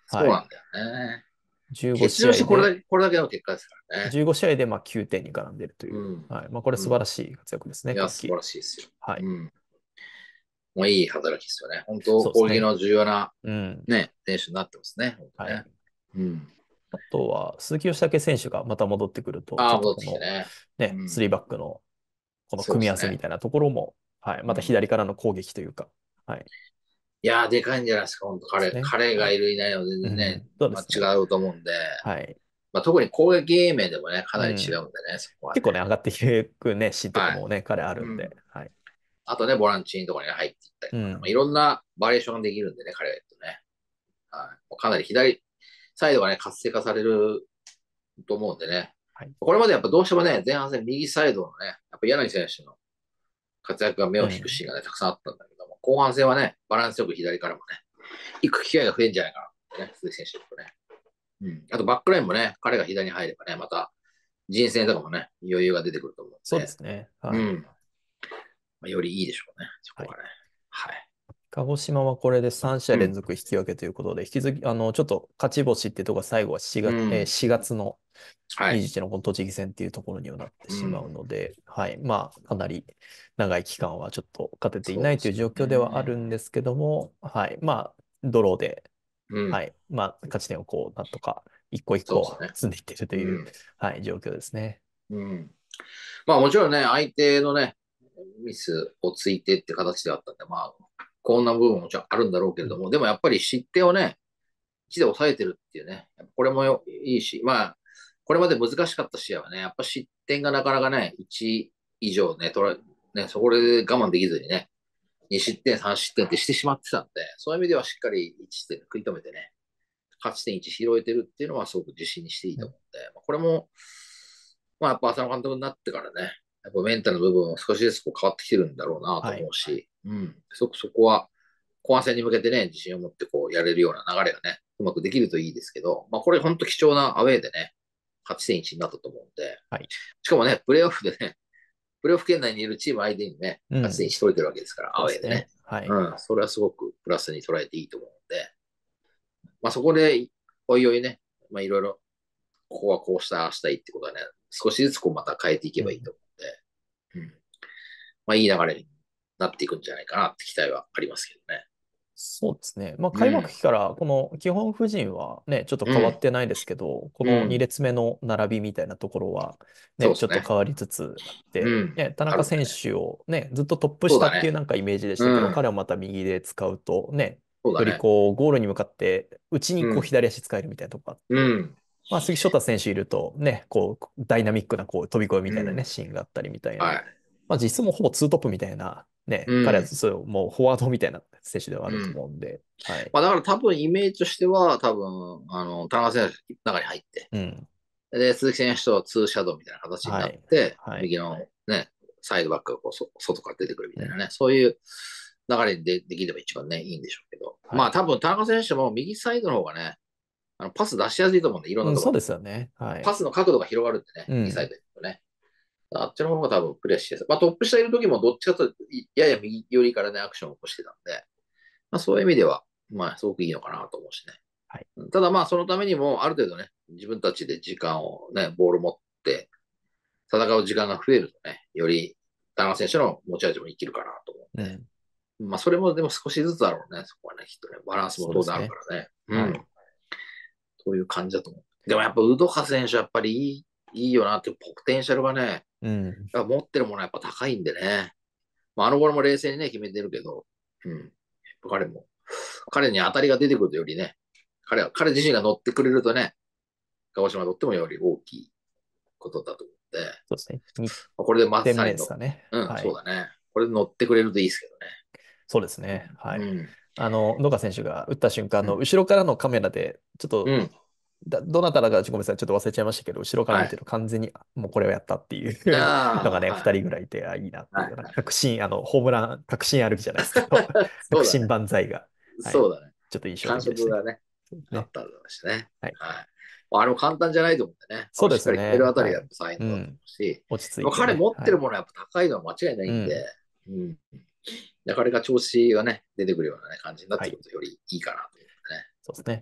はい。 そうなんだよね。 15 欠場して試合で、 これだけ、これだけの結果ですからね。 じゅうご試合でまあきゅうてんに絡んでいるという。 うん。 はい。まあ、これうん。 素晴らしい活躍ですね、 いや、 今季。 素晴らしいですよ。 はい。 うん。もういい働きですよね。本当、 そうですね。 攻撃の重要なうん。 ね、選手になってますね。本当ね。 はい。 うん。 あとは、鈴木義武選手がまた戻ってくると、ちああ、 ょっと戻っこの、 てきてね。うね、スリーん。 バックのこの組み合そうですね。 わせみたいなところも、はい。またうん。 左からの攻撃というか、はい。でいやー、でかいんじゃないですか、本当彼。 すね。 彼がいはい。 るいないの全然ね、 うん。そうでまあ、 すね。 違うと思うんで、 はい。 まあ、特に攻撃面でもね、かなり違うん。 うんでね、そこはね。 結構ね、上がっていくね、シーンとかはい。 もね、彼あるうん。 んで、はい。 あとね、ボランチのところに入っていったりとかね、まあ、いうん。 ろんなバリエーションができるんでね、彼がいるとね。はい。かなり左サイドがね、活性化されると思うんでね。 はい。 これまでやっぱどうしてもね、前半戦右サイドのね、やっぱ柳選手の活躍が目を引くうん。 シーンがね、たくさんあったんだけども、後半戦はね、バランスよく左からもね、行く機会が増えるんじゃないかなってね、鈴木選手とね。うん。あとバックラインもね、彼が左に入ればね、また人選とかもね、余裕が出てくると思うんそうでで、 すね。はい。 うん。まあ、よりいいでしょうね、そはい。 こがね。はい。 鹿児島はこれでさん試合うん。 連続引き分けということで、引き続き、あの、ちょっと勝ち星っていうところが最後は4月、えーうん。 しがつのはい。 にじゅういちにちのこの栃木戦っていうところにはなってしまううん。 ので、はい。まあ、かなり長い期間はちょっと勝てていないというそうですよ状況ではあるんね。 ですけども、はい。まあ、ドローで、 うん。 はい。まあ、勝ち点をこう、なんとか一個一個そうですね。 積んでいっているという、 うん。 はい、状況ですね。 うん。まあもちろんね、相手のね、ミスをついてって形であったんで、まあ、こんな部分ももちろんあるんだろうけれうん。 ども、でもやっぱり失点をね、いちで抑えてるっていうね、これもよいいし、まあ、これまで難しかった試合はね、やっぱ失点がなかなかね、いち以上ね、取らね、そこで我慢できずにね、に失点、さん失点ってしてしまってたんで、そういう意味ではしっかりいち失点食い止めてね、勝ち点いち拾えてるっていうのはすごく自信にしていいうん。 と思うんで、これも、まあやっぱ浅野監督になってからね、やっぱメンタルの部分も少しずつこう変わってきてるんだろうなとはい。 思うし、うん、すごくそこは後半戦に向けてね、自信を持ってこうやれるような流れがね、うまくできるといいですけど、まあこれ本当貴重なアウェーでね、勝ち点いちになったと思うんで、 はい。 しかもね、プレーオフでね、プレーオフ圏内にいるチーム相手にね、勝ち点うん。 いち取れてるわけですから、アウェーでね。 そうですね。はい。 うん、それはすごくプラスに捉えていいと思うんで、まあそこで、おいおいね、まあいろいろ、ここはこうした、ああしたいってことはね、少しずつこうまた変えていけうん。 ばいいと思うんで、うん、まあいい流れになっていくんじゃないかなって期待はありますけどね。 そうですね。まあ、開幕うん、 期からこの基本布陣はね、ちょっと変わっうん、 てないですけど、このにうん、 列目の並びみたいなところはね、ちょっとそうですね。 変わりつつあって、 うん、 ね、田中選あるんでね。 手をね、ずっとトップ下っていうそうだね。 なんかイメージでしたけど、 うん、 彼をまた右で使うとね、よりそうだね。 こうゴールに向かって内にこううん、 左足使えるみたいなところがあっうて、 ん、 まあ、杉翔太選手いるとね、こうダイナミックなこう飛び越えみたいなね、 うん、 シーンがあったりみたいな、 はい。 まあ、実質もうほぼツートップみたいなね、彼はうん、 そうもうフォワードみたいな選手ではあるとうん。 思うんで、はい。 まあだから多分イメージとしては、多分、あの、田中選手の中に入って、 うん。 で、鈴木選手とツーシャドウみたいな形になっはい。 て、 はい。 右のね、サイドバックがこうそ外から出てくるみうん。 たいなね、そういう流れにでできれば一番ね、いいんでしょうけど。 はい。 まあ多分田中選手も右サイドの方がね、あのパス出しやすいと思うんで、いろんうん、そうでなところに。 すよね。はい。 パスの角度が広がるんでね、右サイうん。 ドに行くとね。あっちの方が多分プレーしやすい。まあトップ下いる時もどっちかというとやや右寄りからね、アクションを起こしてたんで、まあそういう意味では、まあすごくいいのかなと思うしね。 はい。 ただまあそのためにもある程度ね、自分たちで時間をね、ボール持って戦う時間が増えるとね、より田中選手の持ち味も生きるかなと思うんうん。 で、まあそれもでも少しずつだろうね、そこはね、きっとね、バランスも当然あるかそうですね。 らね。うん。 はい。 そういう感じだと思う。でもやっぱウドカ選手やっぱりいい、いいよなっていうポテンシャルがね、 うん。 持ってるものはやっぱ高いんでね。まああの頃も冷静にね、決めてるけど、うん。彼も、彼に当たりが出てくるとよりね、彼は、彼自身が乗ってくれるとね、鹿児島にとってもより大きいことだと思って、 そうですね。2 これでま点目さにの、 ですかね。 うん、 はい。 そうだね。これで乗ってくれるといいですけそうですね。 どね。 はい。 うん、 あの、野川選手が打った瞬間のうん、 後ろからのカメラで、ちょっと、 うん。 だどなただかごめんなさい、ちょっと忘れちゃいましたけど、後ろからはい。 見てる完全に、もうこれをやったっていうのがああ、 ね、 はい、 ふたりぐらいいて、あ、いいなっていう、なんかはい。 確信、あの、ホームラン、確信あるじゃないですけど、確信そうだね。 万歳が、はい。 そうだね。 ちょっと印象感的でしたけど。 触がね、 そうですね。 あったんだしね。 はい。 はい。あれも簡単じゃないと思ってね。こそうでのしっかり決めるすね。 あたりがやっはい。 ぱ才能だと思うん。 うし、 落ち着いてね。 彼持ってはい。 るものはやっぱ高いのは間違いないんで、 うん。 うん。で彼が調子がね、出てくるような、ね、感じになっはい。 てくるとよりいいかなと思ってね。 そうですね。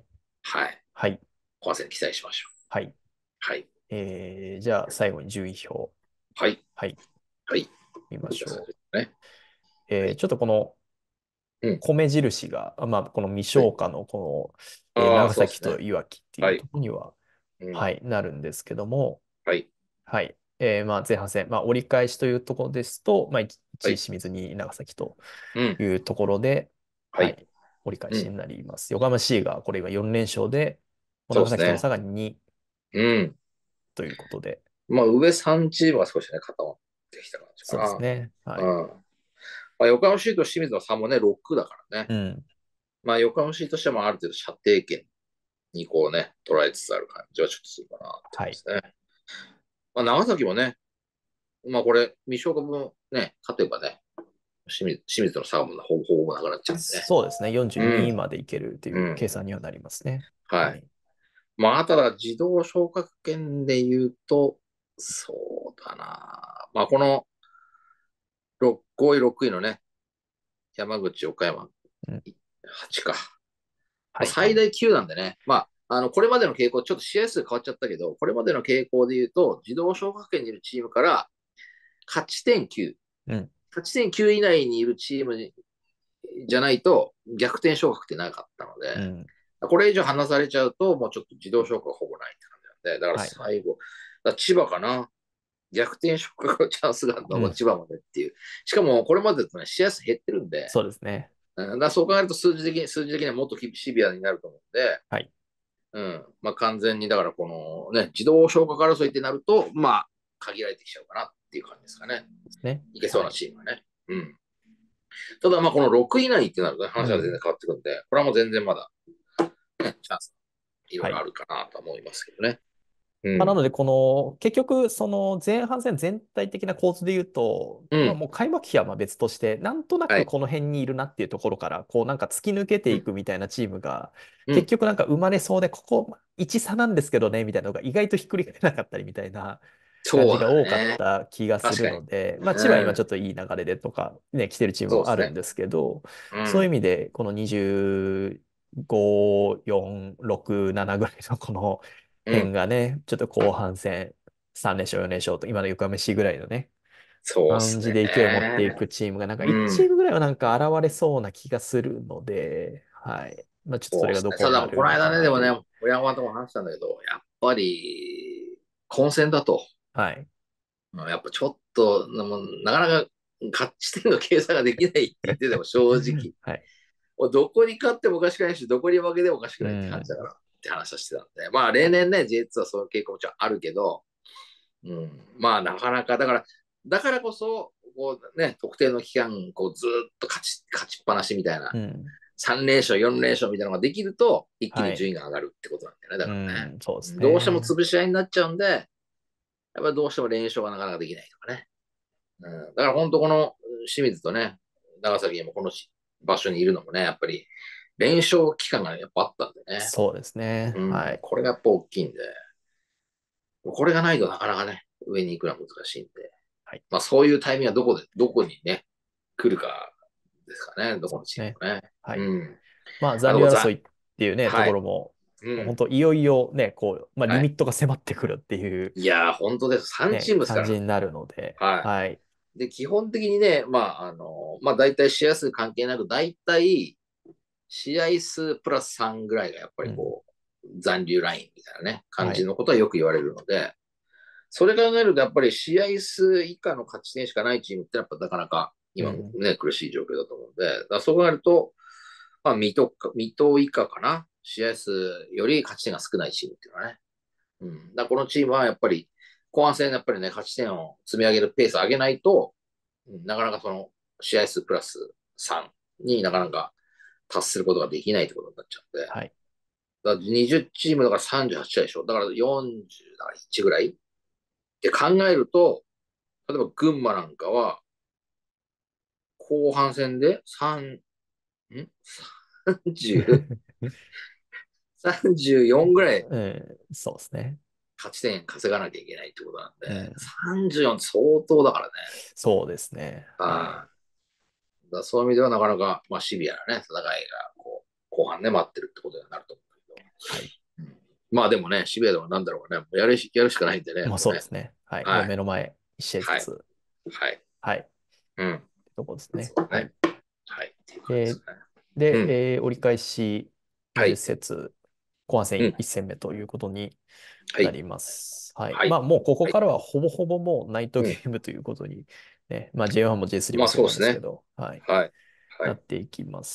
はい。 はい。 後半戦期待しましょう。 はい。 はい。 えー、じゃあ最後に順位表。 はい。 はい。 はい。じ見まゃあ、そしょれですね。 う。えー、 はい。 ちょっとこのうん。 米印が、あまあ、この未はい。 消化のこの、えーああ、 長崎そうですね。 といわきっていはい。 うところには、 うん。 はい、なるんですけども、 はい。 はい。えーまあ、前半戦、まあ、折り返しというところですと、まあ、いちいはい。 清水に長崎とうん。 いうところで、 はい。 はい、折り返うん。 しになります。横浜 C がこれがよん連勝で、もう長そうですね。 崎との差がにうん。 ということで、 まあ、上さんチームが少しね、固まってきた感じそうですかね。はな。 い。 うん。まあ、横浜市と清水の差もね、ろくだからね。 うん。 まあ、横浜市としてはまあある程度射程圏にこうね、捉えつつある感じはちょっとするかなってはい。 感じですね。まあ、長崎もね、まあこれ、未消化分ね、勝てばね、清水清水との差もほぼほぼなくなっちゃうんでね。 そうですね。 うよんじゅうにん。 までいけるという計うん。 算にはなりますね。 はい。 はい。 まあ、ただ、自動昇格圏で言うと、そうだな。まあ、このごい、ろくいのね、山口、岡山、はちか。まあ、 はい。 最大きゅうなんでね。まあ、あの、これまでの傾向、ちょっと試合数変わっちゃったけど、これまでの傾向で言うと、自動昇格圏にいるチームから勝ち点きゅう、 うん。 勝ち点きゅう以内にいるチームじゃないと逆転昇格ってなかったので、 うん。 これ以上離されちゃうと、もうちょっと自動昇格はほぼないって感じなんで、だからはい。 最後、だ千葉かな。逆転昇格のチャンスがあるのがうん。 千葉までっていう。しかも、これまでだとね、試合数減ってるんで、 そうですね。 うん、だそう考えると数字的に、数字的にはもっとシビアになると思うんで、 はい。 うん。まあ、完全に、だからこのね、自動昇格争いってなると、まあ、限られてきちゃうかなっていう感じですかね。 ですね。 いけそうなはい。 チームはね。うん。ただ、まあ、このろくい以内ってなると、ね、話は全然うん。 変わってくるんで、これはもう全然まだ、ね、チャンス、いろいろあはい。 るかなと思いますけどね。うまあ、なん。 ので、この、結局、その前半戦全体的な構図で言うと、まあ、 うん。 もう開幕期はまあ別として、なんとなはい。 くこの辺にいるなっていうところから、こうなんか突き抜けてうん。 いくみたいなチームが、 うん。 結局なんか生まれそうで、ここいち差なんですけどね、みたいなのが意外とひっくり返らなかったりみたいな感そうじが多かっだね。 た気がす確かに。 るので、まあ、千葉今うん。 ちょっといい流れでとか、ね、来てるチームそうですね。 もあるんですけど、そういう意うん。 味で、このにじゅうご、よん、ろく、ななぐらいのこの辺うん。 がね、ちょっと後半戦さん連勝、よん連勝と、今の横浜市ぐらいのね、感そうですね。 じで勢いを持っていくチームが、なんかいちチーうん。 ムぐらいはなんか現れそうな気がするので、はい。まあ、ちょっとそれがそうですね。ただ、 どこになるのかこの間ね、でもね、 なという。 親山とも話したんだけど、やっぱり、混戦だと、 はい。 うんやっぱちょっと、もうなかなか勝ち点の計算ができないって言ってても正直、 はい。 もうどこに勝ってもおかしくないし、どこに負けてもおかしくうないって感じだかん。 らって話をしてたんで、まあ例年ね、ジェイツー はそういう傾向もちろんあるけど、うん、まあなかなか、だから、だからこそ、こうね、特定の期間、こうずっと勝ち、勝ちっぱなしみたいな、 うん。 さん連勝、よん連勝みたいなのができると、一気に順はい。 位が上がるってことなんだよね。だうからね。 ん。そうですどうしてもね。 潰し合いになっちゃうんで、やっぱりどうしても連勝がなかなかできないとかね。うん、だから本当この清水とね、長崎にもこの場所にいるのもね、やっぱり連勝期間がやっぱあったんでね。 そうですね。 うん、 はい。 これがやっぱ大きいんで、これがないとなかなかね、上に行くのは難しいんで、 はい。 まあそういうタイミングはどこで、どこにね、来るかですかね、どこのそうですね。 チームもね。 はい。 うん。 まあ、残あとこざ、 留争いっていうね、とはい。 ころも、もう本うん。 当いよいよね、こう、まあ、リはい。 ミットが迫ってくるっていういやー、本当です。さんチね、 ームですから。 感じになるので、 ははい。 い。で、基本的にね、まあ、あの、まあ、大体試合数関係なく、大体、試合数プラスさんぐらいがやっぱうん。 りこう、残留ラインみたいなね、感はい。 じのことはよく言われるので、それ考えるとやっぱり試合数以下の勝ち点しかないチームってやっぱなかなか今もうん。 ね、苦しい状況だと思うんで、だからそう考えると、まあ、水戸か、水戸以下かな。試合数より勝ち点が少ないチームっていうのはね。うん。だこのチームはやっぱり、後半戦やっぱりね、勝ち点を積み上げるペースを上げないと、うんなかなかその試合数プラスさんになかなか達することができないってことになっちゃうんで。だかはい。 らにじゅうチームだからさんじゅうはち試合でしょ。だからよんじゅういちぐらいって考えると、例えば群馬なんかは、後半戦でさん、ん ?さんじゅう? さんじゅうよんぐらいうん、そうですね。 勝ち点稼がなきゃいけないってことなんで、 うん。 さんじゅうよんって相当だからね。 そうですね。はい。 はい。だそういう意味ではなかなか、まあ、シビアなね、戦いが、こう、後半ね、待ってるってことになると思うけど。 はい。 まあでもね、シビアでもなんだろうね、もうやるし、やるしかないんでね、 もうもうね。 そうですね。はい。もうはい。 目の前、一試合ずはい。 つ。 はい。 はい。 うん。 とこですね。 そうね。 はい。 はい。っていう感じですで、 かね。うで、 ん。 えー折り返し20 はい。 節、後半戦うん。 いち戦目ということにはい。 なります。はい。 はい。 まあ、もうここはい。 からはほぼほぼもうナイトうん。 ゲームということに、ね、まあ ジェイワン も ジェイスリーまあもそうなんそうですね。 ですけど、はい。 はい。はない。 っていきます。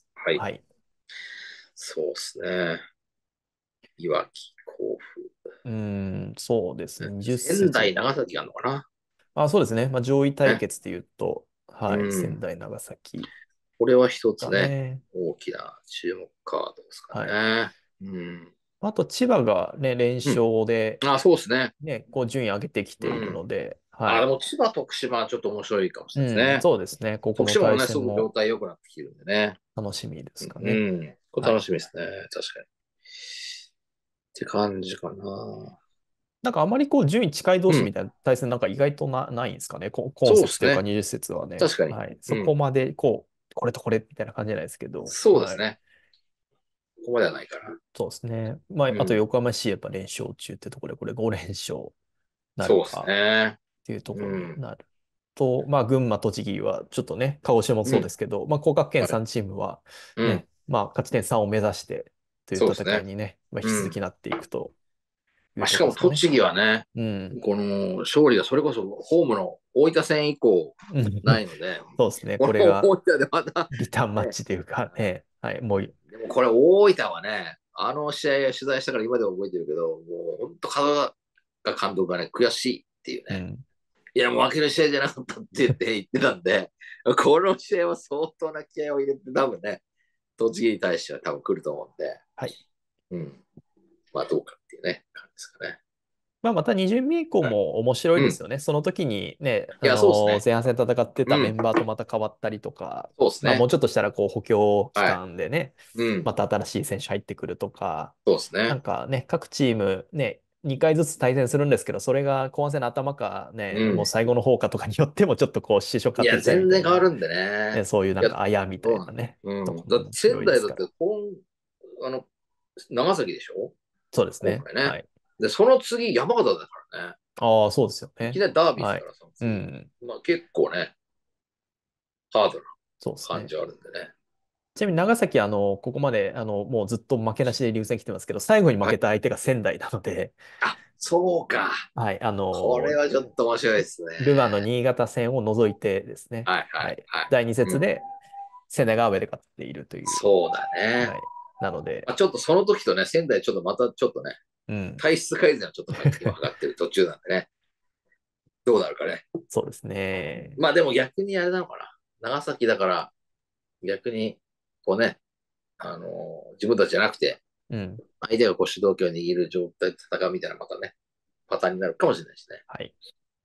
はい。 はい。 そうですね。いわき、甲府。 うーん、そうですね。20 仙台、 節。 長崎があるのかな。 あ、そうですね。まあ、上位対ね。 決で言うと、 うはい。仙ん。 台、長崎これは一つがね、 ね。 大きな注目カードですかはい。 ね。うん。 あと、千葉がね、連うん。 勝で、 あ、そうですね。 ね、こう順位上げてきているうん。 ので、はあ、でい。 も千葉、徳島はちょっと面白いかもしうん、 れないですね。 そうですね。ここの対徳島もね、すごく状戦も態良くなってきてるんでね。 楽しみですかうね。 ん。これはい。 楽しみですね。確かに。って感じかな。 なんかあまりこう順位近い同うん。 士みたいな対戦なんか意外とな、ないんですかね。こ今節というかそうですね。 にじゅう節はね。 確かに。 はい。そこうん。 までこう、これとこれみたいな感じじゃないですけど、はい。 そうですね。ここまではないから。 そうですね。まあ、あとうん。 横浜市やっぱ連勝中ってところで、これご連勝なるそうですかね。 っていうところにうん。 なると、まあ、群馬、栃木はちょっとね、鹿児島もうん。 そうですけど、まあ、降格圏はい。 さんチームはうん。 ね、まあ、勝ち点さんを目指してというそうですね。 戦いにね、まあ、引きうん。 続きなっていくというまあ、しところですかね。 かも栃木はね、 うん。 この勝利がそれこそホームの大分戦以降うん。 ないので、 そうですね。 このこれが大分でまた、 リターンマッね、 チというかね、はい、もう、 でもこれ大分はね、あの試合取材したから今でも覚えてるけど、もう本当、風が監督がね、悔しいっていうね。 うん。 いや、もう負ける試合じゃなかったって言って言ってたんで、この試合は相当な気合を入れて多分ね、栃木に対しては多分来ると思うんで、 はい。 うん。まあどうかっていうね、感じですかね。 まあ、またに巡目以降はい。 も面白いうん。 ですよね。その時にね、あいや、そうですのーね。 前半戦戦ってたメうん。 ンバーとまた変わったりとか、まあ、もうそうですね。 ちょっとしたらこう補強期はい。 間でね、 うん。 また新しい選手入ってくるとか、 そうですね。 なんかね、各チームね、にかいずつ対戦するんですけど、それが後半戦の頭かね、もううん。 最後の方かとかによってもちょっとこう、支障いや、 変わってきちゃうみ全たいな、 然変わるんでね。 ね、そういうないや、 んかあやみたそうなんいなね、とうん。だってこも面白仙台だっていですから。 今、あの、長崎でしょそうですね。 今回ね。 はい。 で、その次、山形だからね。 ああ、そうですよね。 いきなりダービーですはい。 から、その次。 うん。 まあ結構ね、ハードなそうですね。 感じはあるんでね。 ちなみに長崎、あの、ここまで、あの、もうずっと負けなしで流線来てますけど、最後に負はい。 けた相手が仙台なので、 あ、そうか。 はい、あの、 これはちょっと面白いですね。 ルヴァンの新潟戦を除いてですね、 はいははい、 いはい。 だいにうん。 節で仙台が上で勝っているという、 そうだね。 はい、なので、 まあ、ちょっとその時とね、仙台ちょっとまたちょっとね、 うん、 体質改善をちょっと今測ってる途中なんでね。どうなるかね。 そうですね。 まあでも逆にあれなのかな。長崎だから逆に、こうね、あのー自分たちじゃなくて、 うん、 相手がこう主導権を握る状態で戦うみたいなまたね、パターンになるかもしれないしね。 はい。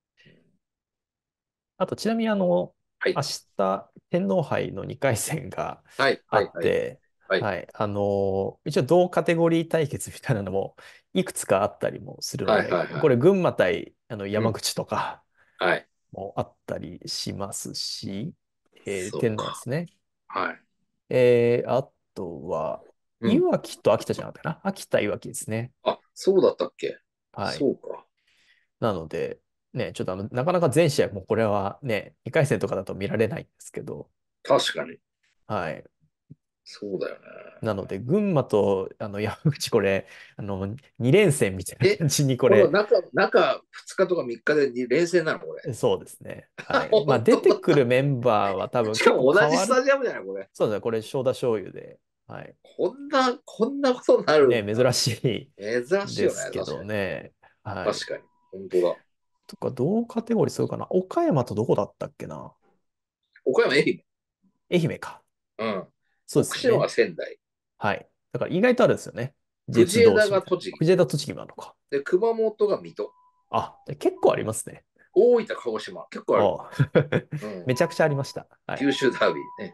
あと、ちなみに、あの、明はい。 日、天皇杯のにかい戦がはい、 あはい、はい。 って、 はい。 はい、あの、一応同カテゴリー対決みたいなのもいくつかあったりもするのはい、 で、 はい、はい。 これ、群馬対あのうん。 山口とかはい。 もあったりしますし、えー、天皇でそうか。 すね。 はい。 えー、あとは、 うん。 いわきと秋田じゃなかったかな。秋田、いわきですね。 あ、そうだったっけ。 はい。 そうか。 なので、ね、ちょっとあの、なかなか全試合もこれはね、にかい戦とかだと見られないんですけど、 確かに。 はい。 そうだよね。 なので、群馬とあの山口、これ、あの、に連戦みたいなえ、 感じに、これ、 この中、中ふつかとかみっかでに連戦なのこれ。 そうですね。はい。まあ、 本出てくる当だ。 メンバーは多分しか結構も同じス変わる。 タジアムじゃないこれ。 そうですね。これ、正田醤油で、はい。 こんな、こんなことになるね、 んだ。 珍し珍いしいよね、 ですけど確かに。 ね。はい。 確かに。本当だ。 とか、同カテゴリーするかな。岡山とどこだったっけな。 岡山、愛媛。 愛媛か。 うん。 そうです徳島よね。 が仙台。 はい。だから意外とあるんですよね。 藤ジェイツー 同枝士みたいな。 が栃木。 藤枝栃木もあるのか。 で、熊本が水戸。 あ、結構ありますね。 大分、鹿児島。結構ある。 ああうん。 めちゃくちゃありました。はい。 九州ダービーね。面白いです。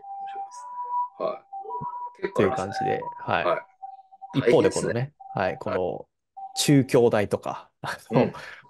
はい。結という構ありますね。 感じで、はい。 はい。 一方大変ですね。 でこのね、はい、こはい。 の中京大とか、あの、 うん。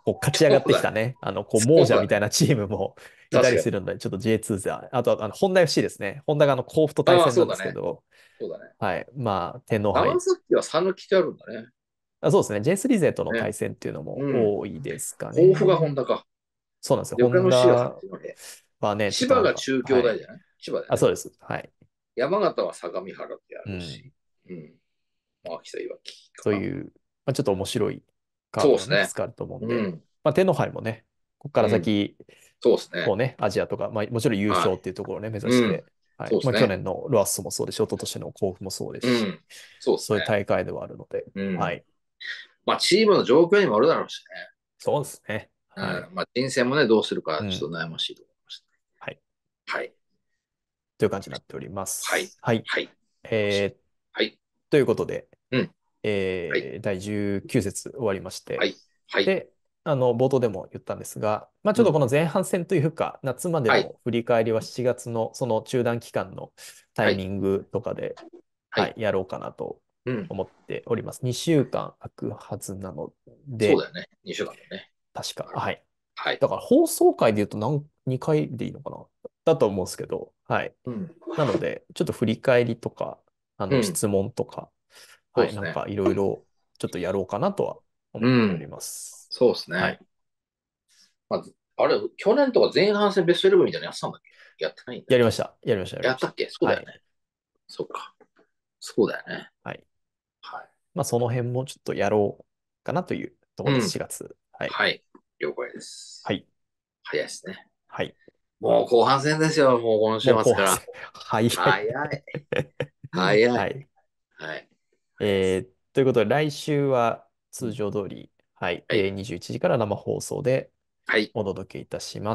こう勝ち上がってきたね、あの、こう、 そ亡うだね。 者みたいなチームもいた確かに。 りするので、ちょっと ジェイツー では、あとは、あの、ホンダ エフシー ですね。ホンダがあの、甲府と対ああ、 戦なんでそうだね。 すけど、 そうだね。 はい。まあ、天皇杯。 長崎は讃岐ってあるんだね。 あ、そうですね。ジェイスリー 勢とのね。 対戦っていうのもうん。 多いですか甲府がホンね。 ダか。 そうなんですよ。 で、 ホ岡野市が八ンダ戸。 はね、ちょっ千となんか、 葉が中京はい。 大じゃない千葉だよあ、 ね。 そうです。はい。 山形は相模原ってあうん。 るし。うん。まあ、秋田、いわきかな。 という、まあ、ちょっと面白いカードがね、いくつそうですね。 かあると思うんで、 うん。 まあ、天皇杯もね、ここからうん。 先、 そうですね。 こうね、アジアとか、まあ、もちろん優はい。 勝っていうところをね、目指しうん。 て、はい。まあ、去そうですね。 年のロアッソもそうですし、一昨年の甲府もそうですし、 うん。そうですそういうね。 大会ではあるので、 うん。 はい。 まあ、チームの状況にもあるだろうしそうですね。 ね。 はい。 うん。まあ、人選もね、どうするか、 うん。 ちょっと悩ましいと思いましはい。 た。はい。 という感じになっておりまはい。 す。はい。 はい。よし。 えー、 はい。 ということで、 うん。はい。 えー、だいじゅうきゅう節終わりまして、 はい。はい。 で、あの、冒頭でも言ったんですが、まあ、ちょうん。 っとこの前半戦というか、夏まではい。 の振り返りはしちがつのその中断期間のタはい。 イミングとかで、はい、 はい。 やろうかなとうん。 思っております。にしゅうかん空くはずなので、 そうだよね。にしゅうかんだね。 確か、 なるほど。 はい。 はい。 だから放送回で言うと何、にかいでいいのかなだと思うんですけど、はい。 うん。 なので、ちょっと振り返りとか、あの、 うん。 質問とか、はい、 そうですね。 なんかいろいろちょっとやろうかなとは思うっておりん。 ます。 そうですね。 はい。 まず、あれ、去年とか前半戦ベストイレブンみたいなのやってたんだっけ？やってないんだっけ？ やりました。やりました、やりました。 やったっけ？そうはい。 だよね。そうか。そうだよね。 はい。 はい。 まあ、その辺もちょっとやろうかなというところです。 うん。 しがつ。はい。 はい。了解です。 はい。 早いですね。 はい。 もう後半戦ですよ。もうこの週もう後半戦。 末から。 早い。 早い。早い。 はい。 はい。早いです。 えーということで、来週は通うん。 常通り、はい、 はい。 えーにじゅういちじから生放送ではい。 お届けいたします。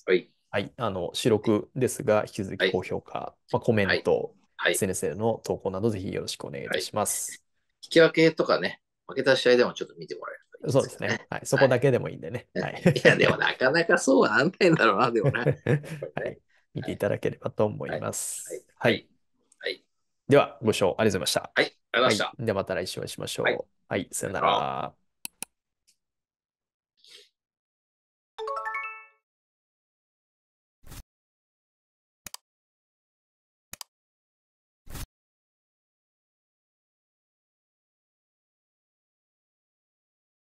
はい。 はい。あの、収録ですが、引き続きはい。 高評価、まあ、コメはい。 ント、 はい。 エスエヌエス への投稿などぜひよろしくお願いいたはい。 します。 引き分けとかね、負けた試合でもちょっと見てもらえるといいでそうですね。 すけどね。 はい。そこはい。 だけでもいいんでね。はい。 いや、でもなかなかそうはなんないんだろうな、でもな。やっぱりね。 はい。見ていはい。 ただければと思いはい。 まはい。 す。はい。 はい。はい。 では、ご視聴ありがとうございました。 はい。ありがとうございまはい。 した。 ではまた来週お会いしましはい。 ょう。はい。さよなさよなら。 ら。